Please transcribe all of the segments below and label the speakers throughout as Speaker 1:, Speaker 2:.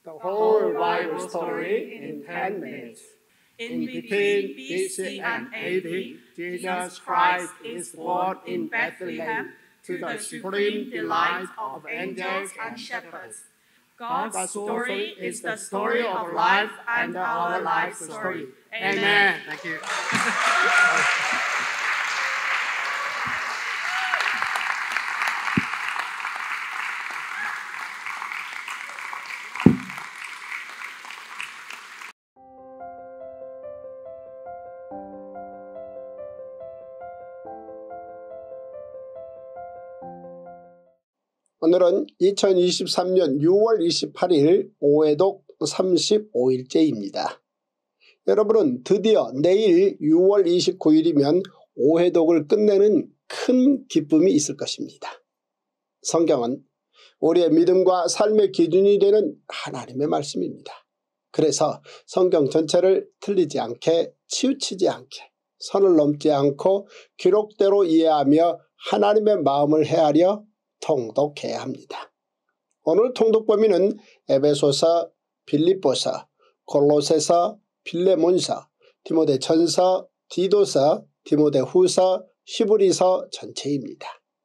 Speaker 1: the whole Bible story in 10 minutes. In between BC and AD, Jesus Christ is born in Bethlehem to the supreme delight of angels and shepherds. God's story is the story of life and our life story. Amen.
Speaker 2: Thank you.
Speaker 3: 오늘은 2023년 6월 28일 오해독 35일째입니다. 여러분은 드디어 내일 6월 29일이면 오해독을 끝내는 큰 기쁨이 있을 것입니다. 성경은 우리의 믿음과 삶의 기준이 되는 하나님의 말씀입니다. 그래서 성경 전체를 틀리지 않게, 치우치지 않게, 선을 넘지 않고 기록대로 이해하며 하나님의 마음을 헤아려 통독해야 합니다. 오늘 통독 범위는 에베소서, 빌립보서, 골로새서, 빌레몬서, 디모데전서, 디도서, 디모데후서, 히브리서 전체입니다.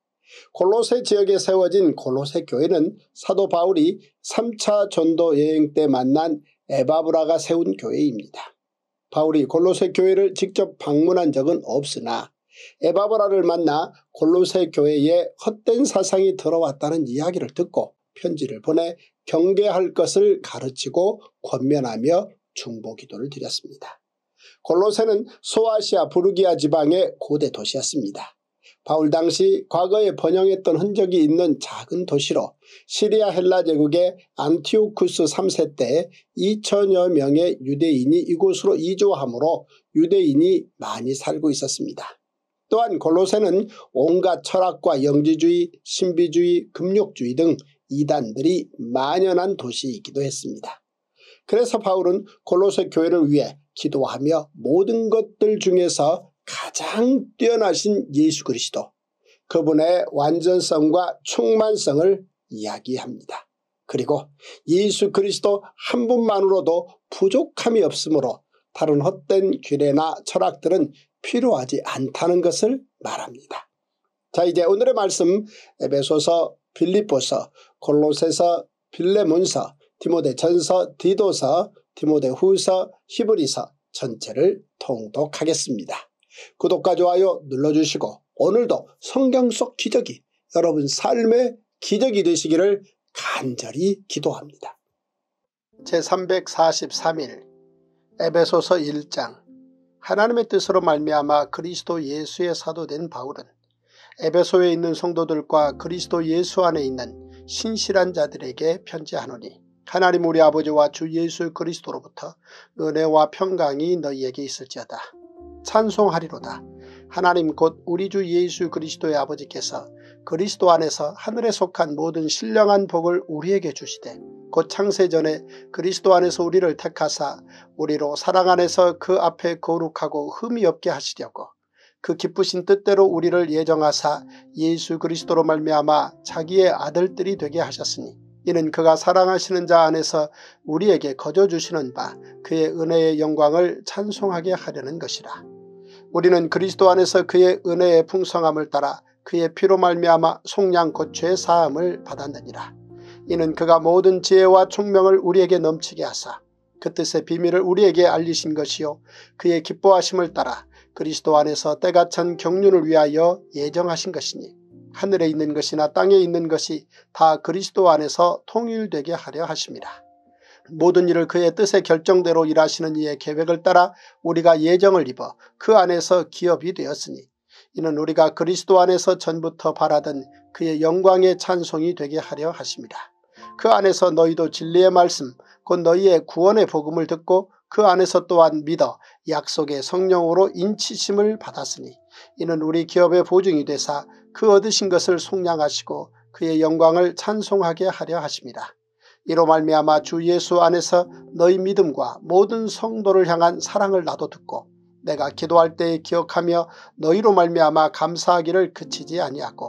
Speaker 3: 골로새 지역에 세워진 골로새 교회는 사도 바울이 3차 전도 여행 때 만난 에바브라가 세운 교회입니다. 바울이 골로새 교회를 직접 방문한 적은 없으나 에바브라를 만나 골로새 교회에 헛된 사상이 들어왔다는 이야기를 듣고 편지를 보내 경계할 것을 가르치고 권면하며 중보기도를 드렸습니다. 골로새는 소아시아 부르기아 지방의 고대 도시였습니다. 바울 당시 과거에 번영했던 흔적이 있는 작은 도시로 시리아 헬라 제국의 안티오쿠스 3세 때 2000여 명의 유대인이 이곳으로 이주하므로 유대인이 많이 살고 있었습니다. 또한 골로새는 온갖 철학과 영지주의, 신비주의, 금욕주의 등 이단들이 만연한 도시이기도 했습니다. 그래서 바울은 골로새 교회를 위해 기도하며 모든 것들 중에서 가장 뛰어나신 예수 그리스도, 그분의 완전성과 충만성을 이야기합니다. 그리고 예수 그리스도 한 분만으로도 부족함이 없으므로 다른 헛된 규례나 철학들은 필요하지 않다는 것을 말합니다. 자, 이제 오늘의 말씀 에베소서, 빌립보서, 골로새서, 빌레몬서, 디모데전서, 디도서, 디모데후서, 히브리서 전체를 통독하겠습니다. 구독과 좋아요 눌러주시고 오늘도 성경 속 기적이 여러분 삶의 기적이 되시기를 간절히 기도합니다. 제343일 에베소서 1장. 하나님의 뜻으로 말미암아 그리스도 예수의 사도된 바울은 에베소에 있는 성도들과 그리스도 예수 안에 있는 신실한 자들에게 편지하노니 하나님 우리 아버지와 주 예수 그리스도로부터 은혜와 평강이 너희에게 있을지어다. 찬송하리로다. 하나님 곧 우리 주 예수 그리스도의 아버지께서 그리스도 안에서 하늘에 속한 모든 신령한 복을 우리에게 주시되 곧 창세전에 그리스도 안에서 우리를 택하사 우리로 사랑 안에서 그 앞에 거룩하고 흠이 없게 하시려고 그 기쁘신 뜻대로 우리를 예정하사 예수 그리스도로 말미암아 자기의 아들들이 되게 하셨으니 이는 그가 사랑하시는 자 안에서 우리에게 거저주시는 바 그의 은혜의 영광을 찬송하게 하려는 것이라. 우리는 그리스도 안에서 그의 은혜의 풍성함을 따라 그의 피로 말미암아 속량 곧 죄 사함을 받았느니라. 이는 그가 모든 지혜와 총명을 우리에게 넘치게 하사 그 뜻의 비밀을 우리에게 알리신 것이요 그의 기뻐하심을 따라 그리스도 안에서 때가 찬 경륜을 위하여 예정하신 것이니 하늘에 있는 것이나 땅에 있는 것이 다 그리스도 안에서 통일되게 하려 하심이라. 모든 일을 그의 뜻의 결정대로 일하시는 이의 계획을 따라 우리가 예정을 입어 그 안에서 기업이 되었으니 이는 우리가 그리스도 안에서 전부터 바라던 그의 영광의 찬송이 되게 하려 하심이라. 그 안에서 너희도 진리의 말씀 곧 너희의 구원의 복음을 듣고 그 안에서 또한 믿어 약속의 성령으로 인치심을 받았으니 이는 우리 기업의 보증이 되사 그 얻으신 것을 속량하시고 그의 영광을 찬송하게 하려 하심이라. 이로 말미암아 주 예수 안에서 너희 믿음과 모든 성도를 향한 사랑을 나도 듣고 내가 기도할 때에 기억하며 너희로 말미암아 감사하기를 그치지 아니하고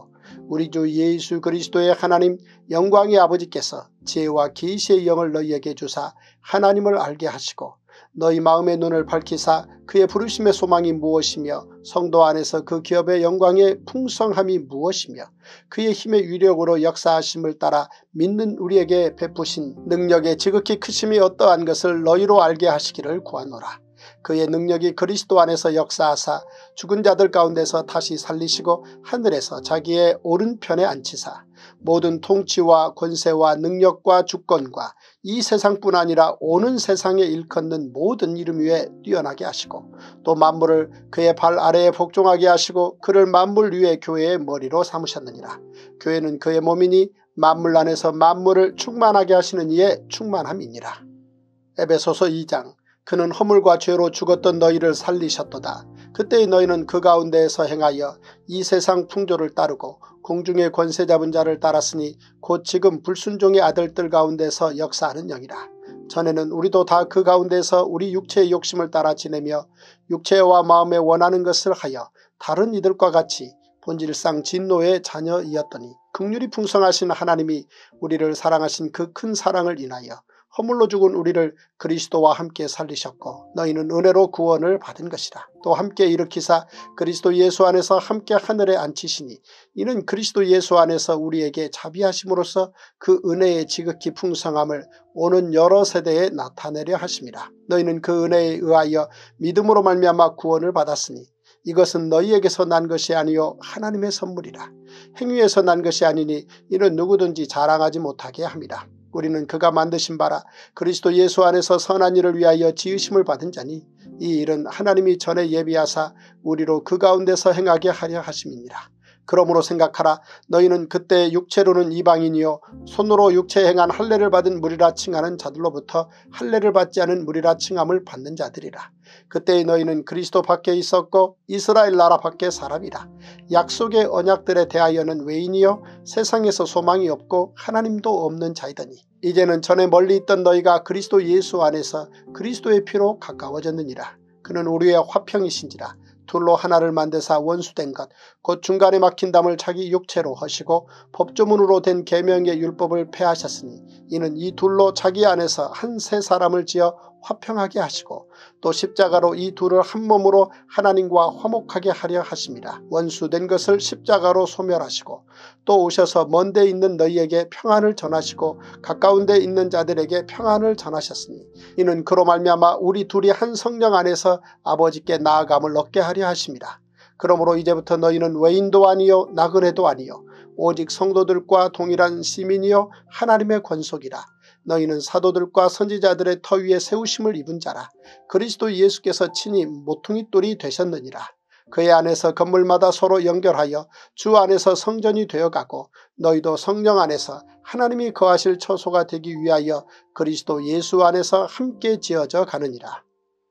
Speaker 3: 우리 주 예수 그리스도의 하나님 영광의 아버지께서 지혜와 계시의 영을 너희에게 주사 하나님을 알게 하시고 너희 마음의 눈을 밝히사 그의 부르심의 소망이 무엇이며 성도 안에서 그 기업의 영광의 풍성함이 무엇이며 그의 힘의 위력으로 역사하심을 따라 믿는 우리에게 베푸신 능력의 지극히 크심이 어떠한 것을 너희로 알게 하시기를 구하노라. 그의 능력이 그리스도 안에서 역사하사 죽은 자들 가운데서 다시 살리시고 하늘에서 자기의 오른편에 앉히사 모든 통치와 권세와 능력과 주권과 이 세상뿐 아니라 오는 세상에 일컫는 모든 이름 위에 뛰어나게 하시고 또 만물을 그의 발 아래에 복종하게 하시고 그를 만물 위에 교회의 머리로 삼으셨느니라. 교회는 그의 몸이니 만물 안에서 만물을 충만하게 하시는 이의 충만함이니라. 에베소서 2장. 그는 허물과 죄로 죽었던 너희를 살리셨도다. 그때의 너희는 그 가운데에서 행하여 이 세상 풍조를 따르고 공중의 권세 잡은 자를 따랐으니 곧 지금 불순종의 아들들 가운데서 역사하는 영이라. 전에는 우리도 다 그 가운데서 우리 육체의 욕심을 따라 지내며 육체와 마음에 원하는 것을 하여 다른 이들과 같이 본질상 진노의 자녀이었더니 긍휼이 풍성하신 하나님이 우리를 사랑하신 그 큰 사랑을 인하여 허물로 죽은 우리를 그리스도와 함께 살리셨고 너희는 은혜로 구원을 받은 것이라. 또 함께 일으키사 그리스도 예수 안에서 함께 하늘에 앉히시니 이는 그리스도 예수 안에서 우리에게 자비하심으로써 그 은혜의 지극히 풍성함을 오는 여러 세대에 나타내려 하심이라. 너희는 그 은혜에 의하여 믿음으로 말미암아 구원을 받았으니 이것은 너희에게서 난 것이 아니요 하나님의 선물이라. 행위에서 난 것이 아니니 이는 누구든지 자랑하지 못하게 함이라. 우리는 그가 만드신 바라 그리스도 예수 안에서 선한 일을 위하여 지으심을 받은 자니 이 일은 하나님이 전에 예비하사 우리로 그 가운데서 행하게 하려 하심이니라. 그러므로 생각하라. 너희는 그때 육체로는 이방인이요 손으로 육체에 행한 할례를 받은 무리라 칭하는 자들로부터 할례를 받지 않은 무리라 칭함을 받는 자들이라. 그때의 너희는 그리스도 밖에 있었고 이스라엘 나라 밖에 사람이라. 약속의 언약들에 대하여는 외인이요 세상에서 소망이 없고 하나님도 없는 자이더니 이제는 전에 멀리 있던 너희가 그리스도 예수 안에서 그리스도의 피로 가까워졌느니라. 그는 우리의 화평이신지라. 둘로 하나를 만드사 원수된 것 곧 중간에 막힌 담을 자기 육체로 하시고 법조문으로 된 계명의 율법을 폐하셨으니 이는 이 둘로 자기 안에서 한 새 사람을 지어 화평하게 하시고 또 십자가로 이 둘을 한 몸으로 하나님과 화목하게 하려 하심이라. 원수된 것을 십자가로 소멸하시고 또 오셔서 먼 데 있는 너희에게 평안을 전하시고 가까운 데 있는 자들에게 평안을 전하셨으니 이는 그로 말미암아 우리 둘이 한 성령 안에서 아버지께 나아감을 얻게 하려 하심이라. 그러므로 이제부터 너희는 외인도 아니요 나그네도 아니요 오직 성도들과 동일한 시민이요 하나님의 권속이라. 너희는 사도들과 선지자들의 터 위에 세우심을 입은 자라. 그리스도 예수께서 친히 모퉁이 돌이 되셨느니라. 그의 안에서 건물마다 서로 연결하여 주 안에서 성전이 되어가고 너희도 성령 안에서 하나님이 거하실 처소가 되기 위하여 그리스도 예수 안에서 함께 지어져 가느니라.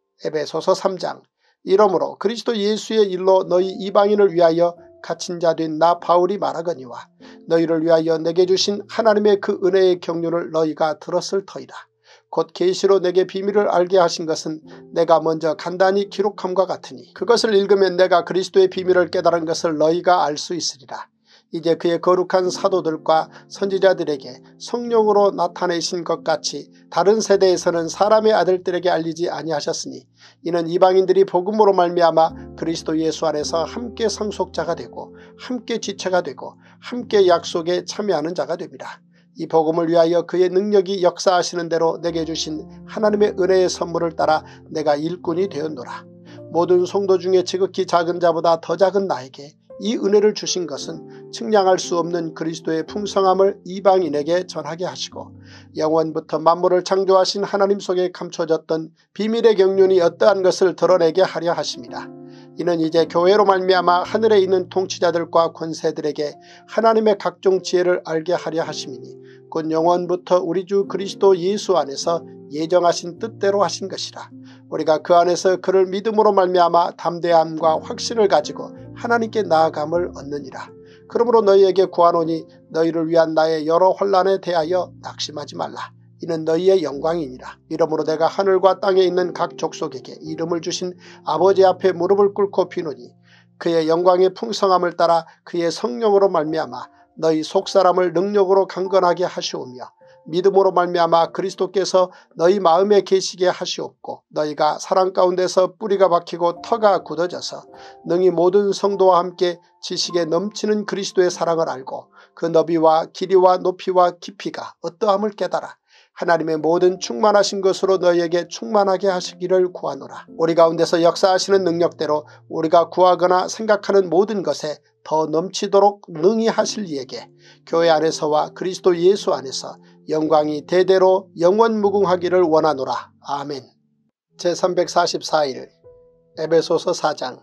Speaker 3: 에베소서 3장. 이러므로 그리스도 예수의 일로 너희 이방인을 위하여 갇힌 자 된 나 바울이 말하거니와 너희를 위하여 내게 주신 하나님의 그 은혜의 경륜을 너희가 들었을 터이라. 곧 계시로 내게 비밀을 알게 하신 것은 내가 먼저 간단히 기록함과 같으니 그것을 읽으면 내가 그리스도의 비밀을 깨달은 것을 너희가 알 수 있으리라. 이제 그의 거룩한 사도들과 선지자들에게 성령으로 나타내신 것 같이 다른 세대에서는 사람의 아들들에게 알리지 아니하셨으니 이는 이방인들이 복음으로 말미암아 그리스도 예수 안에서 함께 상속자가 되고 함께 지체가 되고 함께 약속에 참여하는 자가 됩니다. 이 복음을 위하여 그의 능력이 역사하시는 대로 내게 주신 하나님의 은혜의 선물을 따라 내가 일꾼이 되었노라. 모든 성도 중에 지극히 작은 자보다 더 작은 나에게 이 은혜를 주신 것은 측량할 수 없는 그리스도의 풍성함을 이방인에게 전하게 하시고 영원부터 만물을 창조하신 하나님 속에 감춰졌던 비밀의 경륜이 어떠한 것을 드러내게 하려 하십니다. 이는 이제 교회로 말미암아 하늘에 있는 통치자들과 권세들에게 하나님의 각종 지혜를 알게 하려 하심이니 곧 영원부터 우리 주 그리스도 예수 안에서 예정하신 뜻대로 하신 것이라. 우리가 그 안에서 그를 믿음으로 말미암아 담대함과 확신을 가지고 하나님께 나아감을 얻느니라. 그러므로 너희에게 구하노니 너희를 위한 나의 여러 환난에 대하여 낙심하지 말라. 이는 너희의 영광이니라. 이러므로 내가 하늘과 땅에 있는 각 족속에게 이름을 주신 아버지 앞에 무릎을 꿇고 비노니 그의 영광의 풍성함을 따라 그의 성령으로 말미암아 너희 속사람을 능력으로 강건하게 하시오며 믿음으로 말미암아 그리스도께서 너희 마음에 계시게 하시옵고 너희가 사랑 가운데서 뿌리가 박히고 터가 굳어져서 능히 모든 성도와 함께 지식에 넘치는 그리스도의 사랑을 알고 그 너비와 길이와 높이와 깊이가 어떠함을 깨달아 하나님의 모든 충만하신 것으로 너희에게 충만하게 하시기를 구하노라. 우리 가운데서 역사하시는 능력대로 우리가 구하거나 생각하는 모든 것에 더 넘치도록 능히 하실 이에게 교회 안에서와 그리스도 예수 안에서 영광이 대대로 영원무궁하기를 원하노라. 아멘. 제344일 에베소서 4장.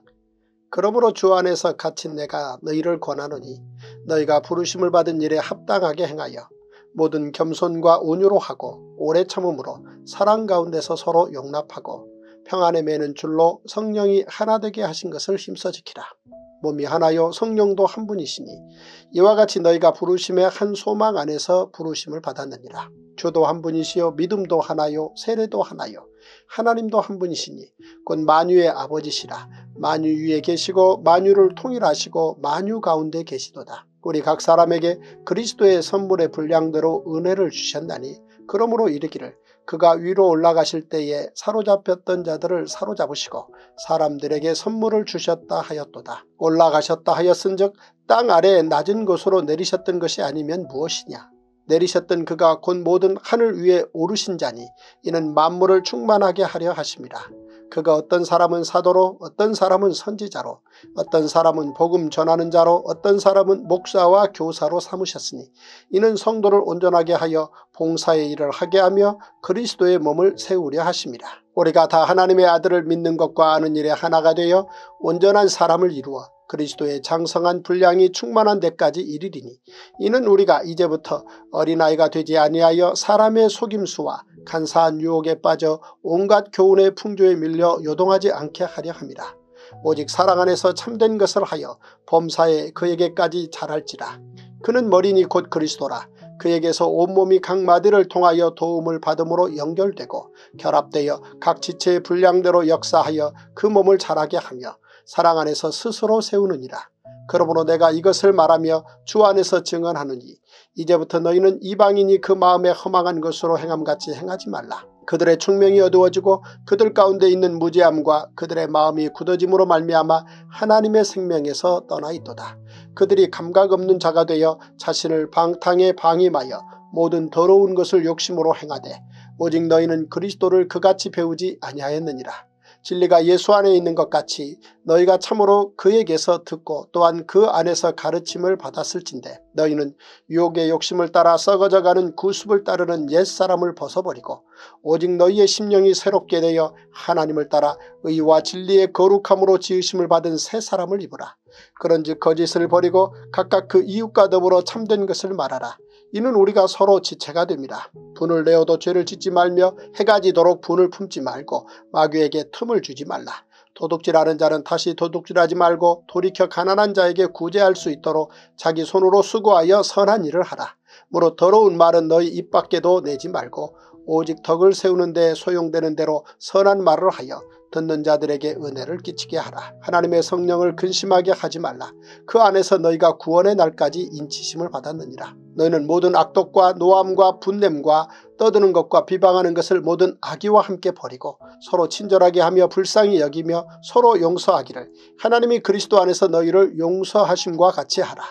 Speaker 3: 그러므로 주 안에서 갇힌 내가 너희를 권하노니 너희가 부르심을 받은 일에 합당하게 행하여 모든 겸손과 온유로 하고 오래 참음으로 사랑 가운데서 서로 용납하고 평안에 매는 줄로 성령이 하나 되게 하신 것을 힘써 지키라. 몸이 하나요 성령도 한 분이시니 이와 같이 너희가 부르심의 한 소망 안에서 부르심을 받았느니라. 주도 한 분이시요 믿음도 하나요 세례도 하나요 하나님도 한 분이시니 곧 만유의 아버지시라. 만유 위에 계시고 만유를 통일하시고 만유 가운데 계시도다. 우리 각 사람에게 그리스도의 선물의 분량대로 은혜를 주셨나니 그러므로 이르기를 그가 위로 올라가실 때에 사로잡혔던 자들을 사로잡으시고 사람들에게 선물을 주셨다 하였도다. 올라가셨다 하였은즉 땅 아래에 낮은 곳으로 내리셨던 것이 아니면 무엇이냐. 내리셨던 그가 곧 모든 하늘 위에 오르신 자니 이는 만물을 충만하게 하려 하심이라. 그가 어떤 사람은 사도로 어떤 사람은 선지자로 어떤 사람은 복음 전하는 자로 어떤 사람은 목사와 교사로 삼으셨으니 이는 성도를 온전하게 하여 봉사의 일을 하게 하며 그리스도의 몸을 세우려 하심이라. 우리가 다 하나님의 아들을 믿는 것과 아는 일에 하나가 되어 온전한 사람을 이루어 그리스도의 장성한 분량이 충만한 데까지 이르리니 이는 우리가 이제부터 어린아이가 되지 아니하여 사람의 속임수와 간사한 유혹에 빠져 온갖 교훈의 풍조에 밀려 요동하지 않게 하려 함이라. 오직 사랑 안에서 참된 것을 하여 범사에 그에게까지 자랄지라. 그는 머리니 곧 그리스도라. 그에게서 온몸이 각 마디를 통하여 도움을 받음으로 연결되고 결합되어 각 지체의 분량대로 역사하여 그 몸을 자라게 하며 사랑 안에서 스스로 세우느니라. 그러므로 내가 이것을 말하며 주 안에서 증언하느니 이제부터 너희는 이방인이 그 마음에 허망한 것으로 행함같이 행하지 말라. 그들의 충명이 어두워지고 그들 가운데 있는 무지함과 그들의 마음이 굳어짐으로 말미암아 하나님의 생명에서 떠나 있도다. 그들이 감각 없는 자가 되어 자신을 방탕에 방임하여 모든 더러운 것을 욕심으로 행하되 오직 너희는 그리스도를 그같이 배우지 아니하였느니라. 진리가 예수 안에 있는 것 같이 너희가 참으로 그에게서 듣고 또한 그 안에서 가르침을 받았을진데 너희는 유혹의 욕심을 따라 썩어져가는 구습을 따르는 옛사람을 벗어버리고 오직 너희의 심령이 새롭게 되어 하나님을 따라 의와 진리의 거룩함으로 지으심을 받은 새 사람을 입으라. 그런즉 거짓을 버리고 각각 그 이웃과 더불어 참된 것을 말하라. 이는 우리가 서로 지체가 됩니다. 분을 내어도 죄를 짓지 말며 해가 지도록 분을 품지 말고 마귀에게 틈을 주지 말라. 도둑질하는 자는 다시 도둑질하지 말고 돌이켜 가난한 자에게 구제할 수 있도록 자기 손으로 수고하여 선한 일을 하라. 무릇 더러운 말은 너희 입 밖에도 내지 말고 오직 덕을 세우는 데 소용되는 대로 선한 말을 하여 듣는 자들에게 은혜를 끼치게 하라. 하나님의 성령을 근심하게 하지 말라. 그 안에서 너희가 구원의 날까지 인치심을 받았느니라. 너희는 모든 악독과 노함과 분냄과 떠드는 것과 비방하는 것을 모든 악의와 함께 버리고 서로 친절하게 하며 불쌍히 여기며 서로 용서하기를 하나님이 그리스도 안에서 너희를 용서하심과 같이 하라.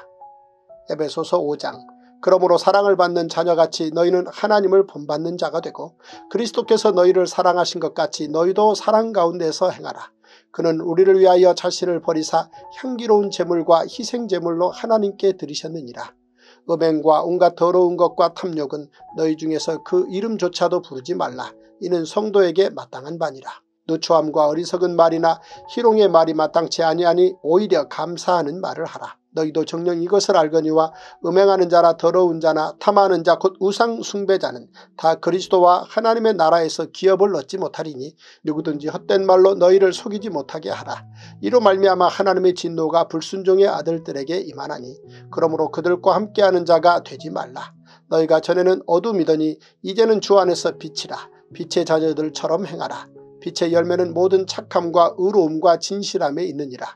Speaker 3: 에베소서 5장. 그러므로 사랑을 받는 자녀같이 너희는 하나님을 본받는 자가 되고 그리스도께서 너희를 사랑하신 것 같이 너희도 사랑 가운데서 행하라. 그는 우리를 위하여 자신을 버리사 향기로운 제물과 희생제물로 하나님께 드리셨느니라. 음행과 온갖 더러운 것과 탐욕은 너희 중에서 그 이름조차도 부르지 말라. 이는 성도에게 마땅한 바니라. 누추함과 어리석은 말이나 희롱의 말이 마땅치 아니하니 오히려 감사하는 말을 하라. 너희도 정녕 이것을 알거니와 음행하는 자나 더러운 자나 탐하는 자 곧 우상 숭배자는 다 그리스도와 하나님의 나라에서 기업을 얻지 못하리니 누구든지 헛된 말로 너희를 속이지 못하게 하라. 이로 말미암아 하나님의 진노가 불순종의 아들들에게 임하나니 그러므로 그들과 함께하는 자가 되지 말라. 너희가 전에는 어둠이더니 이제는 주 안에서 빛이라. 빛의 자녀들처럼 행하라. 빛의 열매는 모든 착함과 의로움과 진실함에 있느니라.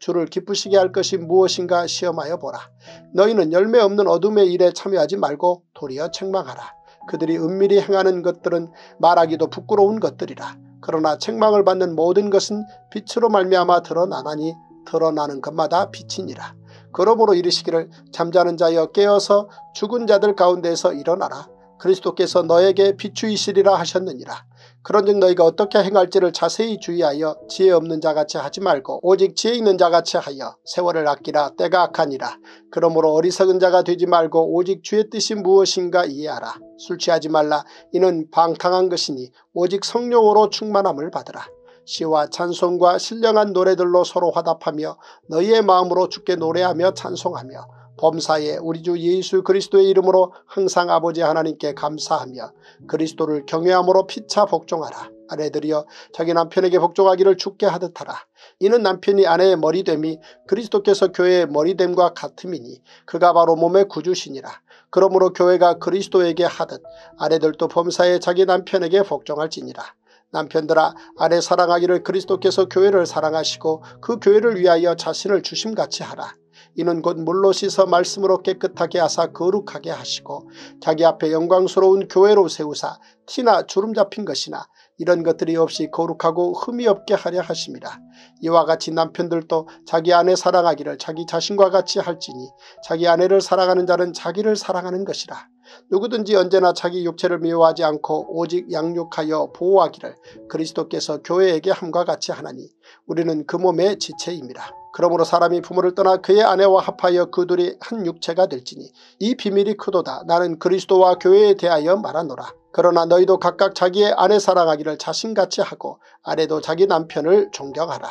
Speaker 3: 주를 기쁘시게 할 것이 무엇인가 시험하여 보라. 너희는 열매 없는 어둠의 일에 참여하지 말고 도리어 책망하라. 그들이 은밀히 행하는 것들은 말하기도 부끄러운 것들이라. 그러나 책망을 받는 모든 것은 빛으로 말미암아 드러나나니 드러나는 것마다 빛이니라. 그러므로 이르시기를 잠자는 자여 깨어서 죽은 자들 가운데서 일어나라. 그리스도께서 너에게 비추이시리라 하셨느니라. 그런즉 너희가 어떻게 행할지를 자세히 주의하여 지혜 없는 자같이 하지 말고 오직 지혜 있는 자같이 하여 세월을 아끼라. 때가 악하니라. 그러므로 어리석은 자가 되지 말고 오직 주의 뜻이 무엇인가 이해하라. 술 취하지 말라. 이는 방탕한 것이니 오직 성령으로 충만함을 받으라. 시와 찬송과 신령한 노래들로 서로 화답하며 너희의 마음으로 주께 노래하며 찬송하며 범사에 우리 주 예수 그리스도의 이름으로 항상 아버지 하나님께 감사하며 그리스도를 경외함으로 피차 복종하라. 아내들이여 자기 남편에게 복종하기를 주께 하듯 하라. 이는 남편이 아내의 머리됨이 그리스도께서 교회의 머리됨과 같음이니 그가 바로 몸의 구주시니라. 그러므로 교회가 그리스도에게 하듯 아내들도 범사에 자기 남편에게 복종할지니라. 남편들아 아내 사랑하기를 그리스도께서 교회를 사랑하시고 그 교회를 위하여 자신을 주심같이 하라. 이는 곧 물로 씻어 말씀으로 깨끗하게 하사 거룩하게 하시고 자기 앞에 영광스러운 교회로 세우사 티나 주름 잡힌 것이나 이런 것들이 없이 거룩하고 흠이 없게 하려 하심이라. 이와 같이 남편들도 자기 아내 사랑하기를 자기 자신과 같이 할지니 자기 아내를 사랑하는 자는 자기를 사랑하는 것이라. 누구든지 언제나 자기 육체를 미워하지 않고 오직 양육하여 보호하기를 그리스도께서 교회에게 함과 같이 하나니 우리는 그 몸의 지체임이라. 그러므로 사람이 부모를 떠나 그의 아내와 합하여 그 둘이 한 육체가 될지니 이 비밀이 크도다. 나는 그리스도와 교회에 대하여 말하노라. 그러나 너희도 각각 자기의 아내 사랑하기를 자신같이 하고 아내도 자기 남편을 존경하라.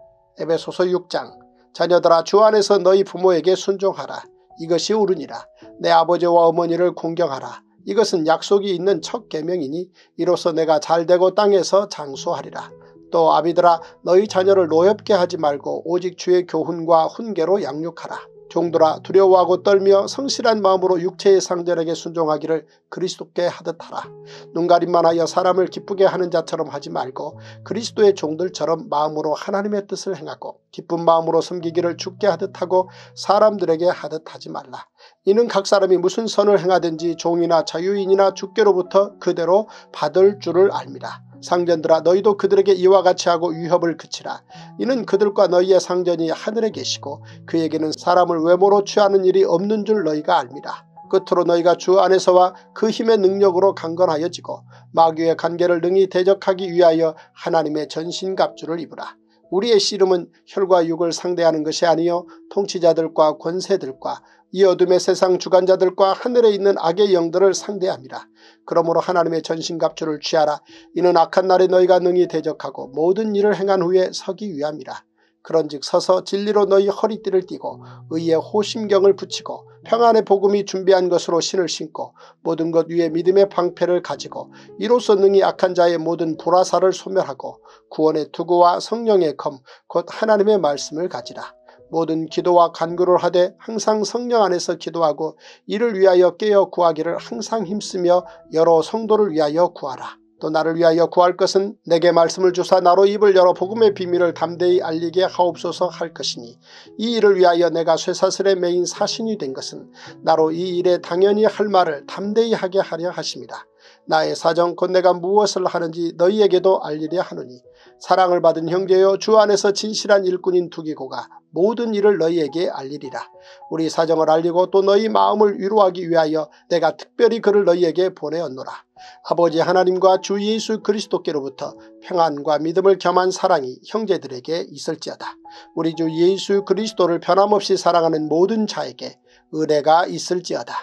Speaker 3: 에베소서 6장. 자녀들아 주 안에서 너희 부모에게 순종하라. 이것이 옳으니라. 내 아버지와 어머니를 공경하라. 이것은 약속이 있는 첫 계명이니 이로써 내가 잘되고 땅에서 장수하리라. 또 아비들아 너희 자녀를 노엽게 하지 말고 오직 주의 교훈과 훈계로 양육하라. 종들아 두려워하고 떨며 성실한 마음으로 육체의 상전에게 순종하기를 그리스도께 하듯 하라. 눈가림만 하여 사람을 기쁘게 하는 자처럼 하지 말고 그리스도의 종들처럼 마음으로 하나님의 뜻을 행하고 기쁜 마음으로 섬기기를 주께 하듯 하고 사람들에게 하듯 하지 말라. 이는 각 사람이 무슨 선을 행하든지 종이나 자유인이나 주께로부터 그대로 받을 줄을 알미라. 상전들아 너희도 그들에게 이와 같이 하고 위협을 그치라. 이는 그들과 너희의 상전이 하늘에 계시고 그에게는 사람을 외모로 취하는 일이 없는 줄 너희가 알미라. 끝으로 너희가 주 안에서와 그 힘의 능력으로 강건하여지고 마귀의 간계를 능히 대적하기 위하여 하나님의 전신갑주를 입으라. 우리의 씨름은 혈과 육을 상대하는 것이 아니요 통치자들과 권세들과 이 어둠의 세상 주관자들과 하늘에 있는 악의 영들을 상대함이라. 그러므로 하나님의 전신갑주를 취하라. 이는 악한 날에 너희가 능히 대적하고 모든 일을 행한 후에 서기 위함이라. 그런즉 서서 진리로 너희 허리띠를 띠고 의의 호심경을 붙이고 평안의 복음이 준비한 것으로 신을 신고 모든 것 위에 믿음의 방패를 가지고 이로써 능히 악한 자의 모든 불화살을 소멸하고 구원의 투구와 성령의 검 곧 하나님의 말씀을 가지라. 모든 기도와 간구를 하되 항상 성령 안에서 기도하고 이를 위하여 깨어 구하기를 항상 힘쓰며 여러 성도를 위하여 구하라. 또 나를 위하여 구할 것은 내게 말씀을 주사 나로 입을 열어 복음의 비밀을 담대히 알리게 하옵소서 할 것이니 이 일을 위하여 내가 쇠사슬에 매인 사신이 된 것은 나로 이 일에 당연히 할 말을 담대히 하게 하려 하심이라. 나의 사정 곧 내가 무엇을 하는지 너희에게도 알리려 하노니 사랑을 받은 형제여 주 안에서 진실한 일꾼인 두기고가 모든 일을 너희에게 알리리라. 우리 사정을 알리고 또 너희 마음을 위로하기 위하여 내가 특별히 그를 너희에게 보내었노라. 아버지 하나님과 주 예수 그리스도께로부터 평안과 믿음을 겸한 사랑이 형제들에게 있을지어다. 우리 주 예수 그리스도를 변함없이 사랑하는 모든 자에게 은혜가 있을지어다.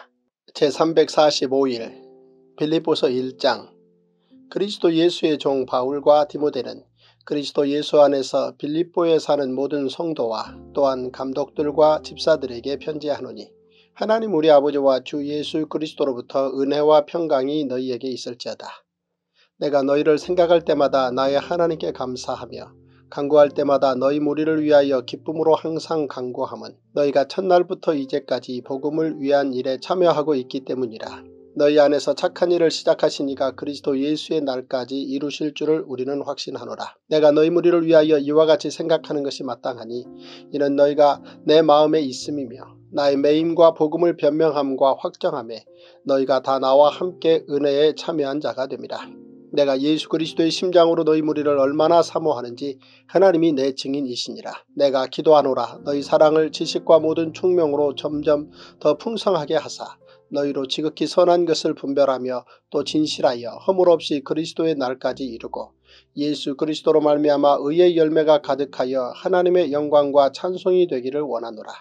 Speaker 3: 제345일 빌립보서 1장. 그리스도 예수의 종 바울과 디모데는 그리스도 예수 안에서 빌립보에 사는 모든 성도와 또한 감독들과 집사들에게 편지하노니 하나님 우리 아버지와 주 예수 그리스도로부터 은혜와 평강이 너희에게 있을지어다. 내가 너희를 생각할 때마다 나의 하나님께 감사하며 간구할 때마다 너희 무리를 위하여 기쁨으로 항상 간구함은 너희가 첫날부터 이제까지 복음을 위한 일에 참여하고 있기 때문이라. 너희 안에서 착한 일을 시작하신 이가 그리스도 예수의 날까지 이루실 줄을 우리는 확신하노라. 내가 너희 무리를 위하여 이와 같이 생각하는 것이 마땅하니 이는 너희가 내 마음에 있음이며 나의 매임과 복음을 변명함과 확정함에 너희가 다 나와 함께 은혜에 참여한 자가 됨이라. 내가 예수 그리스도의 심장으로 너희 무리를 얼마나 사모하는지 하나님이 내 증인이시니라. 내가 기도하노라. 너희 사랑을 지식과 모든 총명으로 점점 더 풍성하게 하사 너희로 지극히 선한 것을 분별하며 또 진실하여 허물 없이 그리스도의 날까지 이루고 예수 그리스도로 말미암아 의의 열매가 가득하여 하나님의 영광과 찬송이 되기를 원하노라.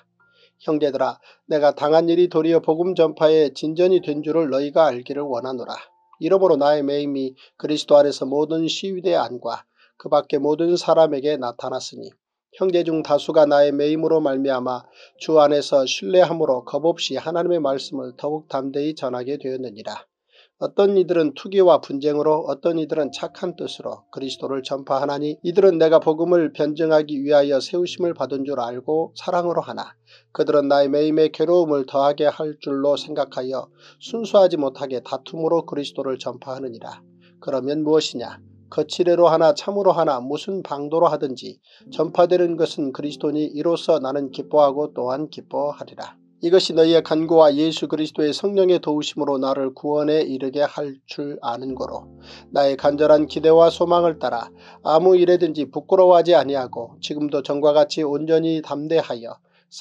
Speaker 3: 형제들아, 내가 당한 일이 도리어 복음 전파에 진전이 된 줄을 너희가 알기를 원하노라. 이러므로 나의 매임이 그리스도 안에서 모든 시위대 안과 그 밖에 모든 사람에게 나타났으니 형제 중 다수가 나의 매임으로 말미암아 주 안에서 신뢰함으로 겁없이 하나님의 말씀을 더욱 담대히 전하게 되었느니라. 어떤 이들은 투기와 분쟁으로 어떤 이들은 착한 뜻으로 그리스도를 전파하나니 이들은 내가 복음을 변증하기 위하여 세우심을 받은 줄 알고 사랑으로 하나 그들은 나의 매임에 괴로움을 더하게 할 줄로 생각하여 순수하지 못하게 다툼으로 그리스도를 전파하느니라. 그러면 무엇이냐? 거칠애로 하나 참으로 하나 무슨 방도로 하든지 전파되는 것은 그리스도니 이로써 나는 기뻐하고 또한 기뻐하리라. 이것이 너희의 간구와 예수 그리스도의 성령의 도우심으로 나를 구원에 이르게 할 줄 아는 거로 나의 간절한 기대와 소망을 따라 아무 일에든지 부끄러워하지 아니하고 지금도 전과 같이 온전히 담대하여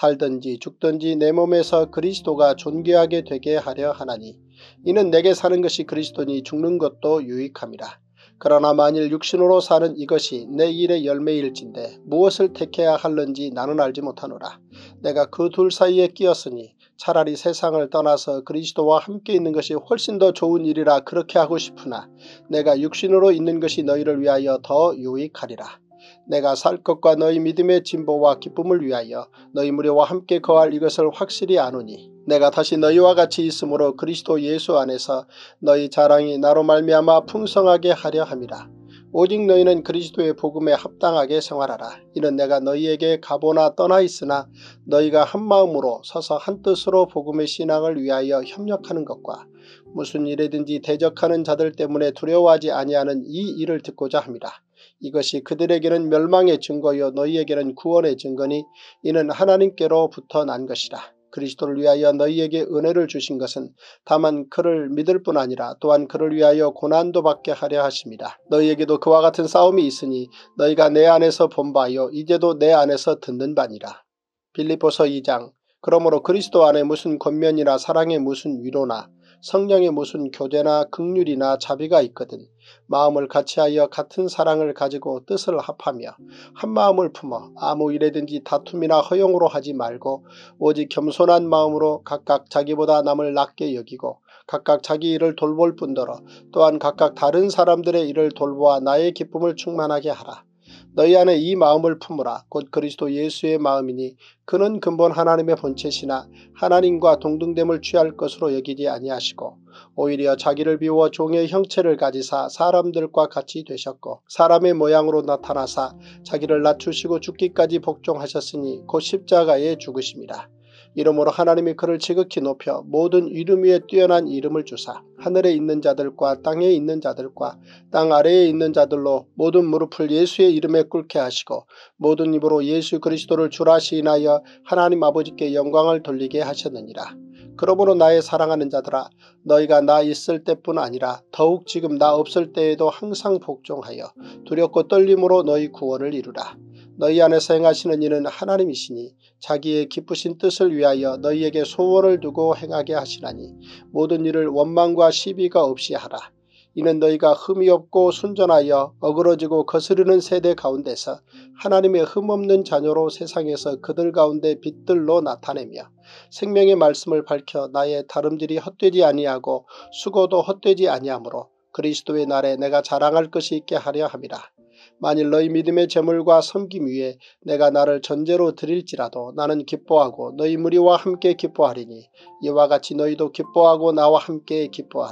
Speaker 3: 살든지 죽든지 내 몸에서 그리스도가 존귀하게 되게 하려 하나니 이는 내게 사는 것이 그리스도니 죽는 것도 유익함이라. 그러나 만일 육신으로 사는 이것이 내 일의 열매일진데 무엇을 택해야 할는지 나는 알지 못하노라. 내가 그 둘 사이에 끼었으니 차라리 세상을 떠나서 그리스도와 함께 있는 것이 훨씬 더 좋은 일이라 그렇게 하고 싶으나 내가 육신으로 있는 것이 너희를 위하여 더 유익하리라. 내가 살 것과 너희 믿음의 진보와 기쁨을 위하여 너희 무리와 함께 거할 이것을 확실히 아노니 내가 다시 너희와 같이 있으므로 그리스도 예수 안에서 너희 자랑이 나로 말미암아 풍성하게 하려 함이라. 오직 너희는 그리스도의 복음에 합당하게 생활하라. 이는 내가 너희에게 가보나 떠나 있으나 너희가 한마음으로 서서 한뜻으로 복음의 신앙을 위하여 협력하는 것과 무슨 일에든지 대적하는 자들 때문에 두려워하지 아니하는 이 일을 듣고자 함이라. 이것이 그들에게는 멸망의 증거요 너희에게는 구원의 증거니 이는 하나님께로부터 난 것이라. 그리스도를 위하여 너희에게 은혜를 주신 것은 다만 그를 믿을 뿐 아니라 또한 그를 위하여 고난도 받게 하려 하심이라. 너희에게도 그와 같은 싸움이 있으니 너희가 내 안에서 본 바요 이제도 내 안에서 듣는 바니라. 빌립보서 2장. 그러므로 그리스도 안에 무슨 권면이나 사랑의 무슨 위로나 성령의 무슨 교제나 긍휼이나 자비가 있거든 마음을 같이하여 같은 사랑을 가지고 뜻을 합하며 한 마음을 품어 아무 일에든지 다툼이나 허용으로 하지 말고 오직 겸손한 마음으로 각각 자기보다 남을 낮게 여기고 각각 자기 일을 돌볼 뿐더러 또한 각각 다른 사람들의 일을 돌보아 나의 기쁨을 충만하게 하라. 너희 안에 이 마음을 품으라. 곧 그리스도 예수의 마음이니 그는 근본 하나님의 본체시나 하나님과 동등됨을 취할 것으로 여기지 아니하시고 오히려 자기를 비워 종의 형체를 가지사 사람들과 같이 되셨고 사람의 모양으로 나타나사 자기를 낮추시고 죽기까지 복종하셨으니 곧 십자가에 죽으심이라. 이러므로 하나님이 그를 지극히 높여 모든 이름 위에 뛰어난 이름을 주사 하늘에 있는 자들과 땅에 있는 자들과 땅 아래에 있는 자들로 모든 무릎을 예수의 이름에 꿇게 하시고 모든 입으로 예수 그리스도를 주라 시인하여 하나님 아버지께 영광을 돌리게 하셨느니라. 그러므로 나의 사랑하는 자들아 너희가 나 있을 때뿐 아니라 더욱 지금 나 없을 때에도 항상 복종하여 두렵고 떨림으로 너희 구원을 이루라. 너희 안에서 행하시는 이는 하나님이시니 자기의 기쁘신 뜻을 위하여 너희에게 소원을 두고 행하게 하시나니 모든 일을 원망과 시비가 없이 하라. 이는 너희가 흠이 없고 순전하여 어그러지고 거스르는 세대 가운데서 하나님의 흠없는 자녀로 세상에서 그들 가운데 빛들로 나타내며 생명의 말씀을 밝혀 나의 다름질이 헛되지 아니하고 수고도 헛되지 아니하므로 그리스도의 날에 내가 자랑할 것이 있게 하려 함이라. 만일 너희 믿음의 제물과 섬김 위에 내가 나를 전제로 드릴지라도 나는 기뻐하고 너희 무리와 함께 기뻐하리니 이와 같이 너희도 기뻐하고 나와 함께 기뻐하라.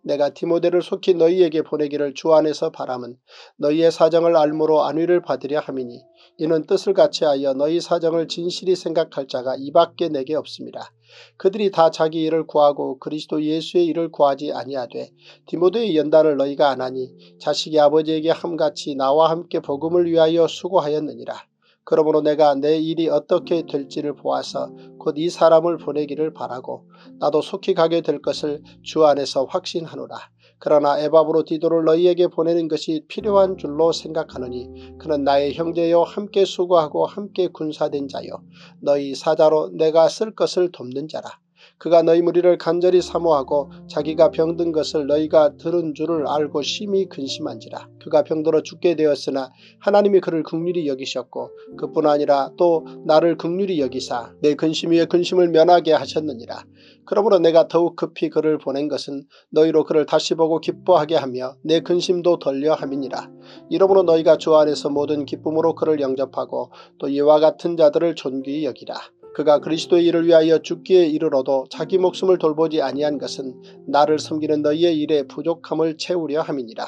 Speaker 3: 내가 디모데를 속히 너희에게 보내기를 주 안에서 바람은 너희의 사정을 알므로 안위를 받으려 함이니 이는 뜻을 같이하여 너희 사정을 진실히 생각할 자가 이밖에 내게 없습니다. 그들이 다 자기 일을 구하고 그리스도 예수의 일을 구하지 아니하되 디모데의 연단을 너희가 안하니 자식이 아버지에게 함같이 나와 함께 복음을 위하여 수고하였느니라. 그러므로 내가 내 일이 어떻게 될지를 보아서 곧 이 사람을 보내기를 바라고 나도 속히 가게 될 것을 주 안에서 확신하노라. 그러나 에바브로 디도를 너희에게 보내는 것이 필요한 줄로 생각하노니 그는 나의 형제요 함께 수고하고 함께 군사된 자요 너희 사자로 내가 쓸 것을 돕는 자라. 그가 너희 무리를 간절히 사모하고 자기가 병든 것을 너희가 들은 줄을 알고 심히 근심한지라. 그가 병들어 죽게 되었으나 하나님이 그를 긍휼히 여기셨고 그뿐 아니라 또 나를 긍휼히 여기사 내 근심 위에 근심을 면하게 하셨느니라. 그러므로 내가 더욱 급히 그를 보낸 것은 너희로 그를 다시 보고 기뻐하게 하며 내 근심도 덜려 함이니라. 이러므로 너희가 주 안에서 모든 기쁨으로 그를 영접하고 또 이와 같은 자들을 존귀히 여기라. 그가 그리스도의 일을 위하여 죽기에 이르러도 자기 목숨을 돌보지 아니한 것은 나를 섬기는 너희의 일에 부족함을 채우려 함이니라.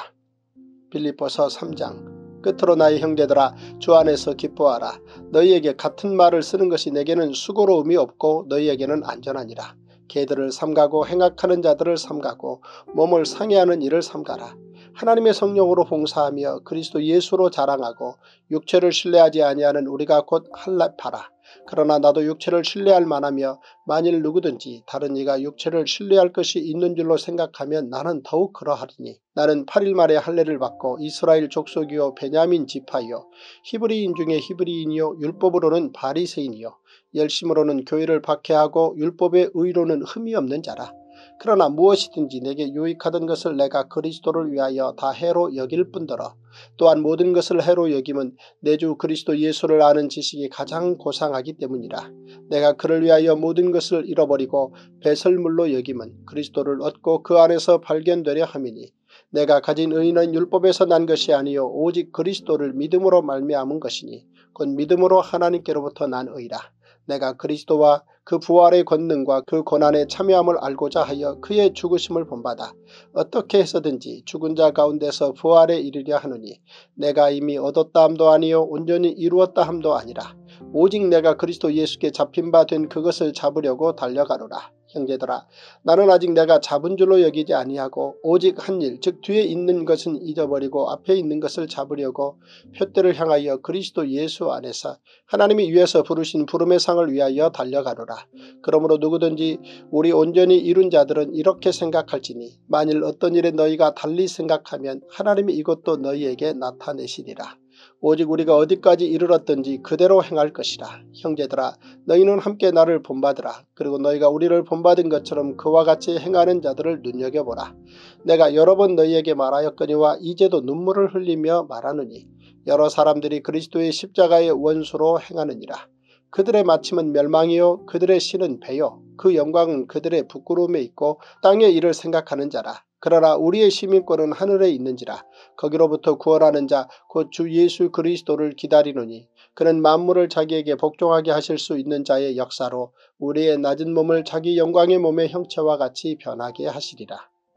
Speaker 3: 빌립보서 3장. 끝으로 나의 형제들아 주 안에서 기뻐하라. 너희에게 같은 말을 쓰는 것이 내게는 수고로움이 없고 너희에게는 안전하니라. 개들을 삼가고 행악하는 자들을 삼가고 몸을 상해하는 일을 삼가라. 하나님의 성령으로 봉사하며 그리스도 예수로 자랑하고 육체를 신뢰하지 아니하는 우리가 곧 할례파라. 그러나 나도 육체를 신뢰할 만하며 만일 누구든지 다른 이가 육체를 신뢰할 것이 있는 줄로 생각하면 나는 더욱 그러하리니 나는 8일 말에 할례를 받고 이스라엘 족속이요 베냐민 지파요 히브리인 중에 히브리인이요 율법으로는 바리새인이요 열심으로는 교회를 박해하고 율법의 의로는 흠이 없는 자라. 그러나 무엇이든지 내게 유익하던 것을 내가 그리스도를 위하여 다 해로 여길 뿐더러 또한 모든 것을 해로 여김은 내 주 그리스도 예수를 아는 지식이 가장 고상하기 때문이라. 내가 그를 위하여 모든 것을 잃어버리고 배설물로 여김은 그리스도를 얻고 그 안에서 발견되려 함이니 내가 가진 의는 율법에서 난 것이 아니요 오직 그리스도를 믿음으로 말미암은 것이니 곧 믿음으로 하나님께로부터 난 의라. 내가 그리스도와 그 부활의 권능과 그 고난에 참여함을 알고자 하여 그의 죽으심을 본받아 어떻게 해서든지 죽은 자 가운데서 부활에 이르려 하노니 내가 이미 얻었다 함도 아니요 온전히 이루었다 함도 아니라 오직 내가 그리스도 예수께 잡힌 바 된 그것을 잡으려고 달려가노라. 형제들아 나는 아직 내가 잡은 줄로 여기지 아니하고 오직 한 일 즉 뒤에 있는 것은 잊어버리고 앞에 있는 것을 잡으려고 표대를 향하여 그리스도 예수 안에서 하나님이 위에서 부르신 부름의 상을 위하여 달려가노라. 그러므로 누구든지 우리 온전히 이룬 자들은 이렇게 생각할지니 만일 어떤 일에 너희가 달리 생각하면 하나님이 이것도 너희에게 나타내시리라. 오직 우리가 어디까지 이르렀든지 그대로 행할 것이라. 형제들아 너희는 함께 나를 본받으라. 그리고 너희가 우리를 본받은 것처럼 그와 같이 행하는 자들을 눈여겨보라. 내가 여러 번 너희에게 말하였거니와 이제도 눈물을 흘리며 말하느니 여러 사람들이 그리스도의 십자가의 원수로 행하느니라. 그들의 마침은 멸망이요 그들의 신은 배요 그 영광은 그들의 부끄러움에 있고 땅의 일을 생각하는 자라. 그러나 우리의 시민권은 하늘에 있는지라. 거기로부터 구원하는 자 곧 주 예수 그리스도를 기다리노니 그는 만물을 자기에게 복종하게 하실 수 있는 자의 역사로 우리의 낮은 몸을 자기 영광의 몸의 형체와 같이 변하게 하시리라.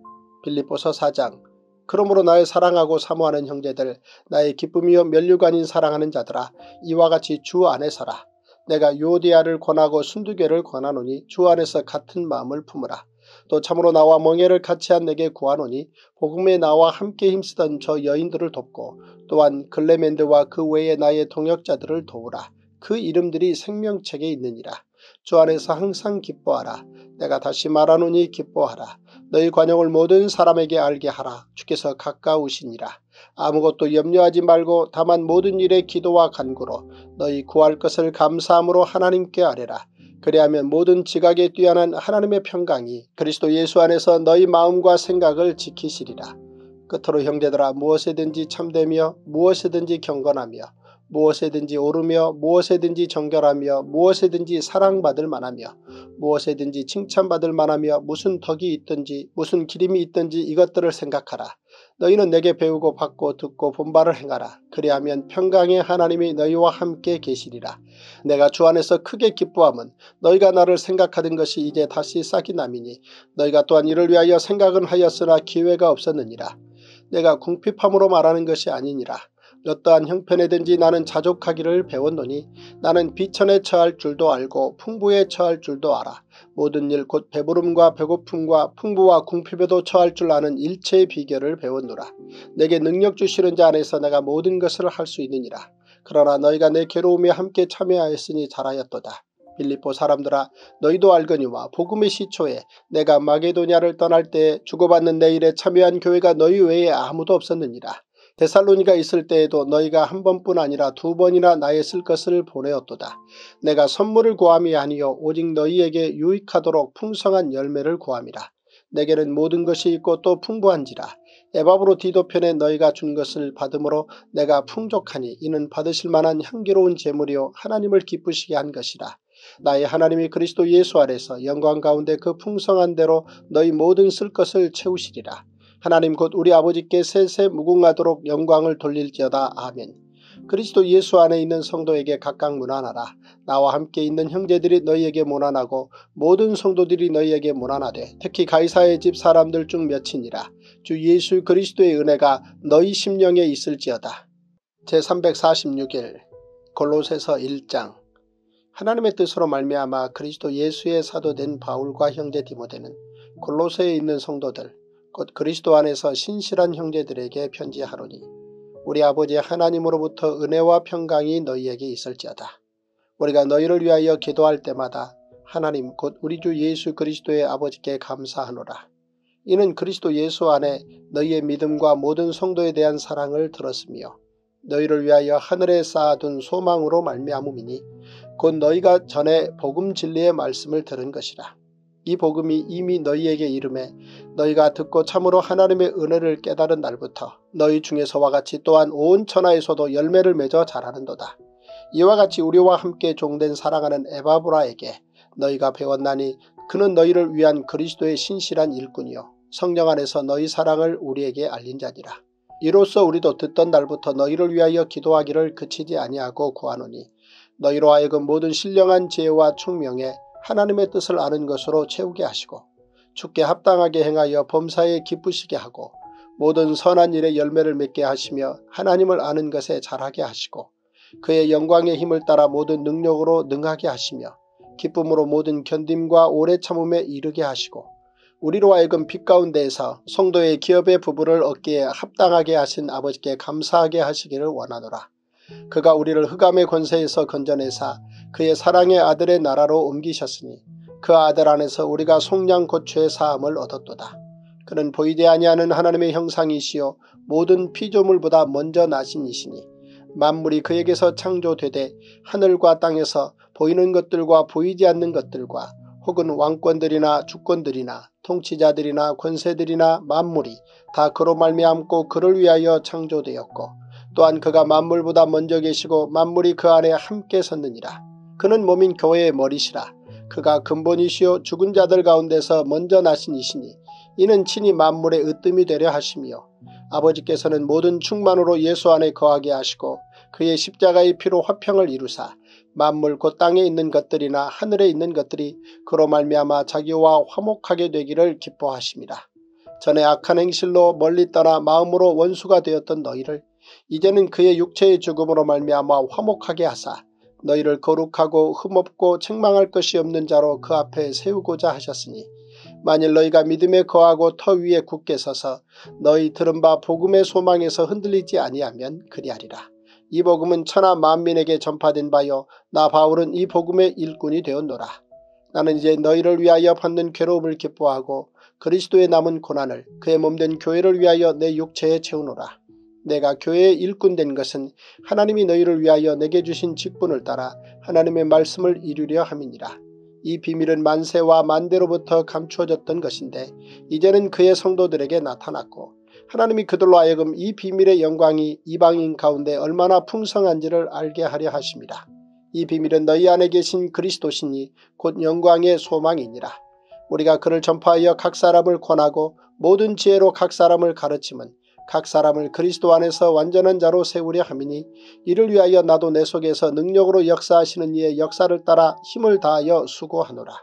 Speaker 3: 빌립보서 4장. 그러므로 나의 사랑하고 사모하는 형제들 나의 기쁨이요 면류관인 사랑하는 자들아 이와 같이 주 안에 서라. 내가 유오디아를 권하고 순두개를 권하노니 주 안에서 같은 마음을 품으라. 또 참으로 나와 멍에를 같이 한 내게 구하노니 복음에 나와 함께 힘쓰던 저 여인들을 돕고 또한 글레멘드와 그 외의 나의 동역자들을 도우라. 그 이름들이 생명책에 있느니라. 주 안에서 항상 기뻐하라. 내가 다시 말하노니 기뻐하라. 너희 관용을 모든 사람에게 알게 하라. 주께서 가까우시니라. 아무것도 염려하지 말고 다만 모든 일에 기도와 간구로 너희 구할 것을 감사함으로 하나님께 아뢰라. 그리하면 모든 지각에 뛰어난 하나님의 평강이 그리스도 예수 안에서 너희 마음과 생각을 지키시리라. 끝으로 형제들아 무엇에든지 참되며 무엇에든지 경건하며 무엇에든지 오르며 무엇에든지 정결하며 무엇에든지 사랑받을 만하며 무엇에든지 칭찬받을 만하며 무슨 덕이 있든지 무슨 기림이 있든지 이것들을 생각하라. 너희는 내게 배우고 받고 듣고 본바를 행하라. 그리하면 평강의 하나님이 너희와 함께 계시리라. 내가 주 안에서 크게 기뻐함은 너희가 나를 생각하던 것이 이제 다시 싹이 남이니 너희가 또한 이를 위하여 생각은 하였으나 기회가 없었느니라. 내가 궁핍함으로 말하는 것이 아니니라. 어떠한 형편에든지 나는 자족하기를 배웠노니 나는 비천에 처할 줄도 알고 풍부에 처할 줄도 알아. 모든 일 곧 배부름과 배고픔과 풍부와 궁핍에도 처할 줄 아는 일체의 비결을 배웠노라. 내게 능력 주시는 자 안에서 내가 모든 것을 할 수 있느니라. 그러나 너희가 내 괴로움에 함께 참여하였으니 잘하였도다. 빌립보 사람들아, 너희도 알거니와 복음의 시초에 내가 마게도냐를 떠날 때 주고받는 내 일에 참여한 교회가 너희 외에 아무도 없었느니라. 데살로니가 있을 때에도 너희가 한 번뿐 아니라 2번이나 나의 쓸 것을 보내었도다. 내가 선물을 구함이 아니요 오직 너희에게 유익하도록 풍성한 열매를 구함이라. 내게는 모든 것이 있고 또 풍부한지라. 에바브로디도편에 너희가 준 것을 받음으로 내가 풍족하니 이는 받으실 만한 향기로운 제물이요 하나님을 기쁘시게 한 것이라. 나의 하나님이 그리스도 예수 안에서 영광 가운데 그 풍성한 대로 너희 모든 쓸 것을 채우시리라. 하나님 곧 우리 아버지께 세세 무궁하도록 영광을 돌릴지어다. 아멘. 그리스도 예수 안에 있는 성도에게 각각 문안하라. 나와 함께 있는 형제들이 너희에게 문안하고 모든 성도들이 너희에게 문안하되 특히 가이사의 집 사람들 중 몇이니라. 주 예수 그리스도의 은혜가 너희 심령에 있을지어다. 제346일 골로새서 1장. 하나님의 뜻으로 말미암아 그리스도 예수의 사도된 바울과 형제 디모데는 골로새에 있는 성도들 곧 그리스도 안에서 신실한 형제들에게 편지하노니 우리 아버지 하나님으로부터 은혜와 평강이 너희에게 있을지어다. 우리가 너희를 위하여 기도할 때마다 하나님 곧 우리 주 예수 그리스도의 아버지께 감사하노라. 이는 그리스도 예수 안에 너희의 믿음과 모든 성도에 대한 사랑을 들었으며 너희를 위하여 하늘에 쌓아둔 소망으로 말미암음이니 곧 너희가 전에 복음 진리의 말씀을 들은 것이라. 이 복음이 이미 너희에게 이름에 너희가 듣고 참으로 하나님의 은혜를 깨달은 날부터 너희 중에서와 같이 또한 온 천하에서도 열매를 맺어 자라는도다. 이와 같이 우리와 함께 종된 사랑하는 에바브라에게 너희가 배웠나니 그는 너희를 위한 그리스도의 신실한 일꾼이요 성령 안에서 너희 사랑을 우리에게 알린 자니라. 이로써 우리도 듣던 날부터 너희를 위하여 기도하기를 그치지 아니하고 구하노니 너희로 하여금 모든 신령한 지혜와 총명에 하나님의 뜻을 아는 것으로 채우게 하시고 주께 합당하게 행하여 범사에 기쁘시게 하고 모든 선한 일에 열매를 맺게 하시며 하나님을 아는 것에 잘하게 하시고 그의 영광의 힘을 따라 모든 능력으로 능하게 하시며 기쁨으로 모든 견딤과 오래 참음에 이르게 하시고 우리로 하여금 빛 가운데에서 성도의 기업의 부분을 얻기에 합당하게 하신 아버지께 감사하게 하시기를 원하노라. 그가 우리를 흑암의 권세에서 건져내사 그의 사랑의 아들의 나라로 옮기셨으니 그 아들 안에서 우리가 속량 곧 죄 사함을 얻었도다. 그는 보이지 아니하는 하나님의 형상이시요 모든 피조물보다 먼저 나신 이시니 만물이 그에게서 창조되되 하늘과 땅에서 보이는 것들과 보이지 않는 것들과 혹은 왕권들이나 주권들이나 통치자들이나 권세들이나 만물이 다 그로 말미암고 그를 위하여 창조되었고 또한 그가 만물보다 먼저 계시고 만물이 그 안에 함께 섰느니라. 그는 몸인 교회의 머리시라. 그가 근본이시요 죽은 자들 가운데서 먼저 나신 이시니 이는 친히 만물의 으뜸이 되려 하시며 아버지께서는 모든 충만으로 예수 안에 거하게 하시고 그의 십자가의 피로 화평을 이루사 만물 곧 땅에 있는 것들이나 하늘에 있는 것들이 그로 말미암아 자기와 화목하게 되기를 기뻐하심이라. 전에 악한 행실로 멀리 떠나 마음으로 원수가 되었던 너희를 이제는 그의 육체의 죽음으로 말미암아 화목하게 하사 너희를 거룩하고 흠없고 책망할 것이 없는 자로 그 앞에 세우고자 하셨으니 만일 너희가 믿음에 거하고 터 위에 굳게 서서 너희 들은 바 복음의 소망에서 흔들리지 아니하면 그리하리라. 이 복음은 천하 만민에게 전파된 바요 나 바울은 이 복음의 일꾼이 되었노라. 나는 이제 너희를 위하여 받는 괴로움을 기뻐하고 그리스도의 남은 고난을 그의 몸된 교회를 위하여 내 육체에 채우노라. 내가 교회의 일꾼 된 것은 하나님이 너희를 위하여 내게 주신 직분을 따라 하나님의 말씀을 이루려 함이니라. 이 비밀은 만세와 만대로부터 감추어졌던 것인데 이제는 그의 성도들에게 나타났고 하나님이 그들로 하여금 이 비밀의 영광이 이방인 가운데 얼마나 풍성한지를 알게 하려 하심이라. 이 비밀은 너희 안에 계신 그리스도시니 곧 영광의 소망이니라. 우리가 그를 전파하여 각 사람을 권하고 모든 지혜로 각 사람을 가르침은 각 사람을 그리스도 안에서 완전한 자로 세우려 함이니 이를 위하여 나도 내 속에서 능력으로 역사하시는 이의 역사를 따라 힘을 다하여 수고하노라.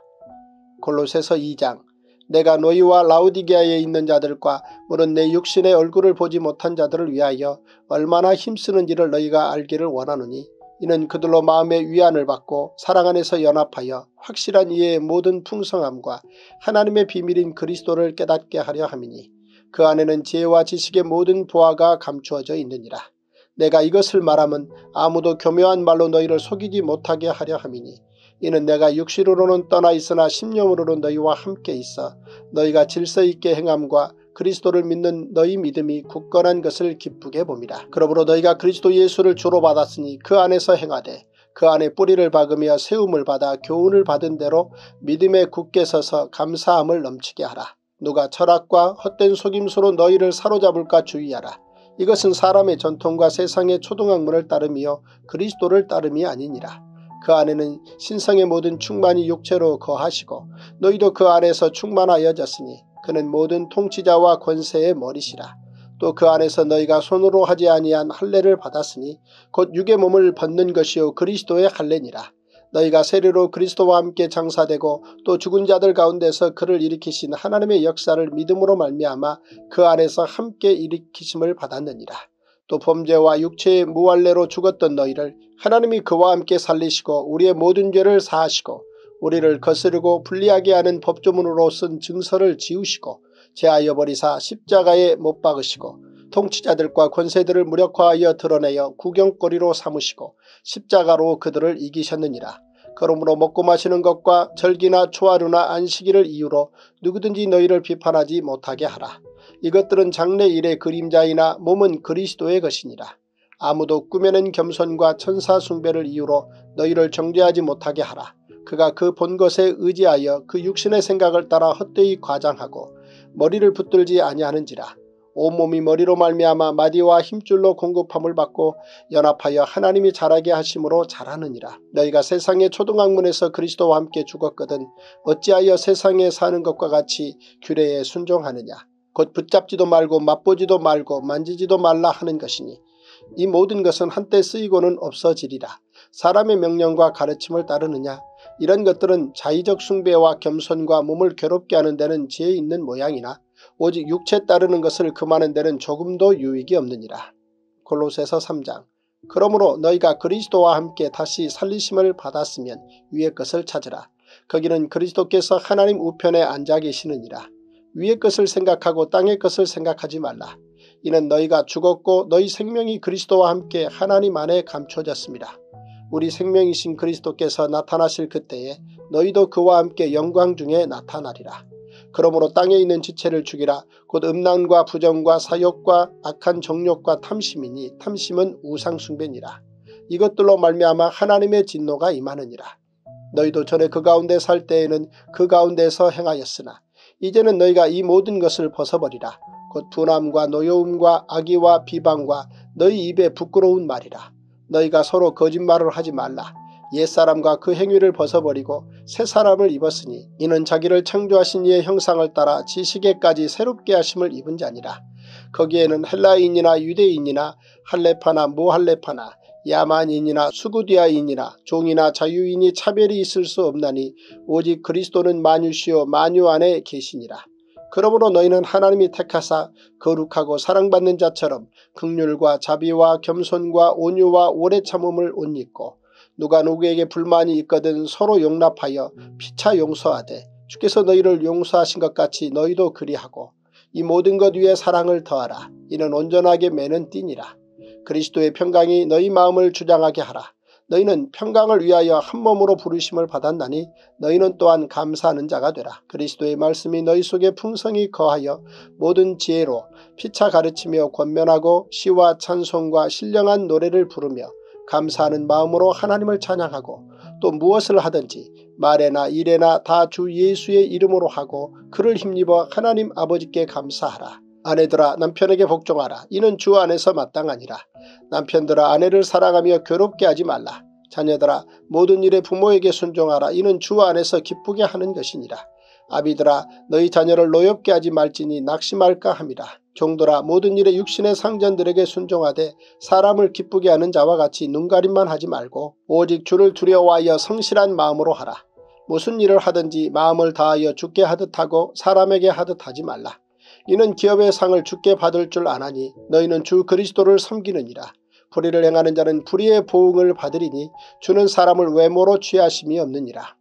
Speaker 3: 골로새서 2장. 내가 너희와 라우디게아에 있는 자들과 물은 내 육신의 얼굴을 보지 못한 자들을 위하여 얼마나 힘쓰는지를 너희가 알기를 원하노니 이는 그들로 마음의 위안을 받고 사랑 안에서 연합하여 확실한 이해의 모든 풍성함과 하나님의 비밀인 그리스도를 깨닫게 하려 함이니 그 안에는 지혜와 지식의 모든 보화가 감추어져 있느니라. 내가 이것을 말하면 아무도 교묘한 말로 너희를 속이지 못하게 하려 함이니 이는 내가 육신으로는 떠나 있으나 심령으로는 너희와 함께 있어 너희가 질서 있게 행함과 그리스도를 믿는 너희 믿음이 굳건한 것을 기쁘게 봅니다. 그러므로 너희가 그리스도 예수를 주로 받았으니 그 안에서 행하되 그 안에 뿌리를 박으며 세움을 받아 교훈을 받은 대로 믿음에 굳게 서서 감사함을 넘치게 하라. 누가 철학과 헛된 속임수로 너희를 사로잡을까 주의하라. 이것은 사람의 전통과 세상의 초등학문을 따름이요 그리스도를 따름이 아니니라. 그 안에는 신성의 모든 충만이 육체로 거하시고 너희도 그 안에서 충만하여졌으니 그는 모든 통치자와 권세의 머리시라. 또 그 안에서 너희가 손으로 하지 아니한 할례를 받았으니 곧 육의 몸을 벗는 것이요 그리스도의 할례니라. 너희가 세례로 그리스도와 함께 장사되고 또 죽은 자들 가운데서 그를 일으키신 하나님의 역사를 믿음으로 말미암아 그 안에서 함께 일으키심을 받았느니라. 또 범죄와 육체의 무할례로 죽었던 너희를 하나님이 그와 함께 살리시고 우리의 모든 죄를 사하시고 우리를 거스르고 불리하게 하는 법조문으로 쓴 증서를 지우시고 제하여 버리사 십자가에 못 박으시고 통치자들과 권세들을 무력화하여 드러내어 구경거리로 삼으시고 십자가로 그들을 이기셨느니라. 그러므로 먹고 마시는 것과 절기나 초하루나 안식일을 이유로 누구든지 너희를 비판하지 못하게 하라. 이것들은 장래 일의 그림자이나 몸은 그리스도의 것이니라. 아무도 꾸며낸 겸손과 천사 숭배를 이유로 너희를 정죄하지 못하게 하라. 그가 그 본 것에 의지하여 그 육신의 생각을 따라 헛되이 과장하고 머리를 붙들지 아니하는지라. 온몸이 머리로 말미암아 마디와 힘줄로 공급함을 받고 연합하여 하나님이 자라게 하심으로 자라느니라. 너희가 세상의 초등학문에서 그리스도와 함께 죽었거든 어찌하여 세상에 사는 것과 같이 규례에 순종하느냐. 곧 붙잡지도 말고 맛보지도 말고 만지지도 말라 하는 것이니 이 모든 것은 한때 쓰이고는 없어지리라. 사람의 명령과 가르침을 따르느냐. 이런 것들은 자의적 숭배와 겸손과 몸을 괴롭게 하는 데는 지혜 있는 모양이나 오직 육체 따르는 것을 금하는 데는 조금도 유익이 없느니라. 골로새서 3장. 그러므로 너희가 그리스도와 함께 다시 살리심을 받았으면 위의 것을 찾으라. 거기는 그리스도께서 하나님 우편에 앉아 계시느니라. 위의 것을 생각하고 땅의 것을 생각하지 말라. 이는 너희가 죽었고 너희 생명이 그리스도와 함께 하나님 안에 감춰졌습니다. 우리 생명이신 그리스도께서 나타나실 그때에 너희도 그와 함께 영광 중에 나타나리라. 그러므로 땅에 있는 지체를 죽이라. 곧 음란과 부정과 사욕과 악한 정욕과 탐심이니 탐심은 우상숭배니라. 이것들로 말미암아 하나님의 진노가 임하느니라. 너희도 전에 그 가운데 살 때에는 그 가운데서 행하였으나 이제는 너희가 이 모든 것을 벗어버리라. 곧 분함과 노여움과 악의와 비방과 너희 입에 부끄러운 말이라. 너희가 서로 거짓말을 하지 말라. 옛사람과 그 행위를 벗어버리고 새 사람을 입었으니 이는 자기를 창조하신 이의 형상을 따라 지식에까지 새롭게 하심을 입은 자니라. 거기에는 헬라인이나 유대인이나 할레파나 무할레파나 야만인이나 수구디아인이나 종이나 자유인이 차별이 있을 수 없나니 오직 그리스도는 만유시요 만유 안에 계시니라. 그러므로 너희는 하나님이 택하사 거룩하고 사랑받는 자처럼 긍휼과 자비와 겸손과 온유와 오래 참음을 옷 입고 누가 누구에게 불만이 있거든 서로 용납하여 피차 용서하되 주께서 너희를 용서하신 것 같이 너희도 그리하고 이 모든 것 위에 사랑을 더하라. 이는 온전하게 매는 띠니라. 그리스도의 평강이 너희 마음을 주장하게 하라. 너희는 평강을 위하여 한 몸으로 부르심을 받았나니 너희는 또한 감사하는 자가 되라. 그리스도의 말씀이 너희 속에 풍성히 거하여 모든 지혜로 피차 가르치며 권면하고 시와 찬송과 신령한 노래를 부르며 감사하는 마음으로 하나님을 찬양하고 또 무엇을 하든지 말에나 일에나 다 주 예수의 이름으로 하고 그를 힘입어 하나님 아버지께 감사하라. 아내들아 남편에게 복종하라. 이는 주 안에서 마땅하니라. 남편들아 아내를 사랑하며 괴롭게 하지 말라. 자녀들아 모든 일에 부모에게 순종하라. 이는 주 안에서 기쁘게 하는 것이니라. 아비들아 너희 자녀를 노엽게 하지 말지니 낙심할까 함이라. 종들아 모든 일에 육신의 상전들에게 순종하되 사람을 기쁘게 하는 자와 같이 눈가림만 하지 말고 오직 주를 두려워하여 성실한 마음으로 하라. 무슨 일을 하든지 마음을 다하여 주께 하듯 하고 사람에게 하듯 하지 말라. 이는 기업의 상을 주께 받을 줄 아나니 너희는 주 그리스도를 섬기느니라. 불의를 행하는 자는 불의의 보응을 받으리니 주는 사람을 외모로 취하심이 없느니라.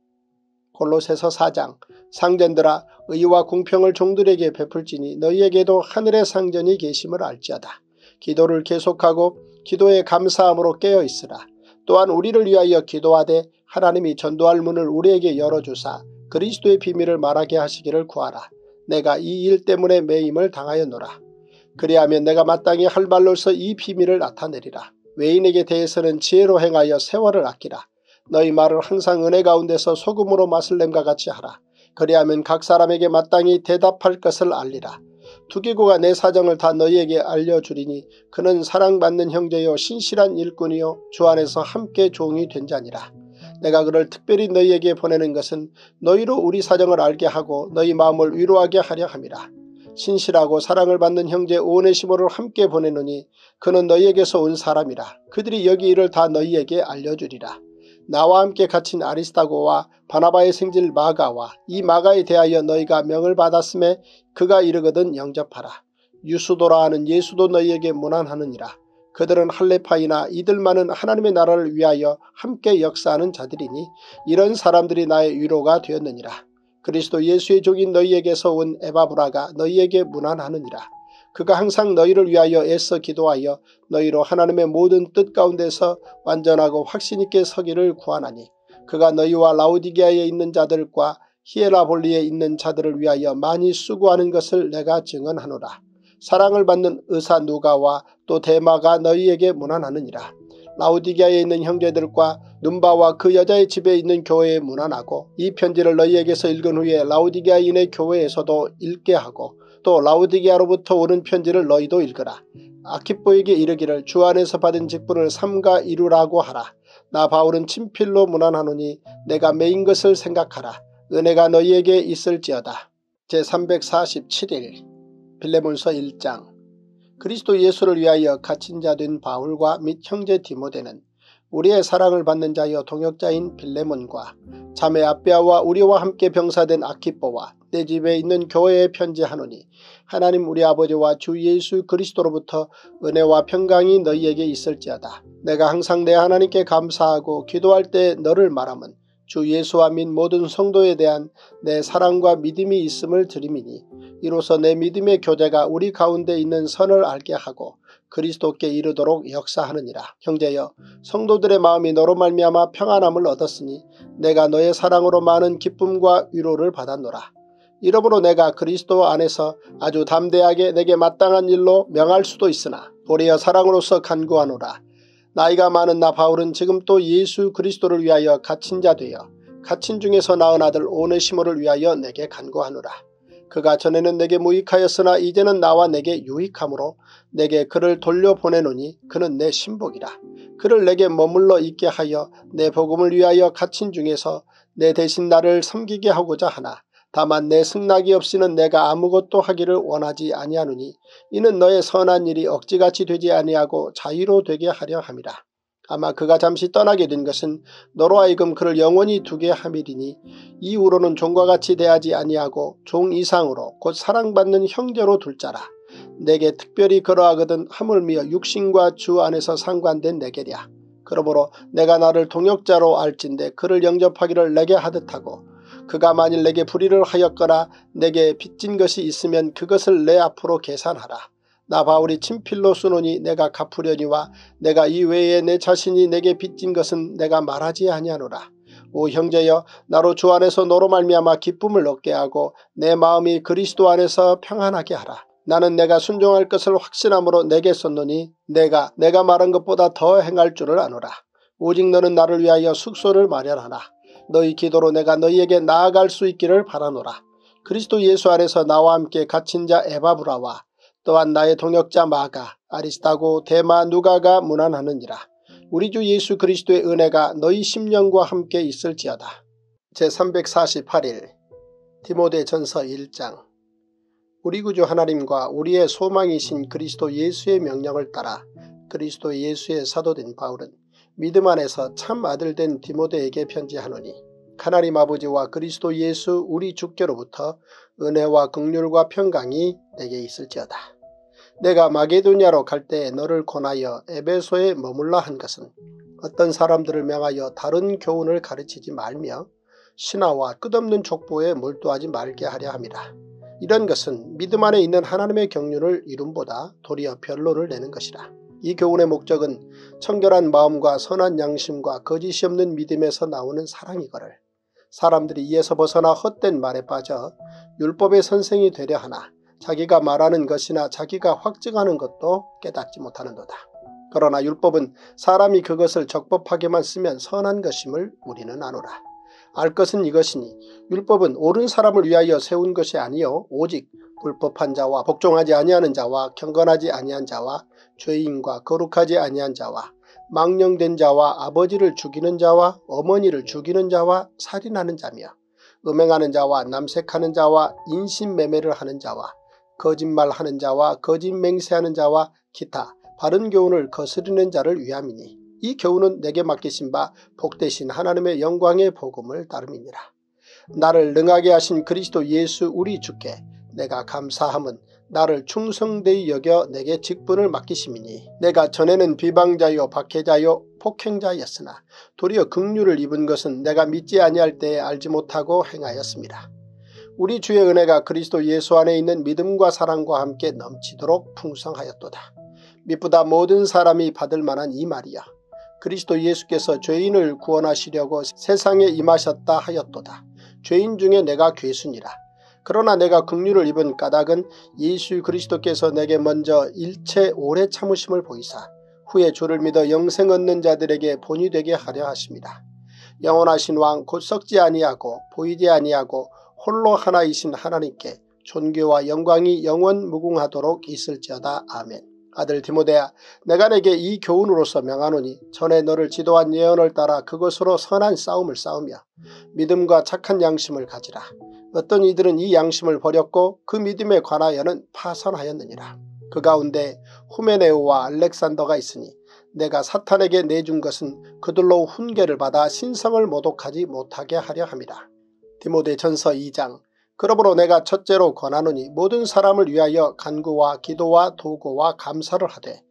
Speaker 3: 골로새서 4장. 상전들아 의와 공평을 종들에게 베풀지니 너희에게도 하늘의 상전이 계심을 알지어다. 기도를 계속하고 기도에 감사함으로 깨어있으라. 또한 우리를 위하여 기도하되 하나님이 전도할 문을 우리에게 열어주사 그리스도의 비밀을 말하게 하시기를 구하라. 내가 이 일 때문에 매임을 당하였노라. 그리하면 내가 마땅히 할 말로서 이 비밀을 나타내리라. 외인에게 대해서는 지혜로 행하여 세월을 아끼라. 너희 말을 항상 은혜 가운데서 소금으로 맛을 냄과 같이 하라. 그리하면 각 사람에게 마땅히 대답할 것을 알리라. 투기고가 내 사정을 다 너희에게 알려주리니 그는 사랑받는 형제요 신실한 일꾼이요 주 안에서 함께 종이 된 자니라. 내가 그를 특별히 너희에게 보내는 것은 너희로 우리 사정을 알게 하고 너희 마음을 위로하게 하려 함이라. 신실하고 사랑을 받는 형제 오네시모를 함께 보내노니 그는 너희에게서 온 사람이라. 그들이 여기 일을 다 너희에게 알려주리라. 나와 함께 갇힌 아리스타고와 바나바의 생질 마가와 이 마가에 대하여 너희가 명을 받았음에 그가 이르거든 영접하라. 유수도라 하는 예수도 너희에게 문안하느니라. 그들은 할레파이나 이들만은 하나님의 나라를 위하여 함께 역사하는 자들이니 이런 사람들이 나의 위로가 되었느니라. 그리스도 예수의 종인 너희에게서 온 에바브라가 너희에게 문안하느니라. 그가 항상 너희를 위하여 애써 기도하여 너희로 하나님의 모든 뜻 가운데서 완전하고 확신 있게 서기를 구하나니 그가 너희와 라오디게아에 있는 자들과 히에라볼리에 있는 자들을 위하여 많이 수고하는 것을 내가 증언하노라. 사랑을 받는 의사 누가와 또 데마가 너희에게 문안하느니라. 라오디게아에 있는 형제들과 눈바와 그 여자의 집에 있는 교회에 문안하고 이 편지를 너희에게서 읽은 후에 라오디게아인의 교회에서도 읽게 하고 또 라오디게아로부터 오는 편지를 너희도 읽으라. 아키뽀에게 이르기를 주 안에서 받은 직분을 삼가 이루라고 하라. 나 바울은 친필로 문안하노니 내가 매인 것을 생각하라. 은혜가 너희에게 있을지어다. 제347일 빌레몬서 1장. 그리스도 예수를 위하여 갇힌 자 된 바울과 및 형제 디모데는 우리의 사랑을 받는 자여 동역자인 빌레몬과 자매 아베아와 우리와 함께 병사된 아키뽀와 내 집에 있는 교회에 편지하노니 하나님 우리 아버지와 주 예수 그리스도로부터 은혜와 평강이 너희에게 있을지어다. 내가 항상 내 하나님께 감사하고 기도할 때 너를 말함은 주 예수와 및 모든 성도에 대한 내 사랑과 믿음이 있음을 드림이니 이로써 내 믿음의 교제가 우리 가운데 있는 선을 알게 하고 그리스도께 이르도록 역사하느니라. 형제여 성도들의 마음이 너로 말미암아 평안함을 얻었으니 내가 너의 사랑으로 많은 기쁨과 위로를 받았노라. 이러므로 내가 그리스도 안에서 아주 담대하게 내게 마땅한 일로 명할 수도 있으나 도리어 사랑으로서 간구하노라. 나이가 많은 나 바울은 지금 또 예수 그리스도를 위하여 갇힌 자 되어 갇힌 중에서 낳은 아들 오네시모를 위하여 내게 간구하노라. 그가 전에는 내게 무익하였으나 이제는 나와 내게 유익함으로 내게 그를 돌려보내노니 그는 내 신복이라. 그를 내게 머물러 있게 하여 내 복음을 위하여 갇힌 중에서 내 대신 나를 섬기게 하고자 하나 다만 내 승낙이 없이는 내가 아무것도 하기를 원하지 아니하노니 이는 너의 선한 일이 억지같이 되지 아니하고 자유로 되게 하려 함이라. 아마 그가 잠시 떠나게 된 것은 너로 하여금 그를 영원히 두게 함이리니 이후로는 종과 같이 대하지 아니하고 종 이상으로 곧 사랑받는 형제로 둘 자라. 내게 특별히 그러하거든 하물며 육신과 주 안에서 상관된 내게랴. 그러므로 내가 나를 동역자로 알진대 그를 영접하기를 내게 하듯하고 그가 만일 내게 불의를 하였거나 내게 빚진 것이 있으면 그것을 내 앞으로 계산하라. 나 바울이 친필로 쓰노니 내가 갚으려니와 내가 이외에 내 자신이 내게 빚진 것은 내가 말하지 아니하노라. 오 형제여 나로 주 안에서 너로 말미암아 기쁨을 얻게 하고 내 마음이 그리스도 안에서 평안하게 하라. 나는 내가 순종할 것을 확신함으로 내게 썼노니 내가 말한 것보다 더 행할 줄을 아노라. 오직 너는 나를 위하여 숙소를 마련하라. 너희 기도로 내가 너희에게 나아갈 수 있기를 바라노라. 그리스도 예수 안에서 나와 함께 갇힌 자 에바브라와 또한 나의 동역자 마가, 아리스타고, 데마, 누가가 문안하느니라. 우리 주 예수 그리스도의 은혜가 너희 심령과 함께 있을지어다. 제348일 디모데전서 1장. 우리 구주 하나님과 우리의 소망이신 그리스도 예수의 명령을 따라 그리스도 예수의 사도된 바울은 믿음 안에서 참 아들된 디모데에게 편지하노니, 하나님 아버지와 그리스도 예수 우리 주께로부터 은혜와 긍휼과 평강이 내게 있을지어다. 내가 마게도냐로 갈 때에 너를 권하여 에베소에 머물라 한 것은 어떤 사람들을 명하여 다른 교훈을 가르치지 말며 신화와 끝없는 족보에 몰두하지 말게 하려 함이라. 이런 것은 믿음 안에 있는 하나님의 경륜을 이룸보다 도리어 변론을 내는 것이라. 이 교훈의 목적은 청결한 마음과 선한 양심과 거짓이 없는 믿음에서 나오는 사랑이거늘 사람들이 이에서 벗어나 헛된 말에 빠져 율법의 선생이 되려 하나 자기가 말하는 것이나 자기가 확증하는 것도 깨닫지 못하는도다. 그러나 율법은 사람이 그것을 적법하게만 쓰면 선한 것임을 우리는 아노라. 알 것은 이것이니 율법은 옳은 사람을 위하여 세운 것이 아니요 오직 불법한 자와 복종하지 아니하는 자와 경건하지 아니한 자와 죄인과 거룩하지 아니한 자와 망령된 자와 아버지를 죽이는 자와 어머니를 죽이는 자와 살인하는 자며 음행하는 자와 남색하는 자와 인신매매를 하는 자와 거짓말하는 자와 거짓 맹세하는 자와 기타 바른 교훈을 거스르는 자를 위함이니, 이 교훈은 내게 맡기신 바 복되신 하나님의 영광의 복음을 따름이니라. 나를 능하게 하신 그리스도 예수 우리 주께 내가 감사함은 나를 충성되이 여겨 내게 직분을 맡기심이니, 내가 전에는 비방자요 박해자요 폭행자였으나 도리어 긍휼을 입은 것은 내가 믿지 아니할 때에 알지 못하고 행하였습니다. 우리 주의 은혜가 그리스도 예수 안에 있는 믿음과 사랑과 함께 넘치도록 풍성하였도다. 미쁘다 모든 사람이 받을 만한 이 말이여, 그리스도 예수께서 죄인을 구원하시려고 세상에 임하셨다 하였도다. 죄인 중에 내가 괴순이라. 그러나 내가 긍휼을 입은 까닭은 예수 그리스도께서 내게 먼저 일체 오래 참으심을 보이사 후에 주를 믿어 영생 얻는 자들에게 본이 되게 하려 하십니다. 영원하신 왕 곧 썩지 아니하고 보이지 아니하고 홀로 하나이신 하나님께 존귀와 영광이 영원 무궁하도록 있을지어다. 아멘. 아들 디모데야, 내가 내게 이 교훈으로서 명하노니 전에 너를 지도한 예언을 따라 그것으로 선한 싸움을 싸우며 믿음과 착한 양심을 가지라. 어떤 이들은 이 양심을 버렸고 그 믿음에 관하여는 파선하였느니라. 그 가운데 후메네오와 알렉산더가 있으니 내가 사탄에게 내준 것은 그들로 훈계를 받아 신성을 모독하지 못하게 하려 함이라. 디모데전서 2장. 그러므로 내가 첫째로 권하노니 모든 사람을 위하여 간구와 기도와 도고와 감사를 하되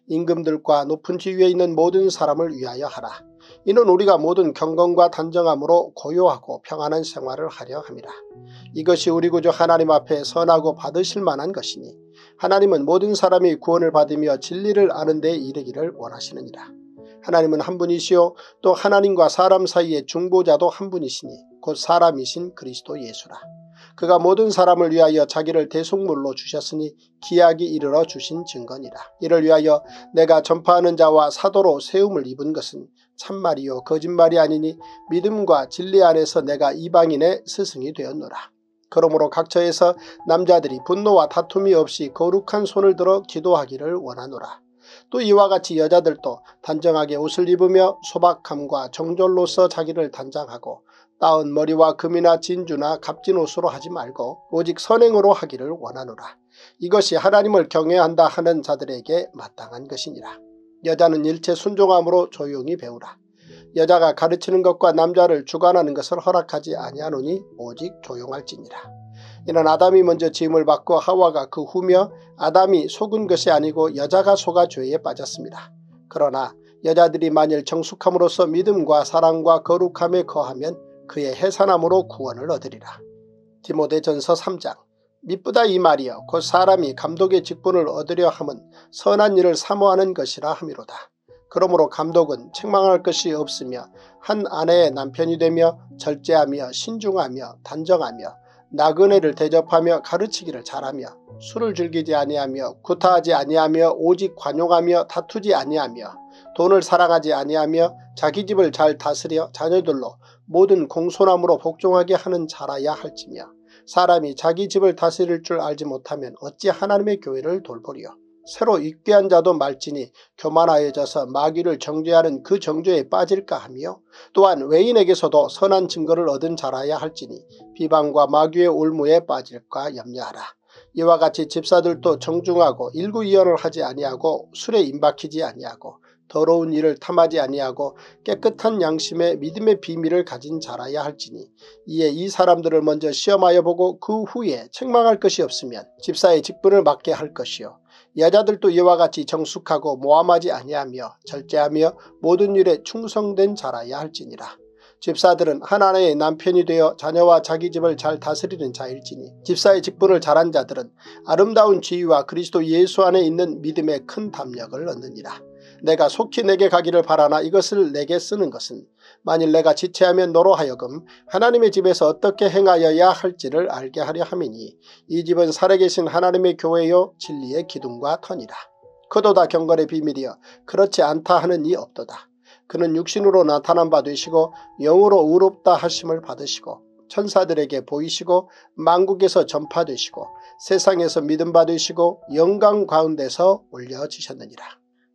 Speaker 3: 임금들과 높은 지위에 있는 모든 사람을 위하여 하라. 이는 우리가 모든 경건과 단정함으로 고요하고 평안한 생활을 하려 함이라. 이것이 우리 구주 하나님 앞에 선하고 받으실 만한 것이니 하나님은 모든 사람이 구원을 받으며 진리를 아는 데 이르기를 원하시느니라. 하나님은 한 분이시요 또 하나님과 사람 사이의 중보자도 한 분이시니 곧 사람이신 그리스도 예수라. 그가 모든 사람을 위하여 자기를 대속물로 주셨으니 기약이 이르러 주신 증거니라. 이를 위하여 내가 전파하는 자와 사도로 세움을 입은 것은 참말이요 거짓말이 아니니 믿음과 진리 안에서 내가 이방인의 스승이 되었노라. 그러므로 각처에서 남자들이 분노와 다툼이 없이 거룩한 손을 들어 기도하기를 원하노라. 또 이와 같이 여자들도 단정하게 옷을 입으며 소박함과 정절로서 자기를 단장하고 따은 머리와 금이나 진주나 값진 옷으로 하지 말고 오직 선행으로 하기를 원하노라. 이것이 하나님을 경외한다 하는 자들에게 마땅한 것이니라. 여자는 일체 순종함으로 조용히 배우라. 여자가 가르치는 것과 남자를 주관하는 것을 허락하지 아니하노니 오직 조용할지니라. 이는 아담이 먼저 지음을 받고 하와가 그 후며 아담이 속은 것이 아니고 여자가 속아 죄에 빠졌습니다. 그러나 여자들이 만일 정숙함으로써 믿음과 사랑과 거룩함에 거하면 그의 해산함으로 구원을 얻으리라. 디모데전서 3장. 미쁘다 이 말이여 곧 사람이 감독의 직분을 얻으려 함은 선한 일을 사모하는 것이라 함이로다. 그러므로 감독은 책망할 것이 없으며 한 아내의 남편이 되며 절제하며 신중하며 단정하며 나그네를 대접하며 가르치기를 잘하며 술을 즐기지 아니하며 구타하지 아니하며 오직 관용하며 다투지 아니하며 돈을 사랑하지 아니하며 자기 집을 잘 다스려 자녀들로 모든 공손함으로 복종하게 하는 자라야 할지며 사람이 자기 집을 다스릴 줄 알지 못하면 어찌 하나님의 교회를 돌보리요. 새로 입교한 자도 말지니 교만하여져서 마귀를 정죄하는 그 정죄에 빠질까 하며 또한 외인에게서도 선한 증거를 얻은 자라야 할지니 비방과 마귀의 올무에 빠질까 염려하라. 이와 같이 집사들도 정중하고 일구이연을 하지 아니하고 술에 임박히지 아니하고 더러운 일을 탐하지 아니하고 깨끗한 양심의 믿음의 비밀을 가진 자라야 할지니 이에 이 사람들을 먼저 시험하여 보고 그 후에 책망할 것이 없으면 집사의 직분을 맡게 할 것이요 여자들도 이와 같이 정숙하고 모함하지 아니하며 절제하며 모든 일에 충성된 자라야 할지니라. 집사들은 하나님의 남편이 되어 자녀와 자기 집을 잘 다스리는 자일지니 집사의 직분을 잘한 자들은 아름다운 지위와 그리스도 예수 안에 있는 믿음의 큰 담력을 얻느니라. 내가 속히 내게 가기를 바라나 이것을 내게 쓰는 것은 만일 내가 지체하면 너로 하여금 하나님의 집에서 어떻게 행하여야 할지를 알게 하려 함이니 이 집은 살아계신 하나님의 교회요 진리의 기둥과 터니라. 그도다 경건의 비밀이여 그렇지 않다 하는 이 없도다. 그는 육신으로 나타난 바 되시고 영으로 의롭다 하심을 받으시고 천사들에게 보이시고 만국에서 전파되시고 세상에서 믿음 받으시고 영광 가운데서 올려지셨느니라.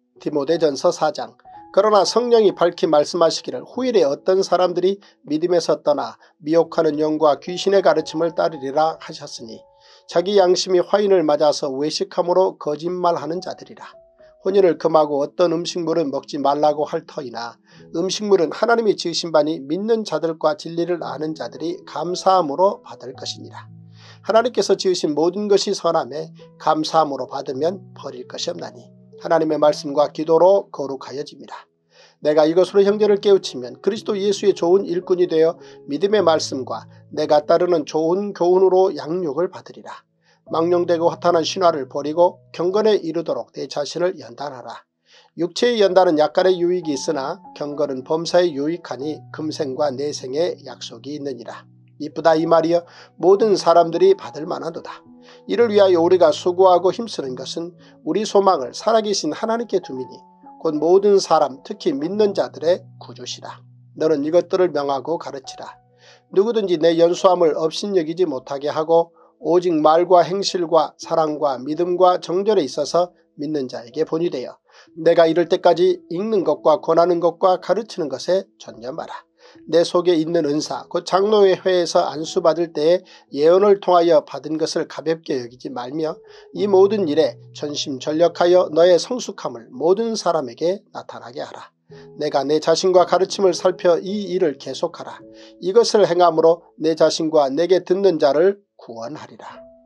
Speaker 3: 디모데전서 4장. 그러나 성령이 밝히 말씀하시기를 후일에 어떤 사람들이 믿음에서 떠나 미혹하는 영과 귀신의 가르침을 따르리라 하셨으니 자기 양심이 화인을 맞아서 외식함으로 거짓말하는 자들이라. 혼인을 금하고 어떤 음식물은 먹지 말라고 할 터이나 음식물은 하나님이 지으신 바니 믿는 자들과 진리를 아는 자들이 감사함으로 받을 것이니라. 하나님께서 지으신 모든 것이 선함에 감사함으로 받으면 버릴 것이 없나니 하나님의 말씀과 기도로 거룩하여집니다. 내가 이것으로 형제를 깨우치면 그리스도 예수의 좋은 일꾼이 되어 믿음의 말씀과 내가 따르는 좋은 교훈으로 양육을 받으리라. 망령되고 허탄한 신화를 버리고 경건에 이르도록 내 자신을 연단하라. 육체의 연단은 약간의 유익이 있으나 경건은 범사에 유익하니 금생과 내생에 약속이 있느니라. 이쁘다 이 말이여 모든 사람들이 받을 만하도다. 이를 위하여 우리가 수고하고 힘쓰는 것은 우리 소망을 살아계신 하나님께 두미니 곧 모든 사람 특히 믿는 자들의 구주시라. 너는 이것들을 명하고 가르치라. 누구든지 내 연수함을 업신여기지 못하게 하고 오직 말과 행실과 사랑과 믿음과 정절에 있어서 믿는 자에게 본이 되어 내가 이럴 때까지 읽는 것과 권하는 것과 가르치는 것에 전념하라. 내 속에 있는 은사 곧 장로의 회에서 안수받을 때에 예언을 통하여 받은 것을 가볍게 여기지 말며 이 모든 일에 전심전력하여 너의 성숙함을 모든 사람에게 나타나게 하라. 내가 내 자신과 가르침을 살펴 이 일을 계속하라. 이것을 행함으로 내 자신과 내게 듣는 자를 구원하리라.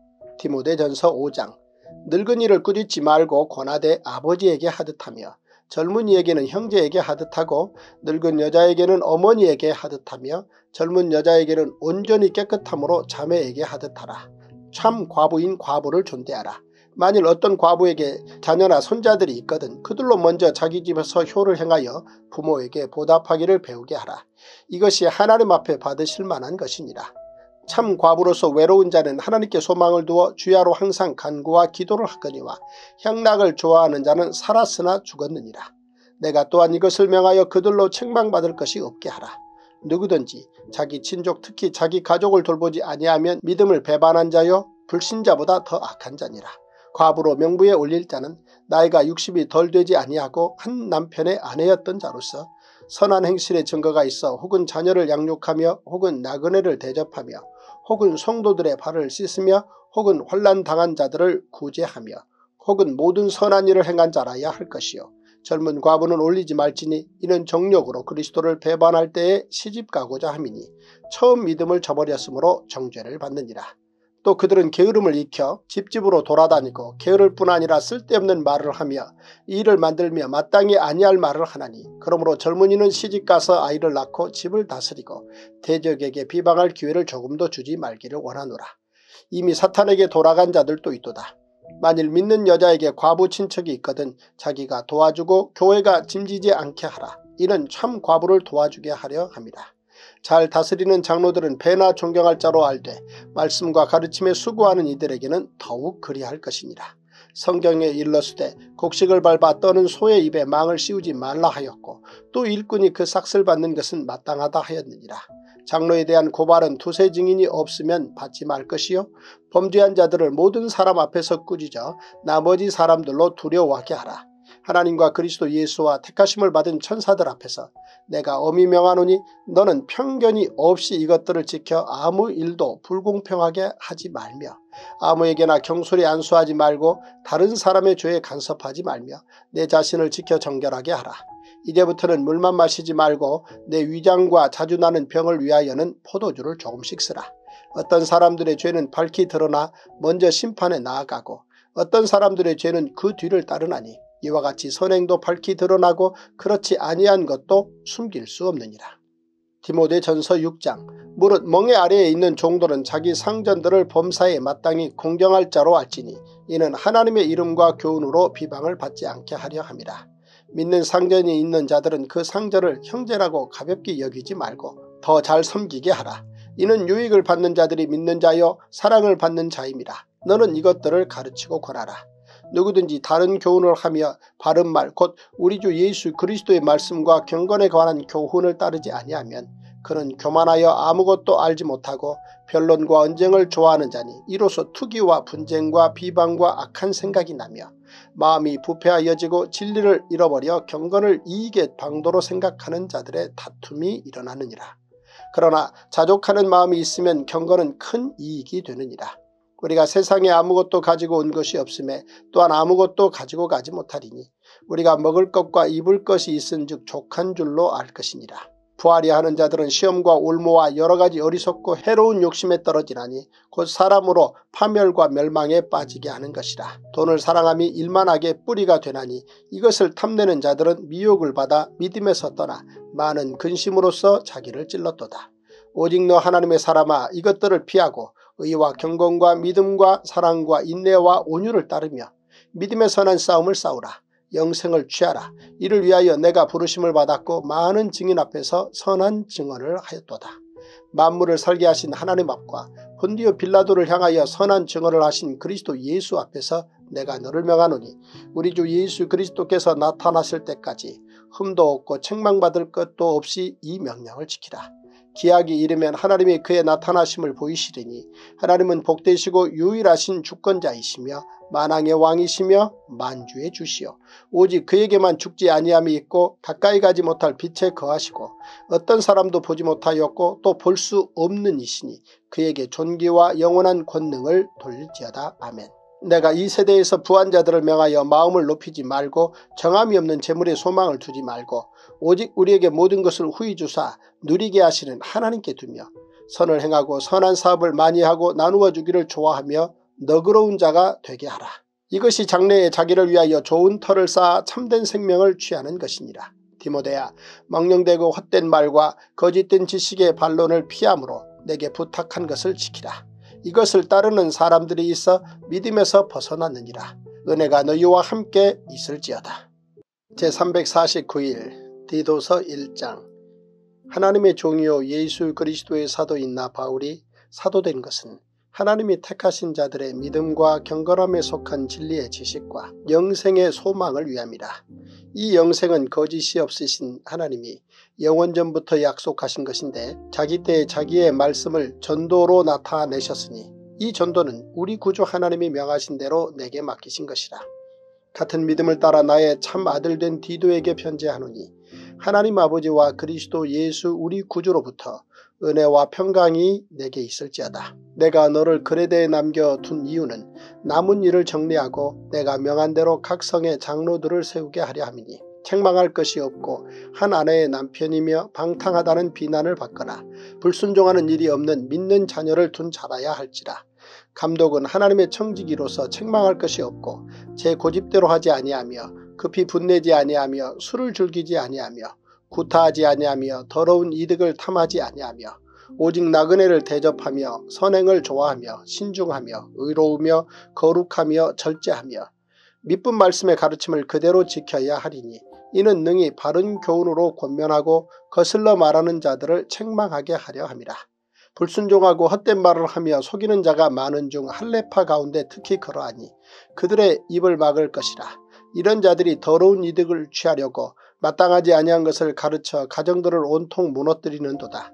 Speaker 3: 디모데전서 5장. 늙은이를 꾸짖지 말고 권하되 아버지에게 하듯하며 젊은이에게는 형제에게 하듯하고 늙은 여자에게는 어머니에게 하듯하며 젊은 여자에게는 온전히 깨끗함으로 자매에게 하듯하라. 참 과부인 과부를 존대하라. 만일 어떤 과부에게 자녀나 손자들이 있거든 그들로 먼저 자기 집에서 효를 행하여 부모에게 보답하기를 배우게 하라. 이것이 하나님 앞에 받으실 만한 것이니라. 참 과부로서 외로운 자는 하나님께 소망을 두어 주야로 항상 간구와 기도를 하거니와 향락을 좋아하는 자는 살았으나 죽었느니라. 내가 또한 이것을 명하여 그들로 책망받을 것이 없게 하라. 누구든지 자기 친족 특히 자기 가족을 돌보지 아니하면 믿음을 배반한 자요 불신자보다 더 악한 자니라. 과부로 명부에 올릴 자는 나이가 60이 덜 되지 아니하고 한 남편의 아내였던 자로서 선한 행실의 증거가 있어 혹은 자녀를 양육하며 혹은 나그네를 대접하며 혹은 성도들의 발을 씻으며 혹은 환난 당한 자들을 구제하며 혹은 모든 선한 일을 행한 자라야 할 것이요 젊은 과부는 올리지 말지니 이는 정욕으로 그리스도를 배반할 때에 시집가고자 함이니 처음 믿음을 저버렸으므로 정죄를 받느니라. 또 그들은 게으름을 익혀 집집으로 돌아다니고 게으를 뿐 아니라 쓸데없는 말을 하며 일을 만들며 마땅히 아니할 말을 하나니 그러므로 젊은이는 시집가서 아이를 낳고 집을 다스리고 대적에게 비방할 기회를 조금도 주지 말기를 원하노라. 이미 사탄에게 돌아간 자들도 있도다. 만일 믿는 여자에게 과부 친척이 있거든 자기가 도와주고 교회가 짐지지 않게 하라. 이는 참 과부를 도와주게 하려 함이라. 잘 다스리는 장로들은 배나 존경할 자로 알되 말씀과 가르침에 수고하는 이들에게는 더욱 그리할 것이니라. 성경에 일러스되 곡식을 밟아 떠는 소의 입에 망을 씌우지 말라 하였고 또 일꾼이 그 삭슬 받는 것은 마땅하다 하였느니라. 장로에 대한 고발은 두세 증인이 없으면 받지 말 것이요 범죄한 자들을 모든 사람 앞에서 꾸짖어 나머지 사람들로 두려워하게 하라. 하나님과 그리스도 예수와 택하심을 받은 천사들 앞에서 내가 엄히 명하노니 너는 편견이 없이 이것들을 지켜 아무 일도 불공평하게 하지 말며 아무에게나 경솔히 안수하지 말고 다른 사람의 죄에 간섭하지 말며 내 자신을 지켜 정결하게 하라. 이제부터는 물만 마시지 말고 내 위장과 자주 나는 병을 위하여는 포도주를 조금씩 쓰라. 어떤 사람들의 죄는 밝히 드러나 먼저 심판에 나아가고 어떤 사람들의 죄는 그 뒤를 따르나니 이와 같이 선행도 밝히 드러나고 그렇지 아니한 것도 숨길 수 없느니라. 디모데전서 6장. 무릇 멍에 아래에 있는 종들은 자기 상전들을 범사에 마땅히 공경할 자로 알지니 이는 하나님의 이름과 교훈으로 비방을 받지 않게 하려 함이라. 믿는 상전이 있는 자들은 그 상전을 형제라고 가볍게 여기지 말고 더 잘 섬기게 하라. 이는 유익을 받는 자들이 믿는 자여 사랑을 받는 자임이라. 너는 이것들을 가르치고 권하라. 누구든지 다른 교훈을 하며 바른 말 곧 우리 주 예수 그리스도의 말씀과 경건에 관한 교훈을 따르지 아니하면 그는 교만하여 아무것도 알지 못하고 변론과 언쟁을 좋아하는 자니 이로써 투기와 분쟁과 비방과 악한 생각이 나며 마음이 부패하여지고 진리를 잃어버려 경건을 이익의 방도로 생각하는 자들의 다툼이 일어나느니라. 그러나 자족하는 마음이 있으면 경건은 큰 이익이 되느니라. 우리가 세상에 아무것도 가지고 온 것이 없음에 또한 아무것도 가지고 가지 못하리니 우리가 먹을 것과 입을 것이 있은즉 족한 줄로 알 것이니라. 부하려 하는 자들은 시험과 올무와 여러가지 어리석고 해로운 욕심에 떨어지나니 곧 사람으로 파멸과 멸망에 빠지게 하는 것이라. 돈을 사랑함이 일만하게 뿌리가 되나니 이것을 탐내는 자들은 미혹을 받아 믿음에서 떠나 많은 근심으로써 자기를 찔렀도다. 오직 너 하나님의 사람아 이것들을 피하고 의와 경건과 믿음과 사랑과 인내와 온유를 따르며 믿음의 선한 싸움을 싸우라. 영생을 취하라. 이를 위하여 내가 부르심을 받았고 많은 증인 앞에서 선한 증언을 하였도다. 만물을 살게 하신 하나님 앞과 본디오 빌라도를 향하여 선한 증언을 하신 그리스도 예수 앞에서 내가 너를 명하노니 우리 주 예수 그리스도께서 나타나실 때까지 흠도 없고 책망받을 것도 없이 이 명령을 지키라. 기약이 이르면 하나님이 그의 나타나심을 보이시리니 하나님은 복되시고 유일하신 주권자이시며 만왕의 왕이시며 만주의 주시오. 오직 그에게만 죽지 아니함이 있고 가까이 가지 못할 빛에 거하시고 어떤 사람도 보지 못하였고 또 볼 수 없는 이시니 그에게 존귀와 영원한 권능을 돌릴지어다. 아멘. 내가 이 세대에서 부한 자들을 명하여 마음을 높이지 말고 정함이 없는 재물에 소망을 두지 말고 오직 우리에게 모든 것을 후히 주사 누리게 하시는 하나님께 두며 선을 행하고 선한 사업을 많이 하고 나누어 주기를 좋아하며 너그러운 자가 되게 하라. 이것이 장래에 자기를 위하여 좋은 터를 쌓아 참된 생명을 취하는 것이니라. 디모데야, 망령되고 헛된 말과 거짓된 지식의 반론을 피함으로 내게 부탁한 것을 지키라. 이것을 따르는 사람들이 있어 믿음에서 벗어났느니라. 은혜가 너희와 함께 있을지어다. 제349일 디도서 1장. 하나님의 종이요 예수 그리스도의 사도인 나 바울이 사도된 것은 하나님이 택하신 자들의 믿음과 경건함에 속한 진리의 지식과 영생의 소망을 위함이라. 이 영생은 거짓이 없으신 하나님이 영원전부터 약속하신 것인데 자기 때에 자기의 말씀을 전도로 나타내셨으니 이 전도는 우리 구주 하나님이 명하신 대로 내게 맡기신 것이라. 같은 믿음을 따라 나의 참 아들된 디도에게 편지하노니 하나님 아버지와 그리스도 예수 우리 구주로부터 은혜와 평강이 내게 있을지어다. 내가 너를 그레데에 남겨둔 이유는 남은 일을 정리하고 내가 명한 대로 각 성의 장로들을 세우게 하려 함이니 책망할 것이 없고 한 아내의 남편이며 방탕하다는 비난을 받거나 불순종하는 일이 없는 믿는 자녀를 둔 자라야 할지라. 감독은 하나님의 청지기로서 책망할 것이 없고 제 고집대로 하지 아니하며 급히 분내지 아니하며 술을 즐기지 아니하며 구타하지 아니하며 더러운 이득을 탐하지 아니하며 오직 나그네를 대접하며 선행을 좋아하며 신중하며 의로우며 거룩하며 절제하며 미쁜 말씀의 가르침을 그대로 지켜야 하리니 이는 능히 바른 교훈으로 권면하고 거슬러 말하는 자들을 책망하게 하려 함이라. 불순종하고 헛된 말을 하며 속이는 자가 많은 중 할례파 가운데 특히 그러하니 그들의 입을 막을 것이라. 이런 자들이 더러운 이득을 취하려고 마땅하지 아니한 것을 가르쳐 가정들을 온통 무너뜨리는도다.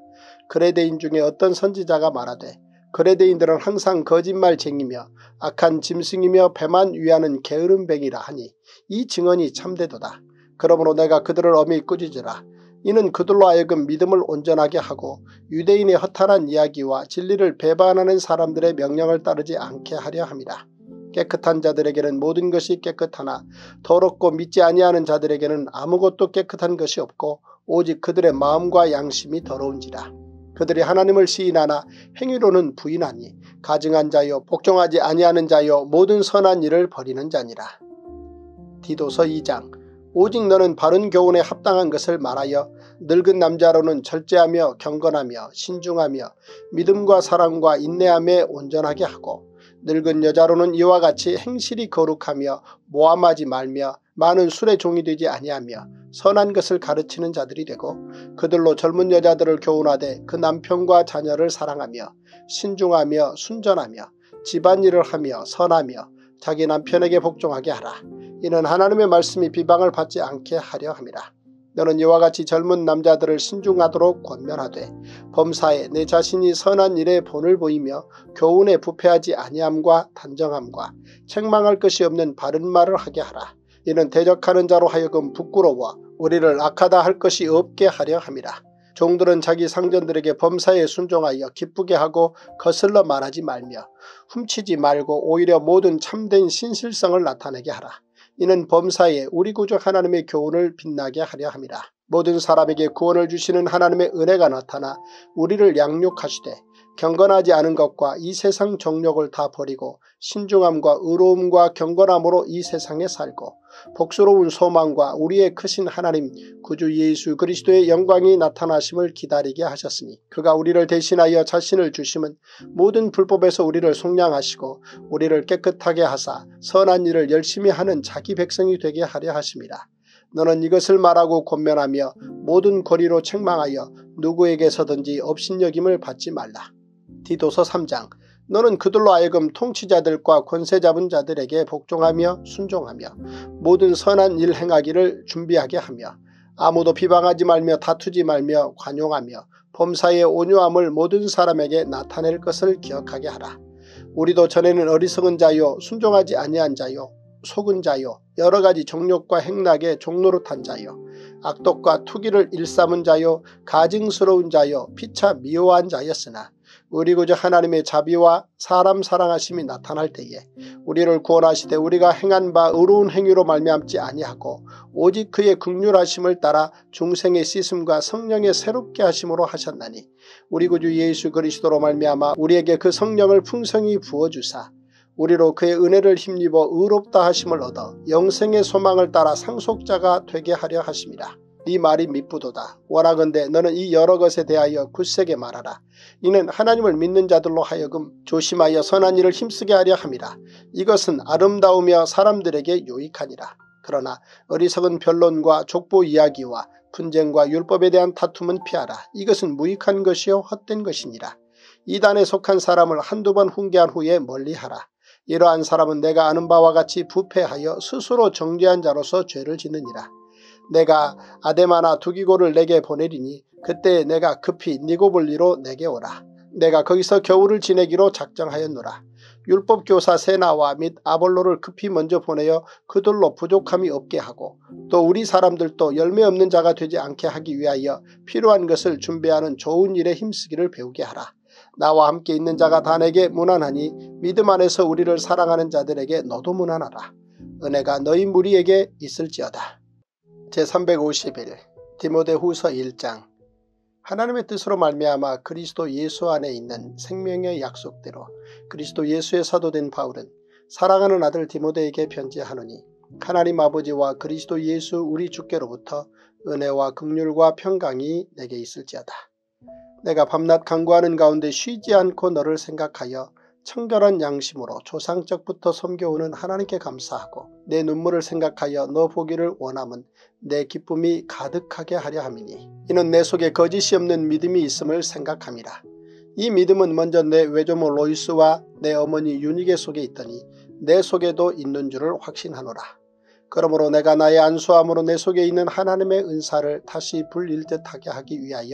Speaker 3: 그레데인 중에 어떤 선지자가 말하되 그레데인들은 항상 거짓말쟁이며 악한 짐승이며 배만 위하는 게으름뱅이라 하니 이 증언이 참되도다. 그러므로 내가 그들을 엄히 꾸짖으라. 이는 그들로 하여금 믿음을 온전하게 하고 유대인의 허탄한 이야기와 진리를 배반하는 사람들의 명령을 따르지 않게 하려 함이라. 깨끗한 자들에게는 모든 것이 깨끗하나 더럽고 믿지 아니하는 자들에게는 아무것도 깨끗한 것이 없고 오직 그들의 마음과 양심이 더러운지라. 그들이 하나님을 시인하나 행위로는 부인하니 가증한 자요 복종하지 아니하는 자요 모든 선한 일을 버리는 자니라. 디도서 2장. 오직 너는 바른 교훈에 합당한 것을 말하여 늙은 남자로는 절제하며 경건하며 신중하며 믿음과 사랑과 인내함에 온전하게 하고 늙은 여자로는 이와 같이 행실이 거룩하며 모함하지 말며 많은 술의 종이 되지 아니하며 선한 것을 가르치는 자들이 되고 그들로 젊은 여자들을 교훈하되 그 남편과 자녀를 사랑하며 신중하며 순전하며 집안일을 하며 선하며 자기 남편에게 복종하게 하라. 이는 하나님의 말씀이 비방을 받지 않게 하려 함이라. 너는 이와 같이 젊은 남자들을 신중하도록 권면하되 범사에 내 자신이 선한 일에 본을 보이며 교훈에 부패하지 아니함과 단정함과 책망할 것이 없는 바른 말을 하게 하라. 이는 대적하는 자로 하여금 부끄러워 우리를 악하다 할 것이 없게 하려 함이라. 종들은 자기 상전들에게 범사에 순종하여 기쁘게 하고 거슬러 말하지 말며 훔치지 말고 오히려 모든 참된 신실성을 나타내게 하라. 이는 범사에 우리 구주 하나님의 교훈을 빛나게 하려 함이라. 모든 사람에게 구원을 주시는 하나님의 은혜가 나타나 우리를 양육하시되 경건하지 않은 것과 이 세상 정욕을 다 버리고 신중함과 의로움과 경건함으로 이 세상에 살고 복스러운 소망과 우리의 크신 하나님 구주 예수 그리스도의 영광이 나타나심을 기다리게 하셨으니 그가 우리를 대신하여 자신을 주심은 모든 불법에서 우리를 속량하시고 우리를 깨끗하게 하사 선한 일을 열심히 하는 자기 백성이 되게 하려 하심이라. 너는 이것을 말하고 권면하며 모든 권위로 책망하여 누구에게서든지 업신여김을 받지 말라. 디도서 3장. 너는 그들로 하여금 통치자들과 권세 잡은 자들에게 복종하며 순종하며 모든 선한 일 행하기를 준비하게 하며 아무도 비방하지 말며 다투지 말며 관용하며 범사의 온유함을 모든 사람에게 나타낼 것을 기억하게 하라. 우리도 전에는 어리석은 자요 순종하지 아니한 자요 속은 자요 여러가지 정욕과 행락에 종노릇한 자요 악독과 투기를 일삼은 자요 가증스러운 자요 피차 미워한 자였으나 우리 구주 하나님의 자비와 사람 사랑하심이 나타날 때에 우리를 구원하시되 우리가 행한 바 의로운 행위로 말미암지 아니하고 오직 그의 긍휼하심을 따라 중생의 씻음과 성령의 새롭게 하심으로 하셨나니 우리 구주 예수 그리스도로 말미암아 우리에게 그 성령을 풍성히 부어주사 우리로 그의 은혜를 힘입어 의롭다 하심을 얻어 영생의 소망을 따라 상속자가 되게 하려 하심이라. 이 말이 미쁘도다. 원하건대 너는 이 여러 것에 대하여 굳세게 말하라. 이는 하나님을 믿는 자들로 하여금 조심하여 선한 일을 힘쓰게 하려 함이라. 이것은 아름다우며 사람들에게 유익하니라. 그러나 어리석은 변론과 족보 이야기와 분쟁과 율법에 대한 다툼은 피하라. 이것은 무익한 것이요 헛된 것이니라. 이단에 속한 사람을 한두 번 훈계한 후에 멀리하라. 이러한 사람은 내가 아는 바와 같이 부패하여 스스로 정죄한 자로서 죄를 짓느니라. 내가 아데마나 두기고를 내게 보내리니 그때 내가 급히 니고볼리로 내게 오라. 내가 거기서 겨울을 지내기로 작정하였노라. 율법교사 세나와 및 아볼로를 급히 먼저 보내어 그들로 부족함이 없게 하고 또 우리 사람들도 열매 없는 자가 되지 않게 하기 위하여 필요한 것을 준비하는 좋은 일에 힘쓰기를 배우게 하라. 나와 함께 있는 자가 다 내게 무난하니 믿음 안에서 우리를 사랑하는 자들에게 너도 무난하라. 은혜가 너희 무리에게 있을지어다. 제351 디모데후서 1장. 하나님의 뜻으로 말미암아 그리스도 예수 안에 있는 생명의 약속대로 그리스도 예수의 사도된 바울은 사랑하는 아들 디모데에게 편지하노니 하나님 아버지와 그리스도 예수 우리 주께로부터 은혜와 긍휼과 평강이 내게 있을지어다. 내가 밤낮 간구하는 가운데 쉬지 않고 너를 생각하여 청결한 양심으로 조상적부터 섬겨오는 하나님께 감사하고 내 눈물을 생각하여 너 보기를 원함은 내 기쁨이 가득하게 하려 함이니 이는 내 속에 거짓이 없는 믿음이 있음을 생각함이라. 이 믿음은 먼저 내 외조모 로이스와 내 어머니 유니게 속에 있더니 내 속에도 있는 줄을 확신하노라. 그러므로 내가 나의 안수함으로 내 속에 있는 하나님의 은사를 다시 불일 듯하게 하기 위하여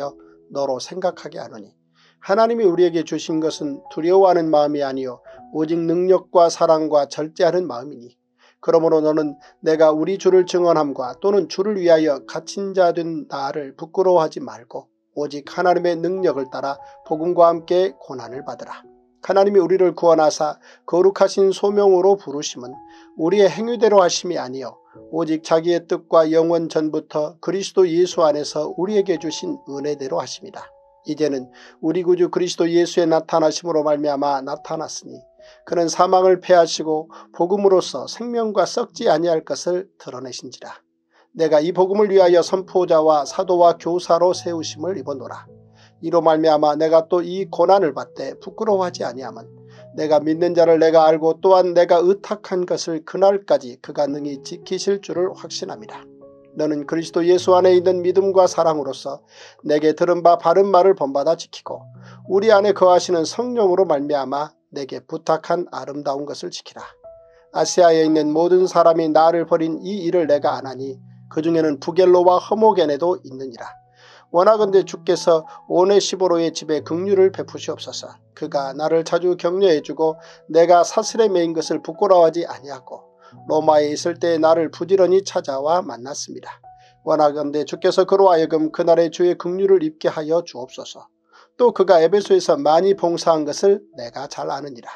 Speaker 3: 너로 생각하게 하노니 하나님이 우리에게 주신 것은 두려워하는 마음이 아니요 오직 능력과 사랑과 절제하는 마음이니 그러므로 너는 내가 우리 주를 증언함과 또는 주를 위하여 갇힌 자 된 나를 부끄러워하지 말고 오직 하나님의 능력을 따라 복음과 함께 고난을 받으라. 하나님이 우리를 구원하사 거룩하신 소명으로 부르심은 우리의 행위대로 하심이 아니요 오직 자기의 뜻과 영원 전부터 그리스도 예수 안에서 우리에게 주신 은혜대로 하심이다. 이제는 우리 구주 그리스도 예수의 나타나심으로 말미암아 나타났으니 그는 사망을 패하시고 복음으로써 생명과 썩지 아니할 것을 드러내신지라. 내가 이 복음을 위하여 선포자와 사도와 교사로 세우심을 입어노라. 이로 말미암아 내가 또 이 고난을 받되 부끄러워하지 아니함은 내가 믿는 자를 내가 알고 또한 내가 의탁한 것을 그날까지 그가 능히 지키실 줄을 확신함이라. 너는 그리스도 예수 안에 있는 믿음과 사랑으로서 내게 들은 바 바른 말을 본받아 지키고 우리 안에 거하시는 성령으로 말미암아 내게 부탁한 아름다운 것을 지키라. 아시아에 있는 모든 사람이 나를 버린 이 일을 내가 아나니 그 중에는 부겔로와 허모게네도 있느니라. 원하건대 주께서 오네시보로의 집에 긍휼을 베푸시옵소서. 그가 나를 자주 격려해주고 내가 사슬에 매인 것을 부끄러워하지 아니하고 로마에 있을 때 나를 부지런히 찾아와 만났습니다. 원하건대 주께서 그로 하여금 그날의 주의 긍휼을 입게 하여 주옵소서. 또 그가 에베소에서 많이 봉사한 것을 내가 잘 아느니라.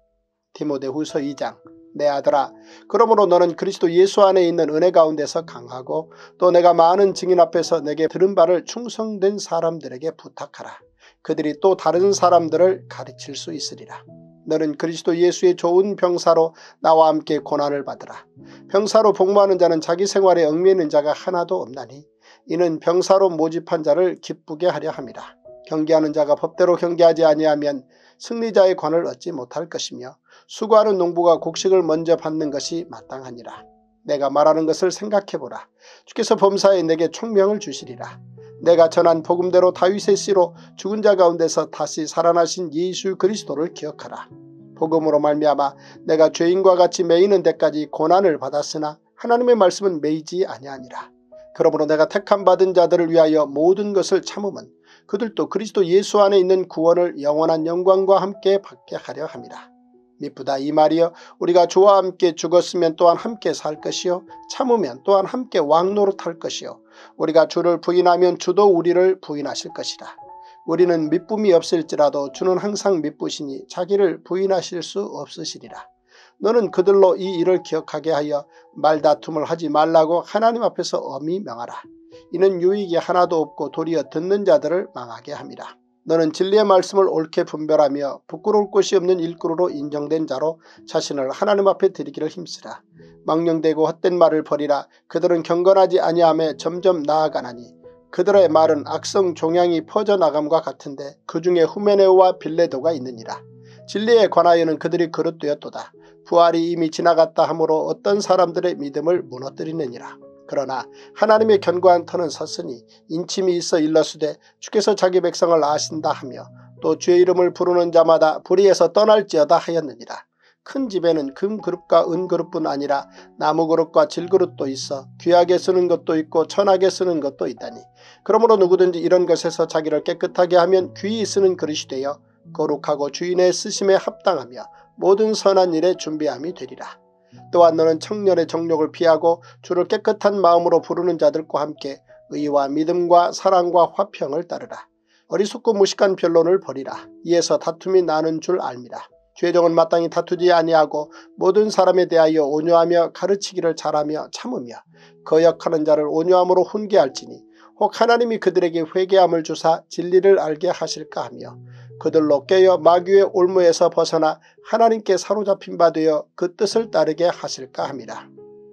Speaker 3: 디모데후서 2장. 내 아들아, 그러므로 너는 그리스도 예수 안에 있는 은혜 가운데서 강하고 또 내가 많은 증인 앞에서 내게 들은 바를 충성된 사람들에게 부탁하라. 그들이 또 다른 사람들을 가르칠 수 있으리라. 너는 그리스도 예수의 좋은 병사로 나와 함께 고난을 받으라. 병사로 복무하는 자는 자기 생활에 얽매이는 자가 하나도 없나니 이는 병사로 모집한 자를 기쁘게 하려 함이라. 경계하는 자가 법대로 경계하지 아니하면 승리자의 관을 얻지 못할 것이며 수고하는 농부가 곡식을 먼저 받는 것이 마땅하니라. 내가 말하는 것을 생각해보라. 주께서 범사에 내게 총명을 주시리라. 내가 전한 복음대로 다윗의 씨로 죽은 자 가운데서 다시 살아나신 예수 그리스도를 기억하라. 복음으로 말미암아 내가 죄인과 같이 매이는 데까지 고난을 받았으나 하나님의 말씀은 매이지 아니하니라. 그러므로 내가 택함 받은 자들을 위하여 모든 것을 참음은 그들도 그리스도 예수 안에 있는 구원을 영원한 영광과 함께 받게 하려 함이라. 미쁘다 이 말이여, 우리가 주와 함께 죽었으면 또한 함께 살 것이요 참으면 또한 함께 왕노릇할 것이요 우리가 주를 부인하면 주도 우리를 부인하실 것이라. 우리는 미쁨이 없을지라도 주는 항상 미쁘시니 자기를 부인하실 수 없으시리라. 너는 그들로 이 일을 기억하게 하여 말다툼을 하지 말라고 하나님 앞에서 엄히 명하라. 이는 유익이 하나도 없고 도리어 듣는 자들을 망하게 함이라. 너는 진리의 말씀을 옳게 분별하며 부끄러울 곳이 없는 일꾼으로 인정된 자로 자신을 하나님 앞에 드리기를 힘쓰라. 망령되고 헛된 말을 버리라. 그들은 경건하지 아니하며 점점 나아가나니 그들의 말은 악성 종양이 퍼져나감과 같은데 그 중에 후메네오와 빌레도가 있느니라. 진리에 관하여는 그들이 그릇되었도다. 부활이 이미 지나갔다 하므로 어떤 사람들의 믿음을 무너뜨리느니라. 그러나 하나님의 견고한 터는 섰으니 인침이 있어 일러스되 주께서 자기 백성을 아신다 하며 또 주의 이름을 부르는 자마다 불의에서 떠날지어다 하였느니라. 큰 집에는 금그릇과 은그릇뿐 아니라 나무그릇과 질그릇도 있어 귀하게 쓰는 것도 있고 천하게 쓰는 것도 있다니 그러므로 누구든지 이런 것에서 자기를 깨끗하게 하면 귀히 쓰는 그릇이 되어 거룩하고 주인의 쓰심에 합당하며 모든 선한 일에 준비함이 되리라. 또한 너는 청년의 정욕을 피하고 주를 깨끗한 마음으로 부르는 자들과 함께 의와 믿음과 사랑과 화평을 따르라. 어리석고 무식한 변론을 버리라. 이에서 다툼이 나는 줄 알미라. 죄종은 마땅히 다투지 아니하고 모든 사람에 대하여 온유하며 가르치기를 잘하며 참으며 거역하는 자를 온유함으로 훈계할지니 혹 하나님이 그들에게 회개함을 주사 진리를 알게 하실까 하며 그들로 깨어 마귀의 올무에서 벗어나 하나님께 사로잡힌 바 되어 그 뜻을 따르게 하실까 함이라.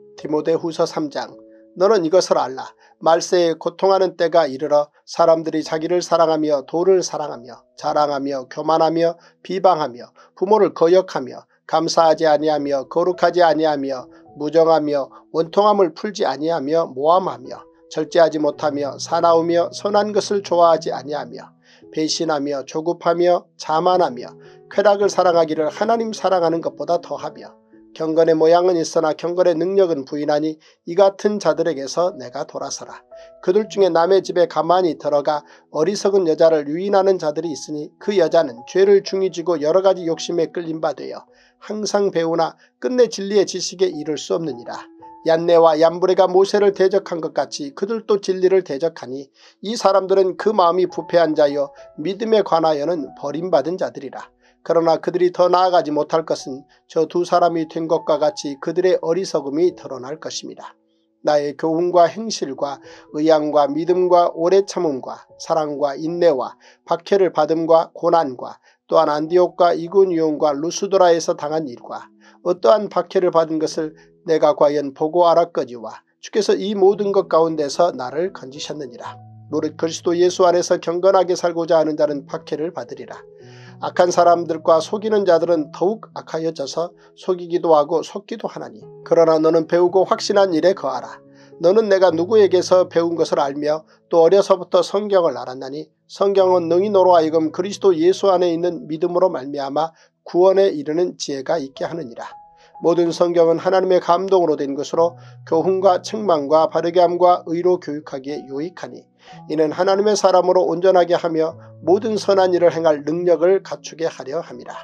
Speaker 3: 디모데후서 3장. 너는 이것을 알라. 말세에 고통하는 때가 이르러 사람들이 자기를 사랑하며 도를 사랑하며 자랑하며 교만하며 비방하며 부모를 거역하며 감사하지 아니하며 거룩하지 아니하며 무정하며 원통함을 풀지 아니하며 모함하며 절제하지 못하며 사나우며 선한 것을 좋아하지 아니하며 배신하며 조급하며 자만하며 쾌락을 사랑하기를 하나님 사랑하는 것보다 더하며 경건의 모양은 있으나 경건의 능력은 부인하니 이 같은 자들에게서 내가 돌아서라. 그들 중에 남의 집에 가만히 들어가 어리석은 여자를 유인하는 자들이 있으니 그 여자는 죄를 중히 쥐고 여러가지 욕심에 끌린 바 되어 항상 배우나 끝내 진리의 지식에 이를 수 없느니라. 얀네와 얀브레가 모세를 대적한 것 같이 그들도 진리를 대적하니 이 사람들은 그 마음이 부패한 자여 믿음에 관하여는 버림받은 자들이라. 그러나 그들이 더 나아가지 못할 것은 저 두 사람이 된 것과 같이 그들의 어리석음이 드러날 것입니다. 나의 교훈과 행실과 의향과 믿음과 오래 참음과 사랑과 인내와 박해를 받음과 고난과 또한 안디옥과 이고니온과 루스드라에서 당한 일과 어떠한 박해를 받은 것을 내가 과연 보고 알았거니와 주께서 이 모든 것 가운데서 나를 건지셨느니라. 무릇 그리스도 예수 안에서 경건하게 살고자 하는 자는 박해를 받으리라. 악한 사람들과 속이는 자들은 더욱 악하여져서 속이기도 하고 속기도 하나니 그러나 너는 배우고 확신한 일에 거하라. 너는 내가 누구에게서 배운 것을 알며 또 어려서부터 성경을 알았나니 성경은 능히 너로 하여금 그리스도 예수 안에 있는 믿음으로 말미암아 구원에 이르는 지혜가 있게 하느니라. 모든 성경은 하나님의 감동으로 된 것으로 교훈과 책망과 바르게 함과 의로 교육하기에 유익하니 이는 하나님의 사람으로 온전하게 하며 모든 선한 일을 행할 능력을 갖추게 하려 함이라.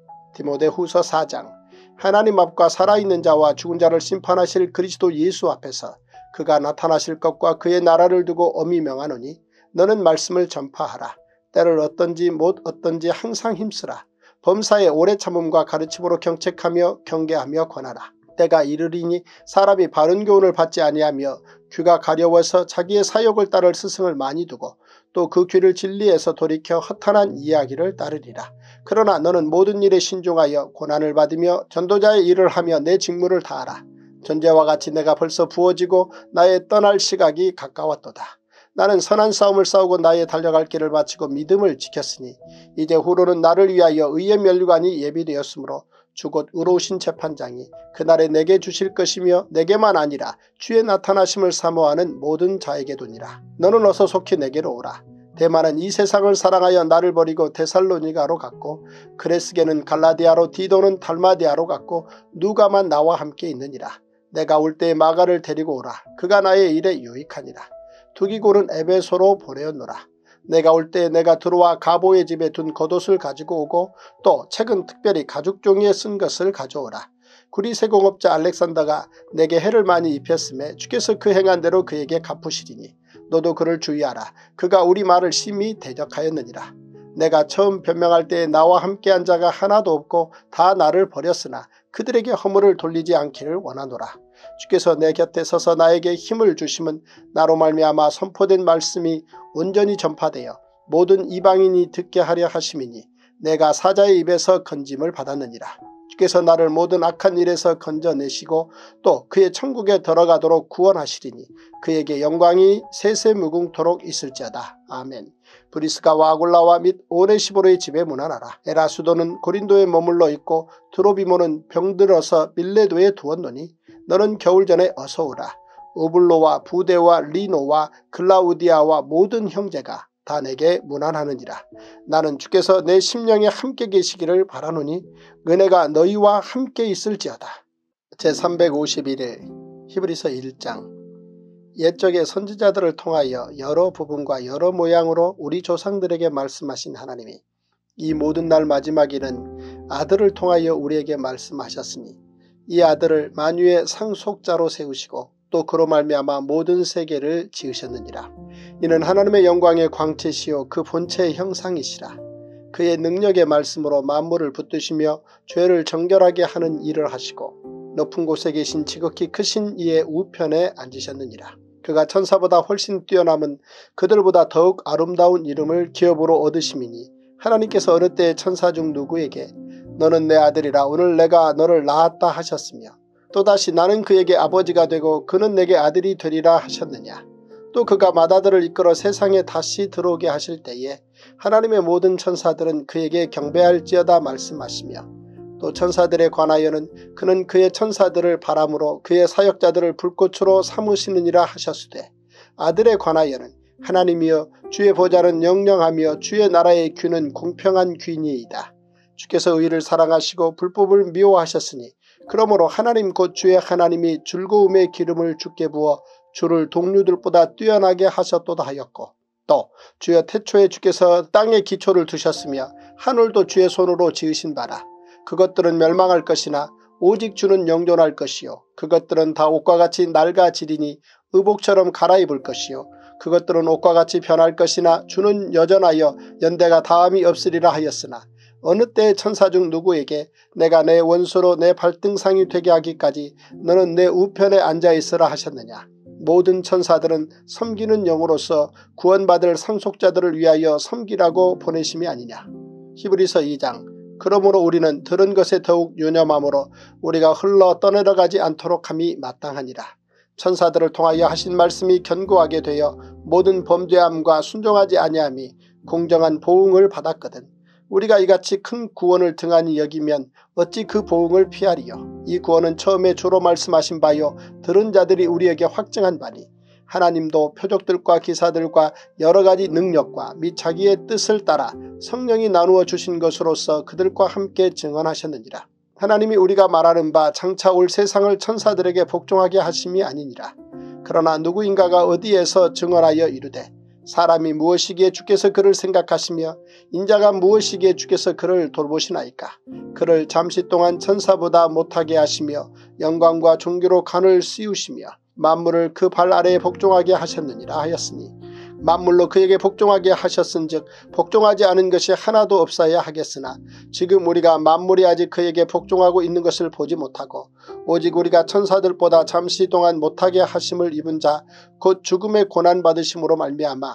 Speaker 3: 디모데후서 4장. 하나님 앞과 살아있는 자와 죽은 자를 심판하실 그리스도 예수 앞에서 그가 나타나실 것과 그의 나라를 두고 엄히 명하노니 너는 말씀을 전파하라. 때를 어떤지 못 어떤지 항상 힘쓰라. 범사에 오래 참음과 가르침으로 경책하며 경계하며 권하라. 때가 이르리니 사람이 바른 교훈을 받지 아니하며 귀가 가려워서 자기의 사욕을 따를 스승을 많이 두고 또 그 귀를 진리에서 돌이켜 허탄한 이야기를 따르리라. 그러나 너는 모든 일에 신중하여 고난을 받으며 전도자의 일을 하며 내 직무를 다하라. 전제와 같이 내가 벌써 부어지고 나의 떠날 시각이 가까웠도다. 나는 선한 싸움을 싸우고 나의 달려갈 길을 마치고 믿음을 지켰으니 이제 후로는 나를 위하여 의의 면류관이 예비되었으므로 주 곧 의로우신 재판장이 그날에 내게 주실 것이며 내게만 아니라 주의 나타나심을 사모하는 모든 자에게도니라. 너는 어서 속히 내게로 오라. 대만은 이 세상을 사랑하여 나를 버리고 데살로니가로 갔고 그레스게는 갈라디아로 디도는 달마디아로 갔고 누가만 나와 함께 있느니라. 내가 올 때에 마가를 데리고 오라. 그가 나의 일에 유익하니라. 두기골은 에베소로 보내었노라. 내가 올 때 내가 들어와 가보의 집에 둔 겉옷을 가지고 오고 또 책은 특별히 가죽 종이에 쓴 것을 가져오라. 구리세공업자 알렉산더가 내게 해를 많이 입혔음에 주께서 그 행한 대로 그에게 갚으시리니 너도 그를 주의하라. 그가 우리 말을 심히 대적하였느니라. 내가 처음 변명할 때에 나와 함께한 자가 하나도 없고 다 나를 버렸으나 그들에게 허물을 돌리지 않기를 원하노라. 주께서 내 곁에 서서 나에게 힘을 주심은 나로 말미암아 선포된 말씀이 온전히 전파되어 모든 이방인이 듣게 하려 하심이니 내가 사자의 입에서 건짐을 받았느니라. 주께서 나를 모든 악한 일에서 건져내시고 또 그의 천국에 들어가도록 구원하시리니 그에게 영광이 세세무궁토록 있을지어다. 아멘. 브리스가와 아굴라와 및 오네시보로의 집에 문안하라. 에라수도는 고린도에 머물러 있고 드로비모는 병들어서 밀레도에 두었노니 너는 겨울 전에 어서 오라. 오블로와 부데와 리노와 글라우디아와 모든 형제가 다 내게 문안하느니라. 나는 주께서 내 심령에 함께 계시기를 바라노니 은혜가 너희와 함께 있을지어다. 제351일 히브리서 1장. 옛적의 선지자들을 통하여 여러 부분과 여러 모양으로 우리 조상들에게 말씀하신 하나님이 이 모든 날 마지막에는 아들을 통하여 우리에게 말씀하셨으니 이 아들을 만유의 상속자로 세우시고 또 그로 말미암아 모든 세계를 지으셨느니라. 이는 하나님의 영광의 광채시요 그 본체의 형상이시라. 그의 능력의 말씀으로 만물을 붙드시며 죄를 정결하게 하는 일을 하시고 높은 곳에 계신 지극히 크신 이의 우편에 앉으셨느니라. 그가 천사보다 훨씬 뛰어남은 그들보다 더욱 아름다운 이름을 기업으로 얻으심이니 하나님께서 어느 때에 천사 중 누구에게 너는 내 아들이라 오늘 내가 너를 낳았다 하셨으며 또다시 나는 그에게 아버지가 되고 그는 내게 아들이 되리라 하셨느냐. 또 그가 맏아들을 이끌어 세상에 다시 들어오게 하실 때에 하나님의 모든 천사들은 그에게 경배할지어다 말씀하시며 또 천사들에 관하여는 그는 그의 천사들을 바람으로 그의 사역자들을 불꽃으로 삼으시느니라 하셨으되 아들에 관하여는 하나님이여 주의 보좌는 영영하며 주의 나라의 귀는 공평한 귀니이다. 주께서 의를 사랑하시고 불법을 미워하셨으니 그러므로 하나님 곧 주의 하나님이 즐거움의 기름을 주께 부어 주를 동류들보다 뛰어나게 하셨도다 하였고 또 주여 태초에 주께서 땅에 기초를 두셨으며 하늘도 주의 손으로 지으신 바라. 그것들은 멸망할 것이나 오직 주는 영존할 것이요 그것들은 다 옷과 같이 낡아지리니 의복처럼 갈아입을 것이요 그것들은 옷과 같이 변할 것이나 주는 여전하여 연대가 다함이 없으리라 하였으나 어느 때의 천사 중 누구에게 내가 내 원수로 내 발등상이 되게 하기까지 너는 내 우편에 앉아있으라 하셨느냐. 모든 천사들은 섬기는 영으로서 구원받을 상속자들을 위하여 섬기라고 보내심이 아니냐. 히브리서 2장. 그러므로 우리는 들은 것에 더욱 유념함으로 우리가 흘러 떠내려가지 않도록 함이 마땅하니라. 천사들을 통하여 하신 말씀이 견고하게 되어 모든 범죄함과 순종하지 아니함이 공정한 보응을 받았거든. 우리가 이같이 큰 구원을 등한히 여기면 어찌 그 보응을 피하리요. 이 구원은 처음에 주로 말씀하신 바요 들은 자들이 우리에게 확증한 바니 하나님도 표적들과 기사들과 여러가지 능력과 및 자기의 뜻을 따라 성령이 나누어 주신 것으로서 그들과 함께 증언하셨느니라. 하나님이 우리가 말하는 바 장차 올 세상을 천사들에게 복종하게 하심이 아니니라. 그러나 누구인가가 어디에서 증언하여 이르되 사람이 무엇이기에 주께서 그를 생각하시며 인자가 무엇이기에 주께서 그를 돌보시나이까. 그를 잠시 동안 천사보다 못하게 하시며 영광과 존귀로 간을 씌우시며 만물을 그 발 아래에 복종하게 하셨느니라 하였으니 만물로 그에게 복종하게 하셨은즉 복종하지 않은 것이 하나도 없어야 하겠으나 지금 우리가 만물이 아직 그에게 복종하고 있는 것을 보지 못하고 오직 우리가 천사들보다 잠시 동안 못하게 하심을 입은 자 곧 죽음의 고난받으심으로 말미암아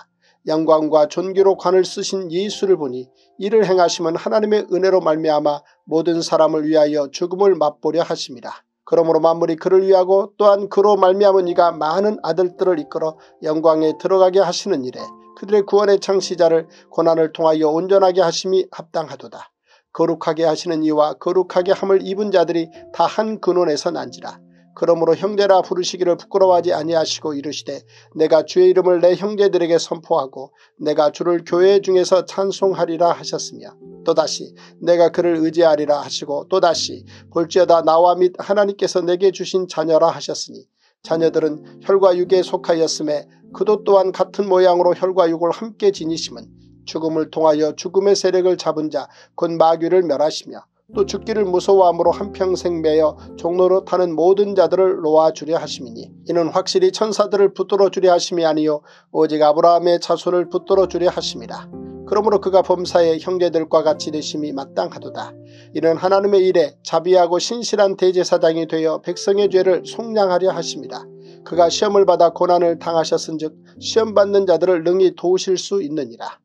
Speaker 3: 영광과 존귀로 관을 쓰신 예수를 보니 이를 행하심은 하나님의 은혜로 말미암아 모든 사람을 위하여 죽음을 맛보려 하심이라. 그러므로 만물이 그를 위하고 또한 그로 말미암은 이가 많은 아들들을 이끌어 영광에 들어가게 하시는 일에 그들의 구원의 창시자를 고난을 통하여 온전하게 하심이 합당하도다. 거룩하게 하시는 이와 거룩하게 함을 입은 자들이 다 한 근원에서 난지라. 그러므로 형제라 부르시기를 부끄러워하지 아니하시고 이르시되 내가 주의 이름을 내 형제들에게 선포하고 내가 주를 교회 중에서 찬송하리라 하셨으며 또다시 내가 그를 의지하리라 하시고 또다시 볼지어다 나와 및 하나님께서 내게 주신 자녀라 하셨으니 자녀들은 혈과 육에 속하였음에 그도 또한 같은 모양으로 혈과 육을 함께 지니심은 죽음을 통하여 죽음의 세력을 잡은 자 곧 마귀를 멸하시며 또 죽기를 무서워함으로 한평생 매여 종로로 타는 모든 자들을 놓아주려 하심이니 이는 확실히 천사들을 붙들어 주려 하심이 아니요 오직 아브라함의 자손을 붙들어 주려 하심이라. 그러므로 그가 범사에 형제들과 같이 되심이 마땅하도다. 이는 하나님의 일에 자비하고 신실한 대제사장이 되어 백성의 죄를 속량하려 하심이라. 그가 시험을 받아 고난을 당하셨은즉 시험받는 자들을 능히 도우실 수 있느니라.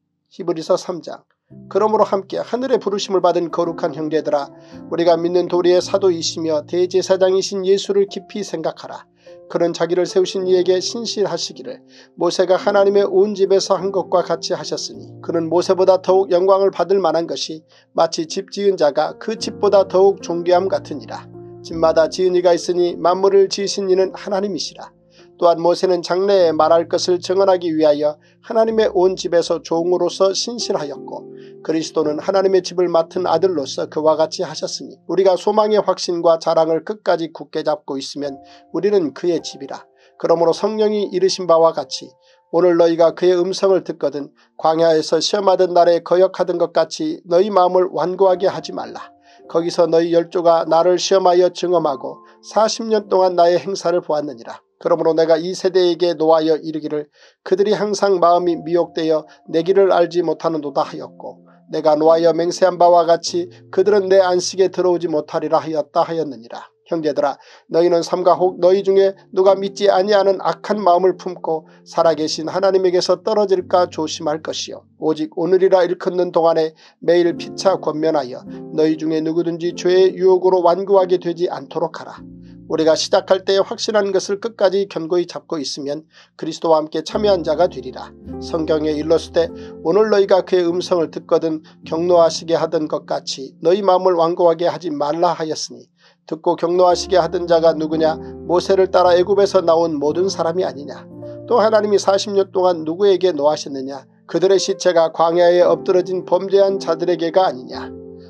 Speaker 3: 히브리서 3장. 그러므로 함께 하늘의 부르심을 받은 거룩한 형제들아 우리가 믿는 도리의 사도이시며 대제사장이신 예수를 깊이 생각하라. 그는 자기를 세우신 이에게 신실하시기를 모세가 하나님의 온 집에서 한 것과 같이 하셨으니 그는 모세보다 더욱 영광을 받을 만한 것이 마치 집 지은 자가 그 집보다 더욱 존귀함 같으니라. 집마다 지은 이가 있으니 만물을 지으신 이는 하나님이시라. 또한 모세는 장래에 말할 것을 증언하기 위하여 하나님의 온 집에서 종으로서 신실하였고 그리스도는 하나님의 집을 맡은 아들로서 그와 같이 하셨으니 우리가 소망의 확신과 자랑을 끝까지 굳게 잡고 있으면 우리는 그의 집이라. 그러므로 성령이 이르신 바와 같이 오늘 너희가 그의 음성을 듣거든 광야에서 시험하던 날에 거역하던 것 같이 너희 마음을 완고하게 하지 말라. 거기서 너희 열조가 나를 시험하여 증언하고 40년 동안 나의 행사를 보았느니라. 그러므로 내가 이 세대에게 노하여 이르기를 그들이 항상 마음이 미혹되어 내 길을 알지 못하는도다 하였고 내가 노하여 맹세한 바와 같이 그들은 내 안식에 들어오지 못하리라 하였다 하였느니라. 형제들아 너희는 삼가 혹 너희 중에 누가 믿지 아니하는 악한 마음을 품고 살아계신 하나님에게서 떨어질까 조심할 것이요 오직 오늘이라 일컫는 동안에 매일 피차 권면하여 너희 중에 누구든지 죄의 유혹으로 완고하게 되지 않도록 하라. 우리가 시작할 때에 확신한 것을 끝까지 견고히 잡고 있으면 그리스도와 함께 참여한 자가 되리라. 성경에 일렀으되 오늘 너희가 그의 음성을 듣거든 경노하시게 하던 것 같이 너희 마음을 완고하게 하지 말라 하였으니 듣고 경노하시게 하던 자가 누구냐? 모세를 따라 애굽에서 나온 모든 사람이 아니냐? 또 하나님이 40년 동안 누구에게 노하셨느냐? 그들의 시체가 광야에 엎드러진 범죄한 자들에게가 아니냐?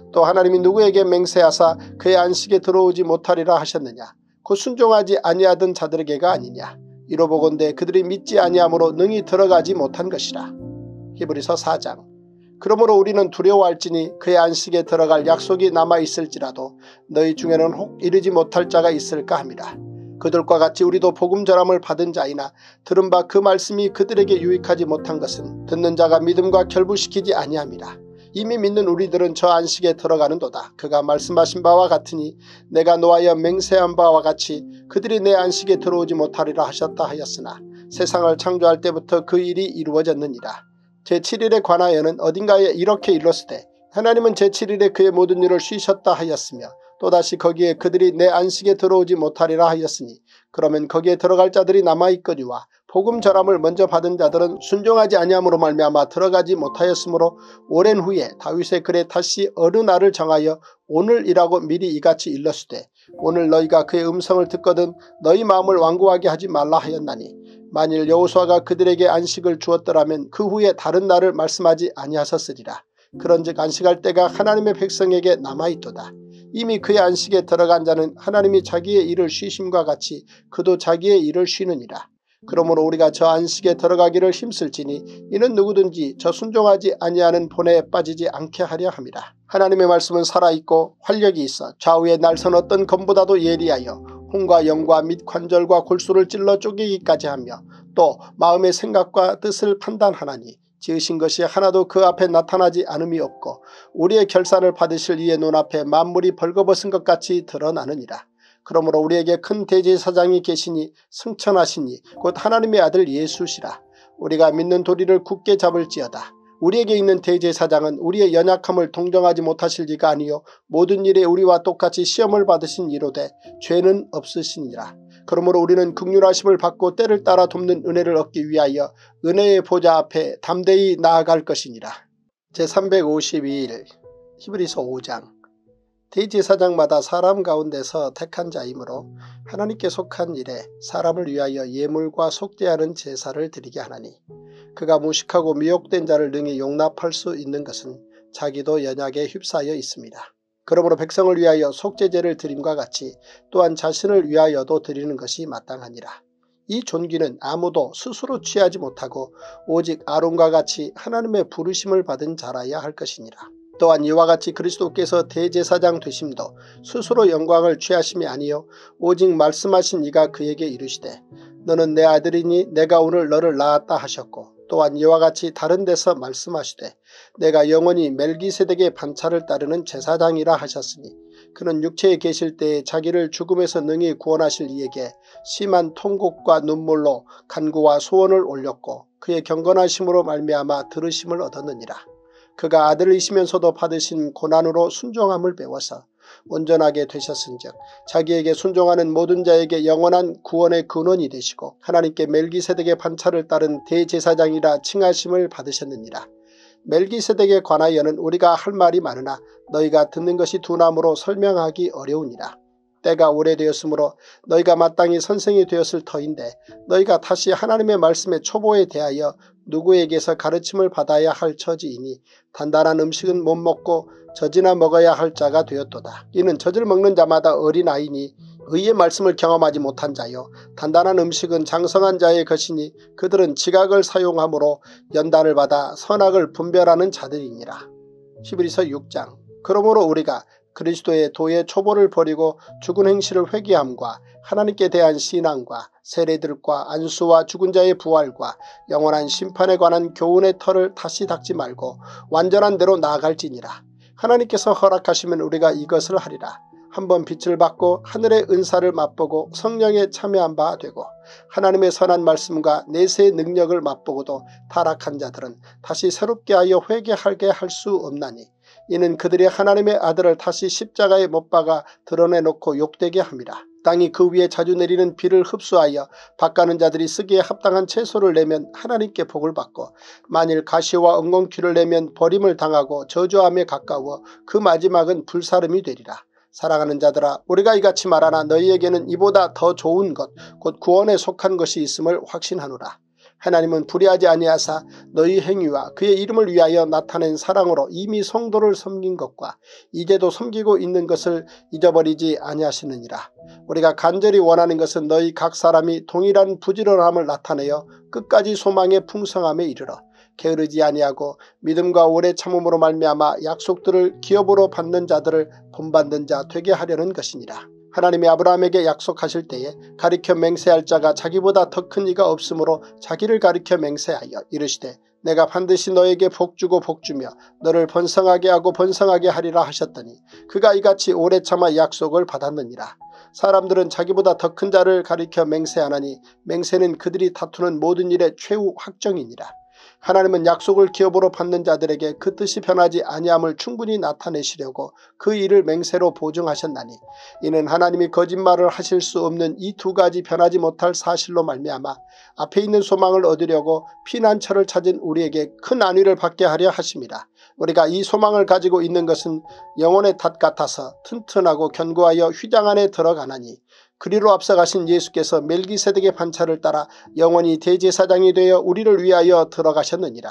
Speaker 3: 또 하나님이 누구에게 맹세하사 그의 안식에 들어오지 못하리라 하셨느냐. 곧 순종하지 아니하던 자들에게가 아니냐. 이로 보건대 그들이 믿지 아니함으로 능히 들어가지 못한 것이라. 히브리서 4장. 그러므로 우리는 두려워할지니 그의 안식에 들어갈 약속이 남아있을지라도 너희 중에는 혹 이르지 못할 자가 있을까 합니다. 그들과 같이 우리도 복음 전함을 받은 자이나 들은 바 그 말씀이 그들에게 유익하지 못한 것은 듣는 자가 믿음과 결부시키지 아니함이라. 이미 믿는 우리들은 저 안식에 들어가는도다. 그가 말씀하신 바와 같으니 내가 노하여 맹세한 바와 같이 그들이 내 안식에 들어오지 못하리라 하셨다 하였으나 세상을 창조할 때부터 그 일이 이루어졌느니라. 제7일에 관하여는 어딘가에 이렇게 일렀으되 하나님은 제7일에 그의 모든 일을 쉬셨다 하였으며 또다시 거기에 그들이 내 안식에 들어오지 못하리라 하였으니 그러면 거기에 들어갈 자들이 남아있거니와 복음 전함을 먼저 받은 자들은 순종하지 아니함으로 말미암아 들어가지 못하였으므로 오랜 후에 다윗의 글에 다시 어느 날을 정하여 오늘이라고 미리 이같이 일렀으되 오늘 너희가 그의 음성을 듣거든 너희 마음을 완고하게 하지 말라 하였나니 만일 여호수아가 그들에게 안식을 주었더라면 그 후에 다른 날을 말씀하지 아니하셨으리라. 그런즉 안식할 때가 하나님의 백성에게 남아있도다. 이미 그의 안식에 들어간 자는 하나님이 자기의 일을 쉬심과 같이 그도 자기의 일을 쉬느니라. 그러므로 우리가 저 안식에 들어가기를 힘쓸지니 이는 누구든지 저 순종하지 아니하는 본에 빠지지 않게 하려 함이라. 하나님의 말씀은 살아있고 활력이 있어 좌우에 날선 어떤 검보다도 예리하여 혼과 영과 및 관절과 골수를 찔러 쪼개기까지 하며 또 마음의 생각과 뜻을 판단하나니 지으신 것이 하나도 그 앞에 나타나지 않음이 없고 우리의 결산을 받으실 이의 눈앞에 만물이 벌거벗은 것 같이 드러나느니라. 그러므로 우리에게 큰 대제사장이 계시니 승천하시니 곧 하나님의 아들 예수시라. 우리가 믿는 도리를 굳게 잡을지어다. 우리에게 있는 대제사장은 우리의 연약함을 동정하지 못하실 리가 아니요 모든 일에 우리와 똑같이 시험을 받으신 이로되 죄는 없으시니라. 그러므로 우리는 긍휼하심을 받고 때를 따라 돕는 은혜를 얻기 위하여 은혜의 보좌 앞에 담대히 나아갈 것이니라. 제352일 히브리서 5장. 대제사장마다 사람 가운데서 택한 자이므로 하나님께 속한 일에 사람을 위하여 예물과 속죄하는 제사를 드리게 하나니 그가 무식하고 미혹된 자를 능히 용납할 수 있는 것은 자기도 연약에 휩싸여 있습니다. 그러므로 백성을 위하여 속죄제를 드림과 같이 또한 자신을 위하여도 드리는 것이 마땅하니라. 이 존귀는 아무도 스스로 취하지 못하고 오직 아론과 같이 하나님의 부르심을 받은 자라야 할 것이니라. 또한 이와 같이 그리스도께서 대제사장 되심도 스스로 영광을 취하심이 아니요 오직 말씀하신 이가 그에게 이르시되 너는 내 아들이니 내가 오늘 너를 낳았다 하셨고 또한 이와 같이 다른 데서 말씀하시되 내가 영원히 멜기세덱의 반차를 따르는 제사장이라 하셨으니 그는 육체에 계실 때에 자기를 죽음에서 능히 구원하실 이에게 심한 통곡과 눈물로 간구와 소원을 올렸고 그의 경건하심으로 말미암아 들으심을 얻었느니라. 그가 아들이시면서도 받으신 고난으로 순종함을 배워서 온전하게 되셨은즉 자기에게 순종하는 모든 자에게 영원한 구원의 근원이 되시고 하나님께 멜기세덱의 반차를 따른 대제사장이라 칭하심을 받으셨느니라. 멜기세덱에 관하여는 우리가 할 말이 많으나 너희가 듣는 것이 둔함으로 설명하기 어려우니라. 때가 오래되었으므로 너희가 마땅히 선생이 되었을 터인데 너희가 다시 하나님의 말씀의 초보에 대하여 누구에게서 가르침을 받아야 할 처지이니 단단한 음식은 못 먹고 젖이나 먹어야 할 자가 되었도다. 이는 젖을 먹는 자마다 어린아이니 의의 말씀을 경험하지 못한 자요 단단한 음식은 장성한 자의 것이니 그들은 지각을 사용함으로 연단을 받아 선악을 분별하는 자들이니라. 히브리서 6장. 그러므로 우리가 그리스도의 도의 초보를 버리고 죽은 행실을 회개함과 하나님께 대한 신앙과 세례들과 안수와 죽은 자의 부활과 영원한 심판에 관한 교훈의 털을 다시 닦지 말고 완전한 대로 나아갈지니라. 하나님께서 허락하시면 우리가 이것을 하리라. 한번 빛을 받고 하늘의 은사를 맛보고 성령에 참여한 바 되고 하나님의 선한 말씀과 내세의 능력을 맛보고도 타락한 자들은 다시 새롭게 하여 회개하게 할 수 없나니 이는 그들이 하나님의 아들을 다시 십자가에 못 박아 드러내놓고 욕되게 함이라. 땅이 그 위에 자주 내리는 비를 흡수하여 밭가는 자들이 쓰기에 합당한 채소를 내면 하나님께 복을 받고 만일 가시와 엉겅퀴를 내면 버림을 당하고 저주함에 가까워 그 마지막은 불사름이 되리라. 사랑하는 자들아 우리가 이같이 말하나 너희에게는 이보다 더 좋은 것 곧 구원에 속한 것이 있음을 확신하노라. 하나님은 불의하지 아니하사 너희 행위와 그의 이름을 위하여 나타낸 사랑으로 이미 성도를 섬긴 것과 이제도 섬기고 있는 것을 잊어버리지 아니하시느니라. 우리가 간절히 원하는 것은 너희 각 사람이 동일한 부지런함을 나타내어 끝까지 소망의 풍성함에 이르러 게으르지 아니하고 믿음과 오래 참음으로 말미암아 약속들을 기업으로 받는 자들을 본받는 자 되게 하려는 것이니라. 하나님이 아브라함에게 약속하실 때에 가리켜 맹세할 자가 자기보다 더 큰 이가 없으므로 자기를 가리켜 맹세하여 이르시되 내가 반드시 너에게 복주고 복주며 너를 번성하게 하고 번성하게 하리라 하셨더니 그가 이같이 오래 참아 약속을 받았느니라. 사람들은 자기보다 더 큰 자를 가리켜 맹세하나니 맹세는 그들이 다투는 모든 일의 최후 확정이니라. 하나님은 약속을 기업으로 받는 자들에게 그 뜻이 변하지 아니함을 충분히 나타내시려고 그 일을 맹세로 보증하셨나니 이는 하나님이 거짓말을 하실 수 없는 이 두 가지 변하지 못할 사실로 말미암아 앞에 있는 소망을 얻으려고 피난처를 찾은 우리에게 큰 안위를 받게 하려 하심이라. 우리가 이 소망을 가지고 있는 것은 영혼의 탓 같아서 튼튼하고 견고하여 휘장 안에 들어가나니 그리로 앞서가신 예수께서 멜기세덱의 반차를 따라 영원히 대제사장이 되어 우리를 위하여 들어가셨느니라.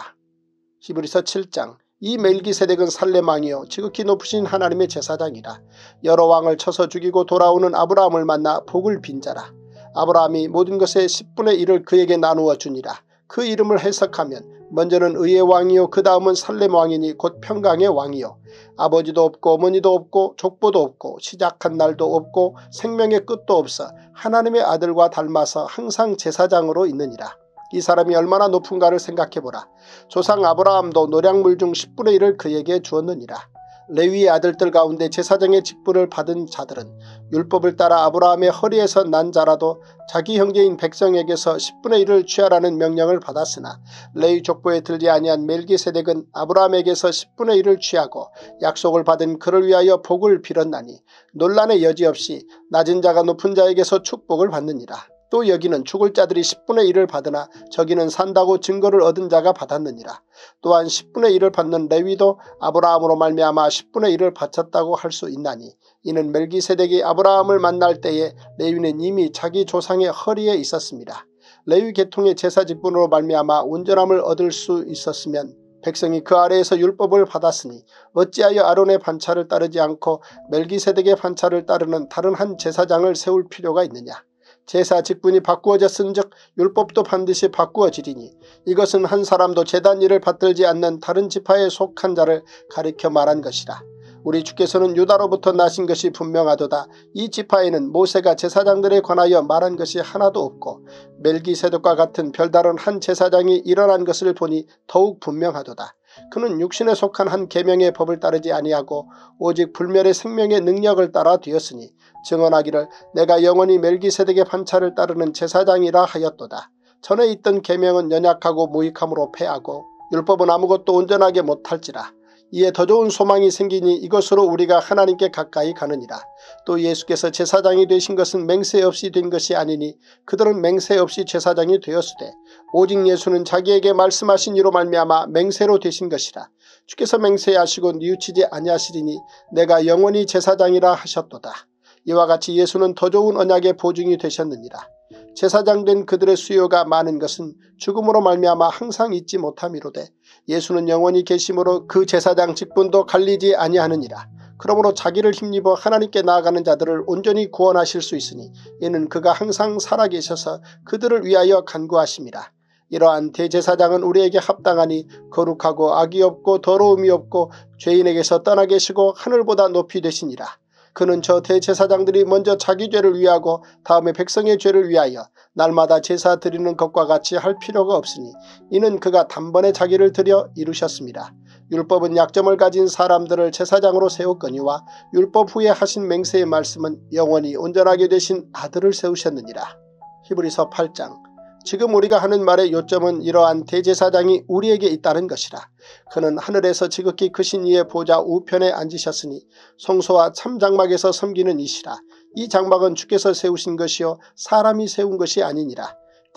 Speaker 3: 히브리서 7장. 이 멜기세덱은 살렘 왕이요 지극히 높으신 하나님의 제사장이라. 여러 왕을 쳐서 죽이고 돌아오는 아브라함을 만나 복을 빈 자라. 아브라함이 모든 것의 10분의 1을 그에게 나누어 주니라. 그 이름을 해석하면 먼저는 의의 왕이요 그 다음은 살렘 왕이니 곧 평강의 왕이요 아버지도 없고 어머니도 없고 족보도 없고 시작한 날도 없고 생명의 끝도 없어 하나님의 아들과 닮아서 항상 제사장으로 있느니라. 이 사람이 얼마나 높은가를 생각해보라. 조상 아브라함도 노량물 중 10분의 1을 그에게 주었느니라. 레위의 아들들 가운데 제사장의 직분을 받은 자들은 율법을 따라 아브라함의 허리에서 난 자라도 자기 형제인 백성에게서 10분의 1을 취하라는 명령을 받았으나 레위 족보에 들지 아니한 멜기세덱은 아브라함에게서 10분의 1을 취하고 약속을 받은 그를 위하여 복을 빌었나니 논란의 여지없이 낮은 자가 높은 자에게서 축복을 받느니라. 또 여기는 죽을 자들이 10분의 1을 받으나 저기는 산다고 증거를 얻은 자가 받았느니라. 또한 10분의 1을 받는 레위도 아브라함으로 말미암아 10분의 1을 바쳤다고 할 수 있나니 이는 멜기세덱이 아브라함을 만날 때에 레위는 이미 자기 조상의 허리에 있었습니다. 레위 계통의 제사 직분으로 말미암아 온전함을 얻을 수 있었으면 백성이 그 아래에서 율법을 받았으니 어찌하여 아론의 반차를 따르지 않고 멜기세덱의 반차를 따르는 다른 한 제사장을 세울 필요가 있느냐. 제사 직분이 바꾸어졌은즉 율법도 반드시 바꾸어지리니 이것은 한 사람도 제단 일을 받들지 않는 다른 지파에 속한 자를 가리켜 말한 것이라. 우리 주께서는 유다로부터 나신 것이 분명하도다. 이 지파에는 모세가 제사장들에 관하여 말한 것이 하나도 없고 멜기세덱과 같은 별다른 한 제사장이 일어난 것을 보니 더욱 분명하도다. 그는 육신에 속한 한 계명의 법을 따르지 아니하고 오직 불멸의 생명의 능력을 따라 되었으니 증언하기를 내가 영원히 멜기세덱의 반차를 따르는 제사장이라 하였도다. 전에 있던 계명은 연약하고 무익함으로 패하고 율법은 아무것도 온전하게 못할지라. 이에 더 좋은 소망이 생기니 이것으로 우리가 하나님께 가까이 가느니라. 또 예수께서 제사장이 되신 것은 맹세 없이 된 것이 아니니 그들은 맹세 없이 제사장이 되었으되 오직 예수는 자기에게 말씀하신 이로 말미암아 맹세로 되신 것이라. 주께서 맹세하시고 뉘우치지 아니하시리니 내가 영원히 제사장이라 하셨도다. 이와 같이 예수는 더 좋은 언약의 보증이 되셨느니라. 제사장 된 그들의 수요가 많은 것은 죽음으로 말미암아 항상 잊지 못함이로되 예수는 영원히 계심으로 그 제사장 직분도 갈리지 아니하느니라. 그러므로 자기를 힘입어 하나님께 나아가는 자들을 온전히 구원하실 수 있으니 이는 그가 항상 살아계셔서 그들을 위하여 간구하심이라. 이러한 대제사장은 우리에게 합당하니 거룩하고 악이 없고 더러움이 없고 죄인에게서 떠나 계시고 하늘보다 높이 되시니라. 그는 저 대제사장들이 먼저 자기 죄를 위하고 다음에 백성의 죄를 위하여 날마다 제사 드리는 것과 같이 할 필요가 없으니 이는 그가 단번에 자기를 드려 이루셨습니다. 율법은 약점을 가진 사람들을 제사장으로 세웠거니와 율법 후에 하신 맹세의 말씀은 영원히 온전하게 되신 아들을 세우셨느니라. 히브리서 8장. 지금 우리가 하는 말의 요점은 이러한 대제사장이 우리에게 있다는 것이라. 그는 하늘에서 지극히 크신 이의 보좌 우편에 앉으셨으니 성소와 참장막에서 섬기는 이시라. 이 장막은 주께서 세우신 것이요 사람이 세운 것이 아니니라.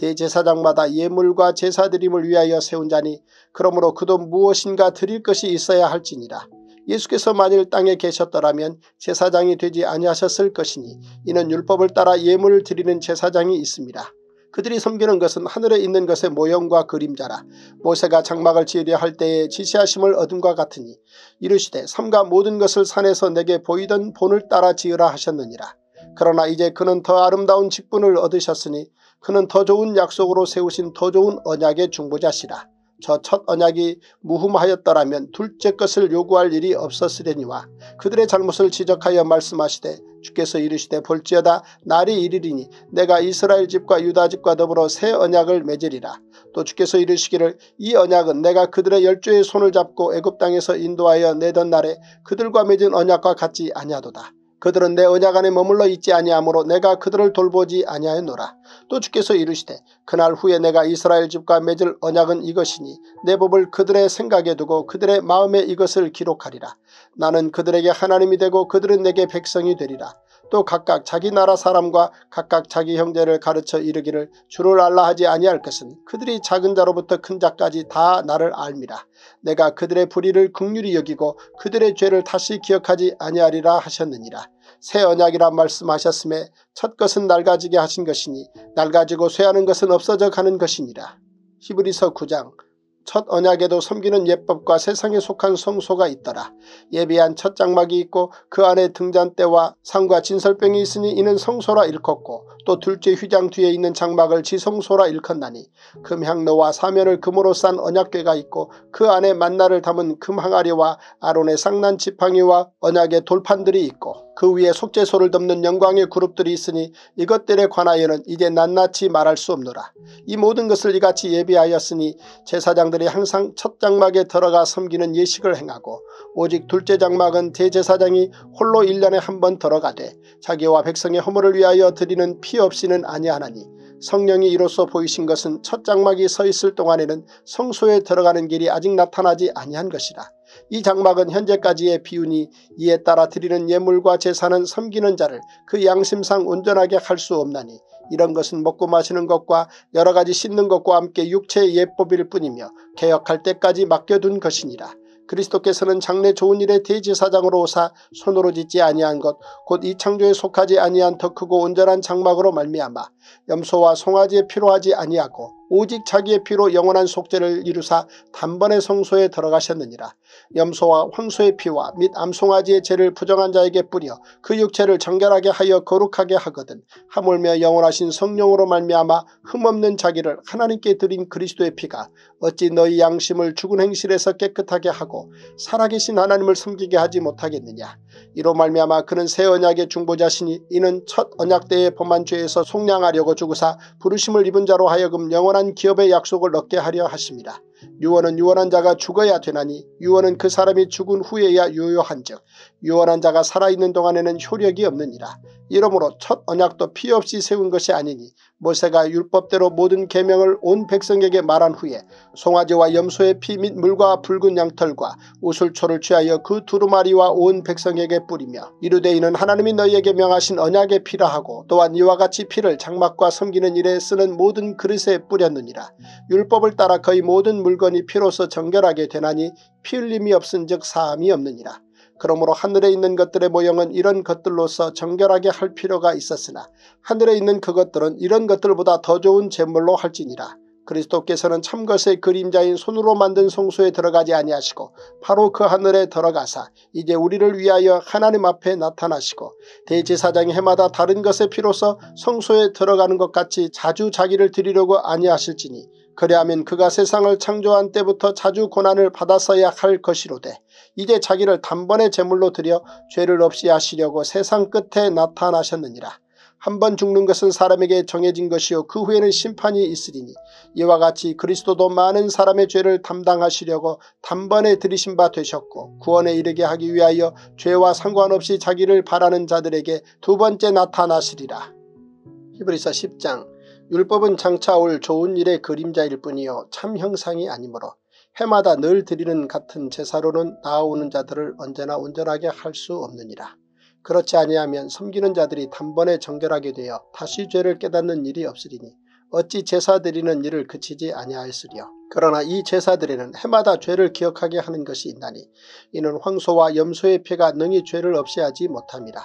Speaker 3: 대제사장마다 예물과 제사드림을 위하여 세운 자니 그러므로 그도 무엇인가 드릴 것이 있어야 할지니라. 예수께서 만일 땅에 계셨더라면 제사장이 되지 아니하셨을 것이니 이는 율법을 따라 예물을 드리는 제사장이 있습니다. 그들이 섬기는 것은 하늘에 있는 것의 모형과 그림자라. 모세가 장막을 지으려 할 때에 지시하심을 얻음과 같으니 이르시되 삼가 모든 것을 산에서 내게 보이던 본을 따라 지으라 하셨느니라. 그러나 이제 그는 더 아름다운 직분을 얻으셨으니 그는 더 좋은 약속으로 세우신 더 좋은 언약의 중보자시라. 저 첫 언약이 무흠하였더라면 둘째 것을 요구할 일이 없었으려니와 그들의 잘못을 지적하여 말씀하시되 주께서 이르시되 볼지어다 날이 이르리니 내가 이스라엘 집과 유다 집과 더불어 새 언약을 맺으리라. 또 주께서 이르시기를 이 언약은 내가 그들의 열조의 손을 잡고 애굽 땅에서 인도하여 내던 날에 그들과 맺은 언약과 같지 아니하도다. 그들은 내 언약 안에 머물러 있지 아니하므로 내가 그들을 돌보지 아니하였노라. 또 주께서 이르시되 그날 후에 내가 이스라엘 집과 맺을 언약은 이것이니 내 법을 그들의 생각에 두고 그들의 마음에 이것을 기록하리라. 나는 그들에게 하나님이 되고 그들은 내게 백성이 되리라. 또 각각 자기 나라 사람과 각각 자기 형제를 가르쳐 이르기를 주를 알라 하지 아니할 것은 그들이 작은 자로부터 큰 자까지 다 나를 알미라. 내가 그들의 불의를 긍휼히 여기고 그들의 죄를 다시 기억하지 아니하리라 하셨느니라. 새 언약이라 말씀하셨음에 첫 것은 낡아지게 하신 것이니 낡아지고 쇠하는 것은 없어져 가는 것이니라. 히브리서 9장. 첫 언약에도 섬기는 예법과 세상에 속한 성소가 있더라. 예비한 첫 장막이 있고 그 안에 등잔대와 상과 진설병이 있으니 이는 성소라 일컫고 또 둘째 휘장 뒤에 있는 장막을 지성소라 일컫나니 금향로와 사면을 금으로 싼 언약궤가 있고 그 안에 만나를 담은 금항아리와 아론의 상난 지팡이와 언약의 돌판들이 있고 그 위에 속죄소를 덮는 영광의 그룹들이 있으니 이것들에 관하여는 이제 낱낱이 말할 수 없노라. 이 모든 것을 이같이 예비하였으니 제사장들이 항상 첫 장막에 들어가 섬기는 예식을 행하고 오직 둘째 장막은 대제사장이 홀로 1년에 한 번 들어가되 자기와 백성의 허물을 위하여 드리는 피 없이는 아니하나니 성령이 이로써 보이신 것은 첫 장막이 서 있을 동안에는 성소에 들어가는 길이 아직 나타나지 아니한 것이라. 이 장막은 현재까지의 비유니 이에 따라 드리는 예물과 제사는 섬기는 자를 그 양심상 온전하게 할 수 없나니 이런 것은 먹고 마시는 것과 여러가지 씻는 것과 함께 육체의 예법일 뿐이며 개혁할 때까지 맡겨둔 것이니라. 그리스도께서는 장래 좋은 일의 대제사장으로 오사 손으로 짓지 아니한 것 곧 이 창조에 속하지 아니한 더 크고 온전한 장막으로 말미암아 염소와 송아지의 피로 하지 아니하고 오직 자기의 피로 영원한 속죄를 이루사 단번에 성소에 들어가셨느니라. 염소와 황소의 피와 및 암송아지의 죄를 부정한 자에게 뿌려 그 육체를 정결하게 하여 거룩하게 하거든 하물며 영원하신 성령으로 말미암아 흠없는 자기를 하나님께 드린 그리스도의 피가 어찌 너희 양심을 죽은 행실에서 깨끗하게 하고 살아계신 하나님을 섬기게 하지 못하겠느냐. 이로 말미암아 그는 새 언약의 중보자시니 이는 첫 언약 때의 범한 죄에서 속량하려고 죽으사 부르심을 입은 자로 하여금 영원한 기업의 약속을 얻게 하려 하심이라. 유언은 유언한 자가 죽어야 되나니 유언은 그 사람이 죽은 후에야 유효한즉 유언한 자가 살아있는 동안에는 효력이 없느니라. 이러므로 첫 언약도 피 없이 세운 것이 아니니 모세가 율법대로 모든 계명을 온 백성에게 말한 후에 송아지와 염소의 피 및 물과 붉은 양털과 우슬초를 취하여 그 두루마리와 온 백성에게 뿌리며 이르되 이는 하나님이 너희에게 명하신 언약의 피라 하고 또한 이와 같이 피를 장막과 섬기는 일에 쓰는 모든 그릇에 뿌렸느니라. 율법을 따라 거의 모든 물건이 피로서 정결하게 되나니 피 흘림이 없은즉 사함이 없느니라. 그러므로 하늘에 있는 것들의 모형은 이런 것들로서 정결하게 할 필요가 있었으나 하늘에 있는 그것들은 이런 것들보다 더 좋은 제물로 할지니라. 그리스도께서는 참것의 그림자인 손으로 만든 성소에 들어가지 아니하시고 바로 그 하늘에 들어가사 이제 우리를 위하여 하나님 앞에 나타나시고 대제사장이 해마다 다른 것의 피로서 성소에 들어가는 것 같이 자주 자기를 드리려고 아니하실지니 그리하면 그가 세상을 창조한 때부터 자주 고난을 받았어야 할 것이로되 이제 자기를 단번에 제물로 드려 죄를 없이 하시려고 세상 끝에 나타나셨느니라. 한번 죽는 것은 사람에게 정해진 것이요 그 후에는 심판이 있으리니 이와 같이 그리스도도 많은 사람의 죄를 담당하시려고 단번에 들이신 바 되셨고 구원에 이르게 하기 위하여 죄와 상관없이 자기를 바라는 자들에게 두 번째 나타나시리라. 히브리서 10장. 율법은 장차 올 좋은 일의 그림자일 뿐이요 참 형상이 아니므로 해마다 늘 드리는 같은 제사로는 나아오는 자들을 언제나 온전하게 할 수 없느니라. 그렇지 아니하면 섬기는 자들이 단번에 정결하게 되어 다시 죄를 깨닫는 일이 없으리니 어찌 제사 드리는 일을 그치지 아니하였으리요. 그러나 이 제사들에는 해마다 죄를 기억하게 하는 것이 있나니 이는 황소와 염소의 피가 능히 죄를 없이 하지 못함이라.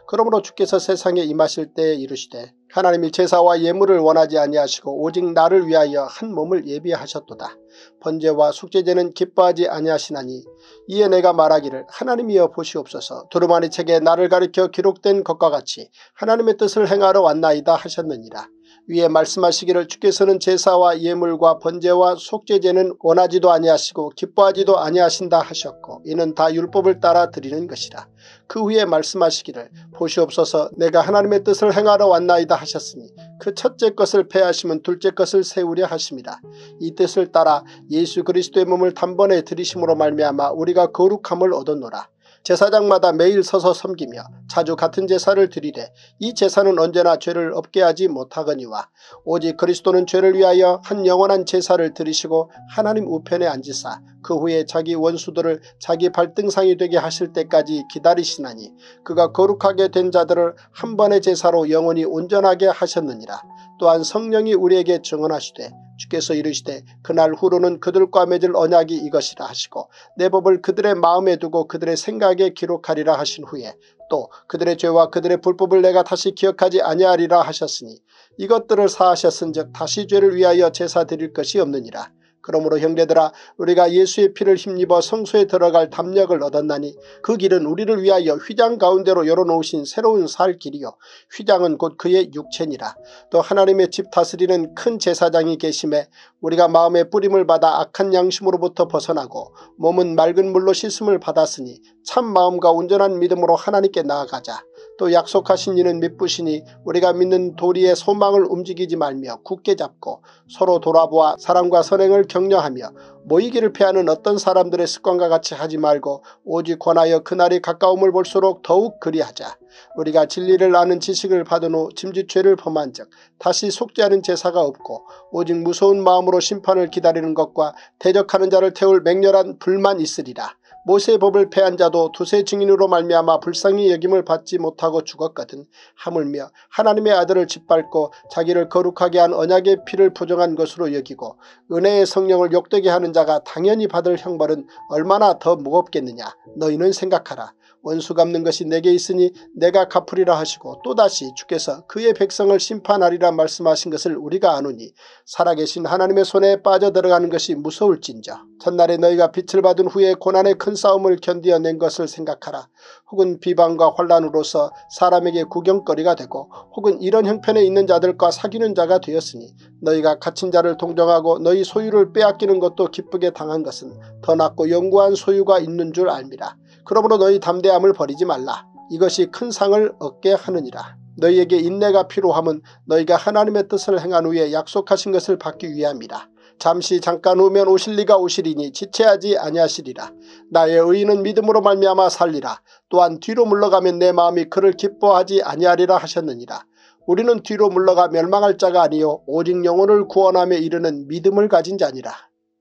Speaker 3: 그러므로 주께서 세상에 임하실 때에 이르시되 하나님이 제사와 예물을 원하지 아니하시고 오직 나를 위하여 한 몸을 예비하셨도다. 번제와 속죄제는 기뻐하지 아니하시나니 이에 내가 말하기를 하나님이여 보시옵소서 두루마리 책에 나를 가리켜 기록된 것과 같이 하나님의 뜻을 행하러 왔나이다 하셨느니라. 위에 말씀하시기를 주께서는 제사와 예물과 번제와 속죄제는 원하지도 아니하시고 기뻐하지도 아니하신다 하셨고 이는 다 율법을 따라 드리는 것이라. 그 후에 말씀하시기를 보시옵소서 내가 하나님의 뜻을 행하러 왔나이다 하셨으니 그 첫째 것을 폐하시면 둘째 것을 세우려 하심이라. 이 뜻을 따라 예수 그리스도의 몸을 단번에 드리심으로 말미암아 우리가 거룩함을 얻었노라. 제사장마다 매일 서서 섬기며 자주 같은 제사를 드리되 이 제사는 언제나 죄를 없게 하지 못하거니와 오직 그리스도는 죄를 위하여 한 영원한 제사를 드리시고 하나님 우편에 앉으사 그 후에 자기 원수들을 자기 발등상이 되게 하실 때까지 기다리시나니 그가 거룩하게 된 자들을 한 번의 제사로 영원히 온전하게 하셨느니라. 또한 성령이 우리에게 증언하시되 주께서 이르시되 그날 후로는 그들과 맺을 언약이 이것이라 하시고 내 법을 그들의 마음에 두고 그들의 생각에 기록하리라 하신 후에 또 그들의 죄와 그들의 불법을 내가 다시 기억하지 아니하리라 하셨으니 이것들을 사하셨은즉 다시 죄를 위하여 제사 드릴 것이 없느니라. 그러므로 형제들아 우리가 예수의 피를 힘입어 성소에 들어갈 담력을 얻었나니 그 길은 우리를 위하여 휘장 가운데로 열어놓으신 새로운 살 길이요 휘장은 곧 그의 육체니라. 또 하나님의 집 다스리는 큰 제사장이 계심에 우리가 마음의 뿌림을 받아 악한 양심으로부터 벗어나고 몸은 맑은 물로 씻음을 받았으니 참 마음과 온전한 믿음으로 하나님께 나아가자. 또 약속하신 이는 미쁘시니 우리가 믿는 도리의 소망을 움직이지 말며 굳게 잡고 서로 돌아보아 사랑과 선행을 격려하며 모이기를 피하는 어떤 사람들의 습관과 같이 하지 말고 오직 권하여 그날이 가까움을 볼수록 더욱 그리하자. 우리가 진리를 아는 지식을 받은 후 짐짓죄를 범한 적 다시 속죄하는 제사가 없고 오직 무서운 마음으로 심판을 기다리는 것과 대적하는 자를 태울 맹렬한 불만 있으리라. 모세의 법을 폐한 자도 두세 증인으로 말미암아 불쌍히 여김을 받지 못하고 죽었거든 하물며 하나님의 아들을 짓밟고 자기를 거룩하게 한 언약의 피를 부정한 것으로 여기고 은혜의 성령을 욕되게 하는 자가 당연히 받을 형벌은 얼마나 더 무겁겠느냐. 너희는 생각하라. 원수 갚는 것이 내게 있으니 내가 갚으리라 하시고 또다시 주께서 그의 백성을 심판하리라 말씀하신 것을 우리가 아노니 살아계신 하나님의 손에 빠져들어가는 것이 무서울진저. 첫날에 너희가 빛을 받은 후에 고난의 큰 싸움을 견디어낸 것을 생각하라. 혹은 비방과 환란으로서 사람에게 구경거리가 되고 혹은 이런 형편에 있는 자들과 사귀는 자가 되었으니 너희가 갇힌 자를 동정하고 너희 소유를 빼앗기는 것도 기쁘게 당한 것은 더 낫고 영구한 소유가 있는 줄 알미라. 그러므로 너희 담대함을 버리지 말라. 이것이 큰 상을 얻게 하느니라. 너희에게 인내가 필요함은 너희가 하나님의 뜻을 행한 후에 약속하신 것을 받기 위함이라. 잠시 잠깐 후면 오실 리가 오시리니 지체하지 아니하시리라. 나의 의인은 믿음으로 말미암아 살리라. 또한 뒤로 물러가면 내 마음이 그를 기뻐하지 아니하리라 하셨느니라. 우리는 뒤로 물러가 멸망할 자가 아니요 오직 영혼을 구원함에 이르는 믿음을 가진 자니라.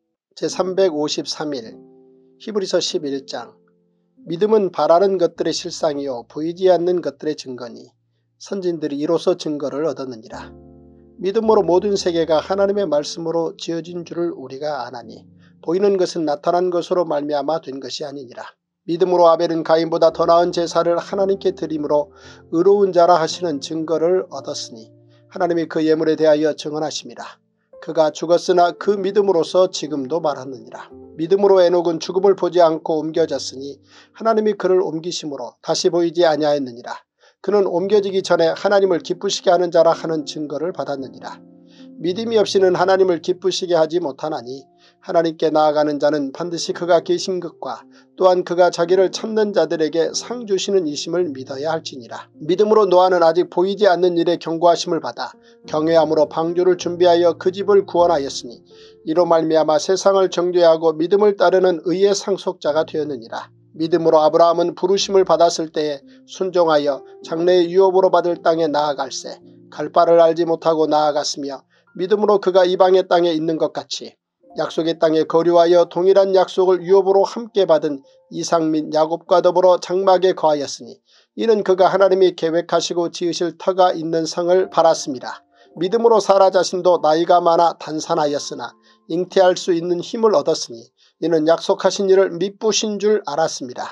Speaker 3: 제353일 히브리서 11장. 믿음은 바라는 것들의 실상이요 보이지 않는 것들의 증거니 선진들이 이로써 증거를 얻었느니라. 믿음으로 모든 세계가 하나님의 말씀으로 지어진 줄을 우리가 아나니 보이는 것은 나타난 것으로 말미암아 된 것이 아니니라. 믿음으로 아벨은 가인보다 더 나은 제사를 하나님께 드림으로 의로운 자라 하시는 증거를 얻었으니 하나님이 그 예물에 대하여 증언하심이라. 그가 죽었으나 그 믿음으로서 지금도 말하느니라. 믿음으로 에녹은 죽음을 보지 않고 옮겨졌으니 하나님이 그를 옮기심으로 다시 보이지 아니하였느니라. 그는 옮겨지기 전에 하나님을 기쁘시게 하는 자라 하는 증거를 받았느니라. 믿음이 없이는 하나님을 기쁘시게 하지 못하나니 하나님께 나아가는 자는 반드시 그가 계신 것과 또한 그가 자기를 찾는 자들에게 상 주시는 이심을 믿어야 할지니라. 믿음으로 노아는 아직 보이지 않는 일에 경고하심을 받아 경외함으로 방주를 준비하여 그 집을 구원하였으니 이로 말미암아 세상을 정죄하고 믿음을 따르는 의의 상속자가 되었느니라. 믿음으로 아브라함은 부르심을 받았을 때에 순종하여 장래의 유업으로 받을 땅에 나아갈새 갈 바를 알지 못하고 나아갔으며 믿음으로 그가 이방의 땅에 있는 것 같이 약속의 땅에 거류하여 동일한 약속을 유업으로 함께 받은 이삭 및 야곱과 더불어 장막에 거하였으니 이는 그가 하나님이 계획하시고 지으실 터가 있는 성을 바랐습니다. 믿음으로 사라 자신도 나이가 많아 단산하였으나 잉태할 수 있는 힘을 얻었으니 이는 약속하신 일을 미쁘신 줄 알았습니다.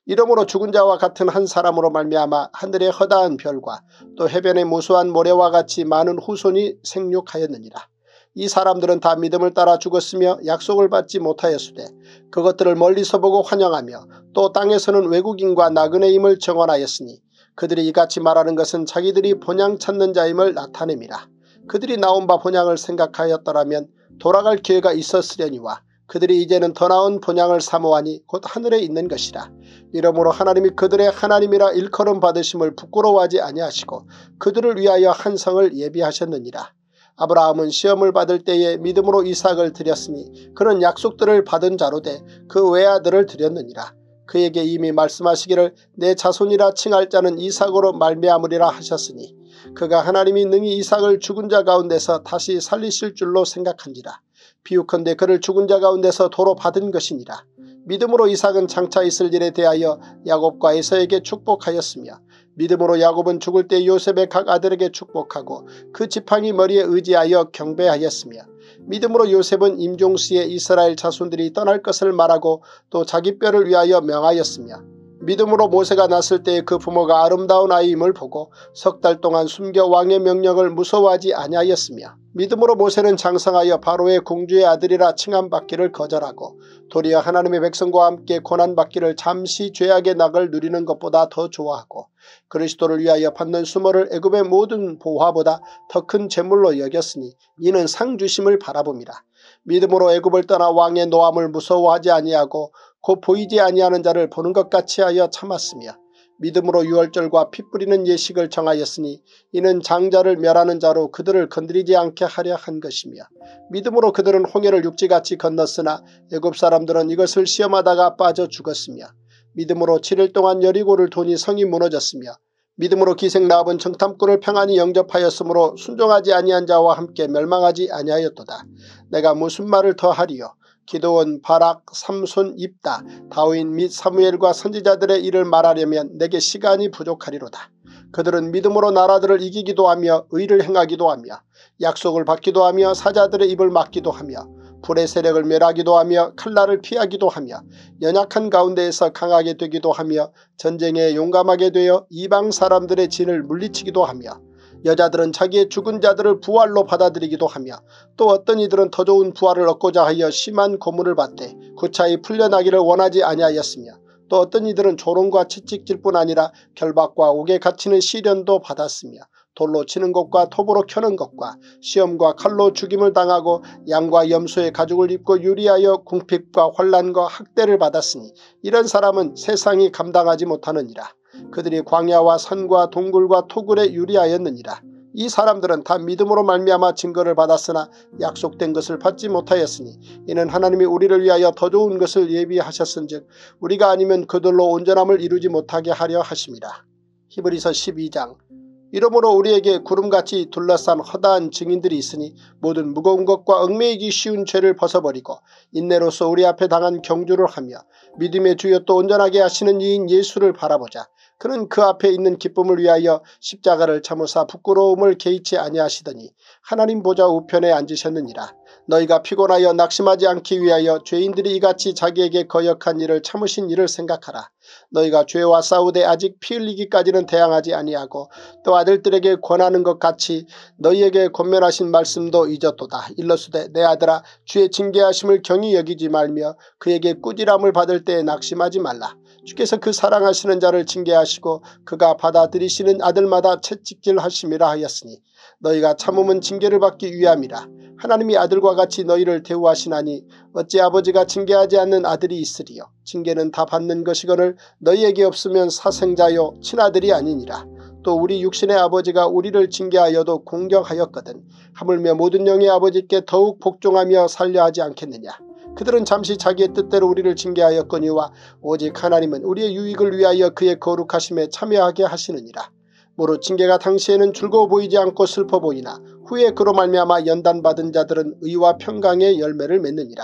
Speaker 3: 이러므로 죽은 자와 같은 한 사람으로 말미암아 하늘의 허다한 별과 또 해변의 무수한 모래와 같이 많은 후손이 생육하였느니라. 이 사람들은 다 믿음을 따라 죽었으며 약속을 받지 못하였으되 그것들을 멀리서 보고 환영하며 또 땅에서는 외국인과 나그네임을 정언하였으니 그들이 이같이 말하는 것은 자기들이 본향 찾는 자임을 나타냄이라. 그들이 나온 바 본향을 생각하였더라면 돌아갈 기회가 있었으려니와 그들이 이제는 더 나은 본향을 사모하니 곧 하늘에 있는 것이라. 이러므로 하나님이 그들의 하나님이라 일컬음 받으심을 부끄러워하지 아니하시고 그들을 위하여 한 성을 예비하셨느니라. 아브라함은 시험을 받을 때에 믿음으로 이삭을 드렸으니 그는 약속들을 받은 자로 돼 그 외아들을 드렸느니라. 그에게 이미 말씀하시기를 내 자손이라 칭할 자는 이삭으로 말미암으리라 하셨으니 그가 하나님이 능히 이삭을 죽은 자 가운데서 다시 살리실 줄로 생각한지라. 비유컨대 그를 죽은 자 가운데서 도로 받은 것이니라. 믿음으로 이삭은 장차 있을 일에 대하여 야곱과 에서에게 축복하였으며 믿음으로 야곱은 죽을 때 요셉의 각 아들에게 축복하고 그 지팡이 머리에 의지하여 경배하였으며 믿음으로 요셉은 임종시에 이스라엘 자손들이 떠날 것을 말하고 또 자기 뼈를 위하여 명하였으며 믿음으로 모세가 났을 때 그 부모가 아름다운 아이임을 보고 석 달 동안 숨겨 왕의 명령을 무서워하지 아니하였으며 믿음으로 모세는 장성하여 바로의 공주의 아들이라 칭함받기를 거절하고 도리어 하나님의 백성과 함께 고난받기를 잠시 죄악의 낙을 누리는 것보다 더 좋아하고 그리스도를 위하여 받는 수모를 애굽의 모든 보화보다 더 큰 재물로 여겼으니 이는 상 주심을 바라봅니다. 믿음으로 애굽을 떠나 왕의 노함을 무서워하지 아니하고 곧 보이지 아니하는 자를 보는 것 같이 하여 참았으며 믿음으로 유월절과 피 뿌리는 예식을 정하였으니 이는 장자를 멸하는 자로 그들을 건드리지 않게 하려 한 것이며 믿음으로 그들은 홍해를 육지같이 건넜으나 애굽 사람들은 이것을 시험하다가 빠져 죽었으며 믿음으로 7일 동안 여리고를 도니 성이 무너졌으며 믿음으로 기생 라합은 정탐꾼을 평안히 영접하였으므로 순종하지 아니한 자와 함께 멸망하지 아니하였도다. 내가 무슨 말을 더하리요. 기드온, 바락, 삼손, 입다, 다윗 및 사무엘과 선지자들의 일을 말하려면 내게 시간이 부족하리로다. 그들은 믿음으로 나라들을 이기기도 하며 의를 행하기도 하며 약속을 받기도 하며 사자들의 입을 막기도 하며 불의 세력을 멸하기도 하며 칼날을 피하기도 하며 연약한 가운데에서 강하게 되기도 하며 전쟁에 용감하게 되어 이방 사람들의 진을 물리치기도 하며 여자들은 자기의 죽은 자들을 부활로 받아들이기도 하며 또 어떤 이들은 더 좋은 부활을 얻고자 하여 심한 고문을 받되 구차히 풀려나기를 원하지 아니하였으며 또 어떤 이들은 조롱과 채찍질뿐 아니라 결박과 옥에 갇히는 시련도 받았으며 돌로 치는 것과 톱으로 켜는 것과 시험과 칼로 죽임을 당하고 양과 염소의 가죽을 입고 유리하여 궁핍과 환난과 학대를 받았으니 이런 사람은 세상이 감당하지 못하느니라. 그들이 광야와 산과 동굴과 토굴에 유리하였느니라. 이 사람들은 다 믿음으로 말미암아 증거를 받았으나 약속된 것을 받지 못하였으니 이는 하나님이 우리를 위하여 더 좋은 것을 예비하셨은즉 우리가 아니면 그들로 온전함을 이루지 못하게 하려 하심이라. 히브리서 12장. 이러므로 우리에게 구름같이 둘러싼 허다한 증인들이 있으니 모든 무거운 것과 얽매이기 쉬운 죄를 벗어버리고 인내로서 우리 앞에 당한 경주를 하며 믿음의 주여 또 온전하게 하시는 이인 예수를 바라보자. 그는 그 앞에 있는 기쁨을 위하여 십자가를 참으사 부끄러움을 개의치 아니하시더니 하나님 보좌 우편에 앉으셨느니라. 너희가 피곤하여 낙심하지 않기 위하여 죄인들이 이같이 자기에게 거역한 일을 참으신 일을 생각하라. 너희가 죄와 싸우되 아직 피 흘리기까지는 대항하지 아니하고 또 아들들에게 권하는 것 같이 너희에게 권면하신 말씀도 잊었도다. 일러스되 내 아들아 주의 징계하심을 경히 여기지 말며 그에게 꾸지람을 받을 때에 낙심하지 말라. 주께서 그 사랑하시는 자를 징계하시고 그가 받아들이시는 아들마다 채찍질하심이라 하였으니 너희가 참음은 징계를 받기 위함이라. 하나님이 아들과 같이 너희를 대우하시나니 어찌 아버지가 징계하지 않는 아들이 있으리요. 징계는 다 받는 것이거늘 너희에게 없으면 사생자요 친아들이 아니니라. 또 우리 육신의 아버지가 우리를 징계하여도 공경하였거든 하물며 모든 영의 아버지께 더욱 복종하며 살려 하지 않겠느냐. 그들은 잠시 자기의 뜻대로 우리를 징계하였거니와 오직 하나님은 우리의 유익을 위하여 그의 거룩하심에 참여하게 하시느니라. 무릇 징계가 당시에는 즐거워 보이지 않고 슬퍼 보이나 후에 그로 말미암아 연단받은 자들은 의와 평강의 열매를 맺느니라.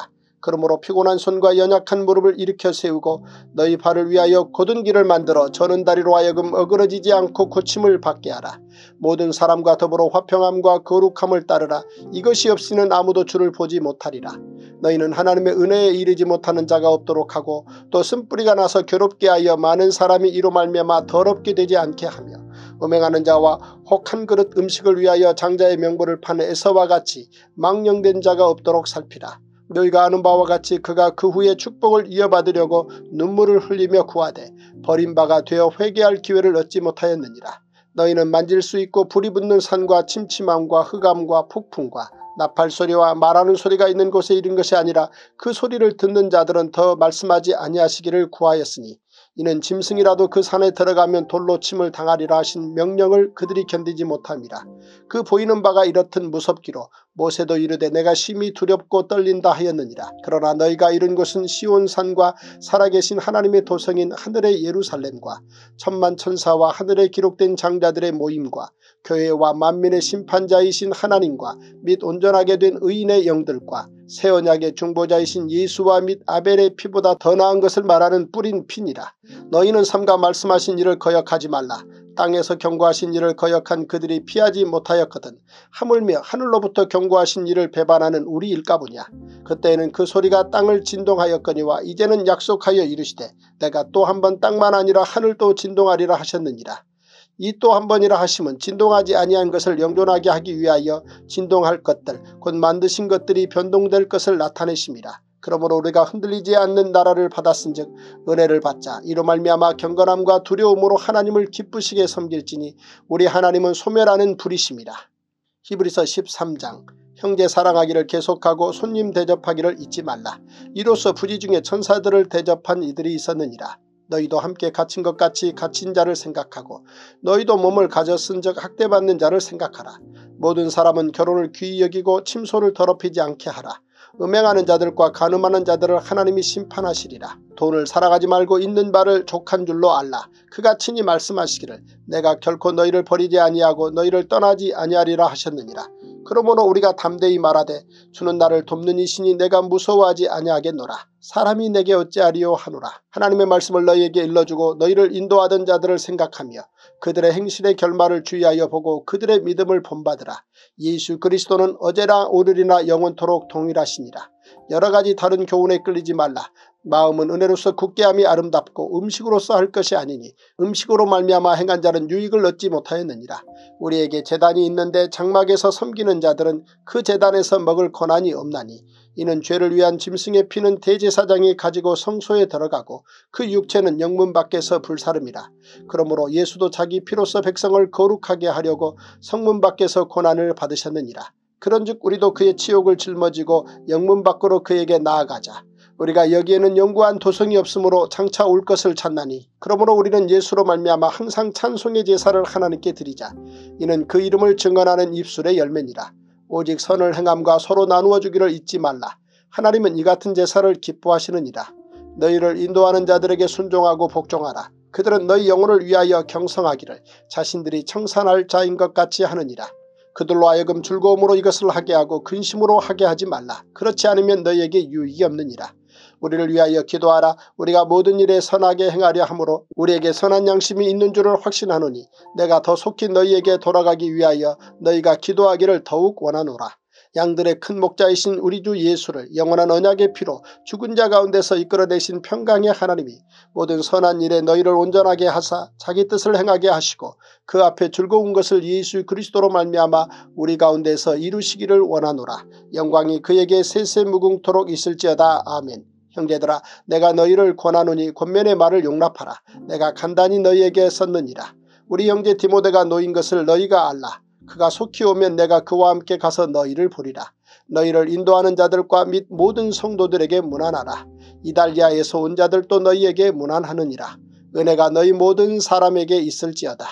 Speaker 3: 그러므로 피곤한 손과 연약한 무릎을 일으켜 세우고 너희 발을 위하여 곧은 길을 만들어 저는 다리로 하여금 어그러지지 않고 고침을 받게 하라. 모든 사람과 더불어 화평함과 거룩함을 따르라. 이것이 없이는 아무도 주를 보지 못하리라. 너희는 하나님의 은혜에 이르지 못하는 자가 없도록 하고 또 쓴뿌리가 나서 괴롭게 하여 많은 사람이 이로 말미암아 더럽게 되지 않게 하며 음행하는 자와 혹 한 그릇 음식을 위하여 장자의 명분을 파는 에서와 같이 망령된 자가 없도록 살피라. 너희가 아는 바와 같이 그가 그 후에 축복을 이어받으려고 눈물을 흘리며 구하되 버림바가 되어 회개할 기회를 얻지 못하였느니라. 너희는 만질 수 있고 불이 붙는 산과 침침함과 흑암과 폭풍과 나팔소리와 말하는 소리가 있는 곳에 이른 것이 아니라 그 소리를 듣는 자들은 더 말씀하지 아니하시기를 구하였으니 이는 짐승이라도 그 산에 들어가면 돌로 침을 당하리라 하신 명령을 그들이 견디지 못함이라. 그 보이는 바가 이렇듯 무섭기로 모세도 이르되 내가 심히 두렵고 떨린다 하였느니라. 그러나 너희가 이른 곳은 시온산과 살아계신 하나님의 도성인 하늘의 예루살렘과 천만 천사와 하늘에 기록된 장자들의 모임과 교회와 만민의 심판자이신 하나님과 및 온전하게 된 의인의 영들과 새 언약의 중보자이신 예수와 및 아벨의 피보다 더 나은 것을 말하는 뿌린 피니라. 너희는 삼가 말씀하신 일을 거역하지 말라. 땅에서 경고하신 일을 거역한 그들이 피하지 못하였거든 하물며 하늘로부터 경고하신 일을 배반하는 우리일까보냐. 그때에는 그 소리가 땅을 진동하였거니와 이제는 약속하여 이르시되 내가 또 한 번 땅만 아니라 하늘도 진동하리라 하셨느니라. 이 또 한 번이라 하심은 진동하지 아니한 것을 영존하게 하기 위하여 진동할 것들 곧 만드신 것들이 변동될 것을 나타내심이라. 그러므로 우리가 흔들리지 않는 나라를 받았은즉 은혜를 받자. 이로 말미암아 경건함과 두려움으로 하나님을 기쁘시게 섬길지니 우리 하나님은 소멸하는 불이심이라. 히브리서 13장. 형제 사랑하기를 계속하고 손님 대접하기를 잊지 말라. 이로써 부지 중에 천사들을 대접한 이들이 있었느니라. 너희도 함께 갇힌 것 같이 갇힌 자를 생각하고 너희도 몸을 가졌은즉 학대받는 자를 생각하라. 모든 사람은 결혼을 귀히 여기고 침소를 더럽히지 않게 하라. 음행하는 자들과 간음하는 자들을 하나님이 심판하시리라. 돈을 사랑하지 말고 있는 바를 족한 줄로 알라. 그가 친히 말씀하시기를 내가 결코 너희를 버리지 아니하고 너희를 떠나지 아니하리라 하셨느니라. 그러므로 우리가 담대히 말하되 주는 나를 돕는 이시니 내가 무서워하지 아니하겠노라. 사람이 내게 어찌하리요 하노라. 하나님의 말씀을 너희에게 일러주고 너희를 인도하던 자들을 생각하며 그들의 행실의 결말을 주의하여 보고 그들의 믿음을 본받으라. 예수 그리스도는 어제나 오늘이나 영원토록 동일하시니라. 여러가지 다른 교훈에 끌리지 말라. 마음은 은혜로서 굳게함이 아름답고 음식으로서 할 것이 아니니 음식으로 말미암아 행한 자는 유익을 얻지 못하였느니라. 우리에게 제단이 있는데 장막에서 섬기는 자들은 그 제단에서 먹을 권한이 없나니 이는 죄를 위한 짐승의 피는 대제사장이 가지고 성소에 들어가고 그 육체는 영문 밖에서 불사름이라. 그러므로 예수도 자기 피로서 백성을 거룩하게 하려고 성문 밖에서 고난을 받으셨느니라. 그런즉 우리도 그의 치욕을 짊어지고 영문 밖으로 그에게 나아가자. 우리가 여기에는 영구한 도성이 없으므로 장차 올 것을 찾나니 그러므로 우리는 예수로 말미암아 항상 찬송의 제사를 하나님께 드리자. 이는 그 이름을 증언하는 입술의 열매니라. 오직 선을 행함과 서로 나누어 주기를 잊지 말라. 하나님은 이 같은 제사를 기뻐하시느니라. 너희를 인도하는 자들에게 순종하고 복종하라. 그들은 너희 영혼을 위하여 경성하기를 자신들이 청산할 자인 것 같이 하느니라. 그들로 하여금 즐거움으로 이것을 하게 하고 근심으로 하게 하지 말라. 그렇지 않으면 너희에게 유익이 없느니라. 우리를 위하여 기도하라. 우리가 모든 일에 선하게 행하려 하므로 우리에게 선한 양심이 있는 줄을 확신하노니 내가 더 속히 너희에게 돌아가기 위하여 너희가 기도하기를 더욱 원하노라. 양들의 큰 목자이신 우리 주 예수를 영원한 언약의 피로 죽은 자 가운데서 이끌어내신 평강의 하나님이 모든 선한 일에 너희를 온전하게 하사 자기 뜻을 행하게 하시고 그 앞에 즐거운 것을 예수 그리스도로 말미암아 우리 가운데서 이루시기를 원하노라. 영광이 그에게 세세무궁토록 있을지어다. 아멘. 형제들아 내가 너희를 권하노니 권면의 말을 용납하라. 내가 간단히 너희에게 썼느니라. 우리 형제 디모데가 놓인 것을 너희가 알라. 그가 속히 오면 내가 그와 함께 가서 너희를 보리라. 너희를 인도하는 자들과 및 모든 성도들에게 문안하라. 이달리아에서 온 자들도 너희에게 문안하느니라. 은혜가 너희 모든 사람에게 있을지어다.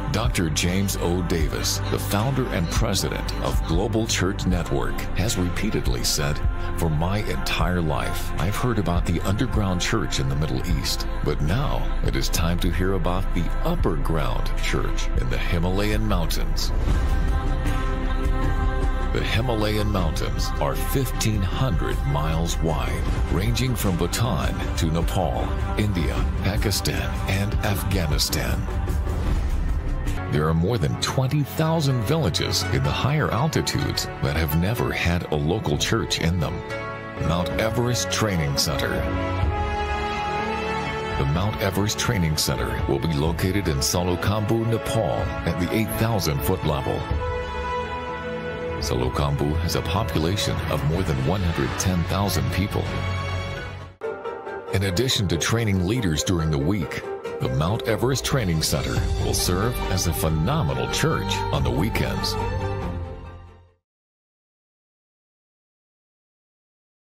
Speaker 2: Dr. James O. Davis, the founder and president of Global Church Network, has repeatedly said, "For my entire life, I've heard about the underground church in the Middle East, but now it is time to hear about the upper ground church in the Himalayan mountains." The Himalayan mountains are 1,500 miles wide, ranging from Bhutan to Nepal, India, Pakistan, and Afghanistan. There are more than 20,000 villages in the higher altitudes that have never had a local church in them. Mount Everest Training Center. The Mount Everest Training Center will be located in Salokhambu, Nepal at the 8,000-foot level. Salokhambu has a population of more than 110,000 people. In addition to training leaders during the week, the Mount Everest Training Center will serve as a phenomenal church on the weekends.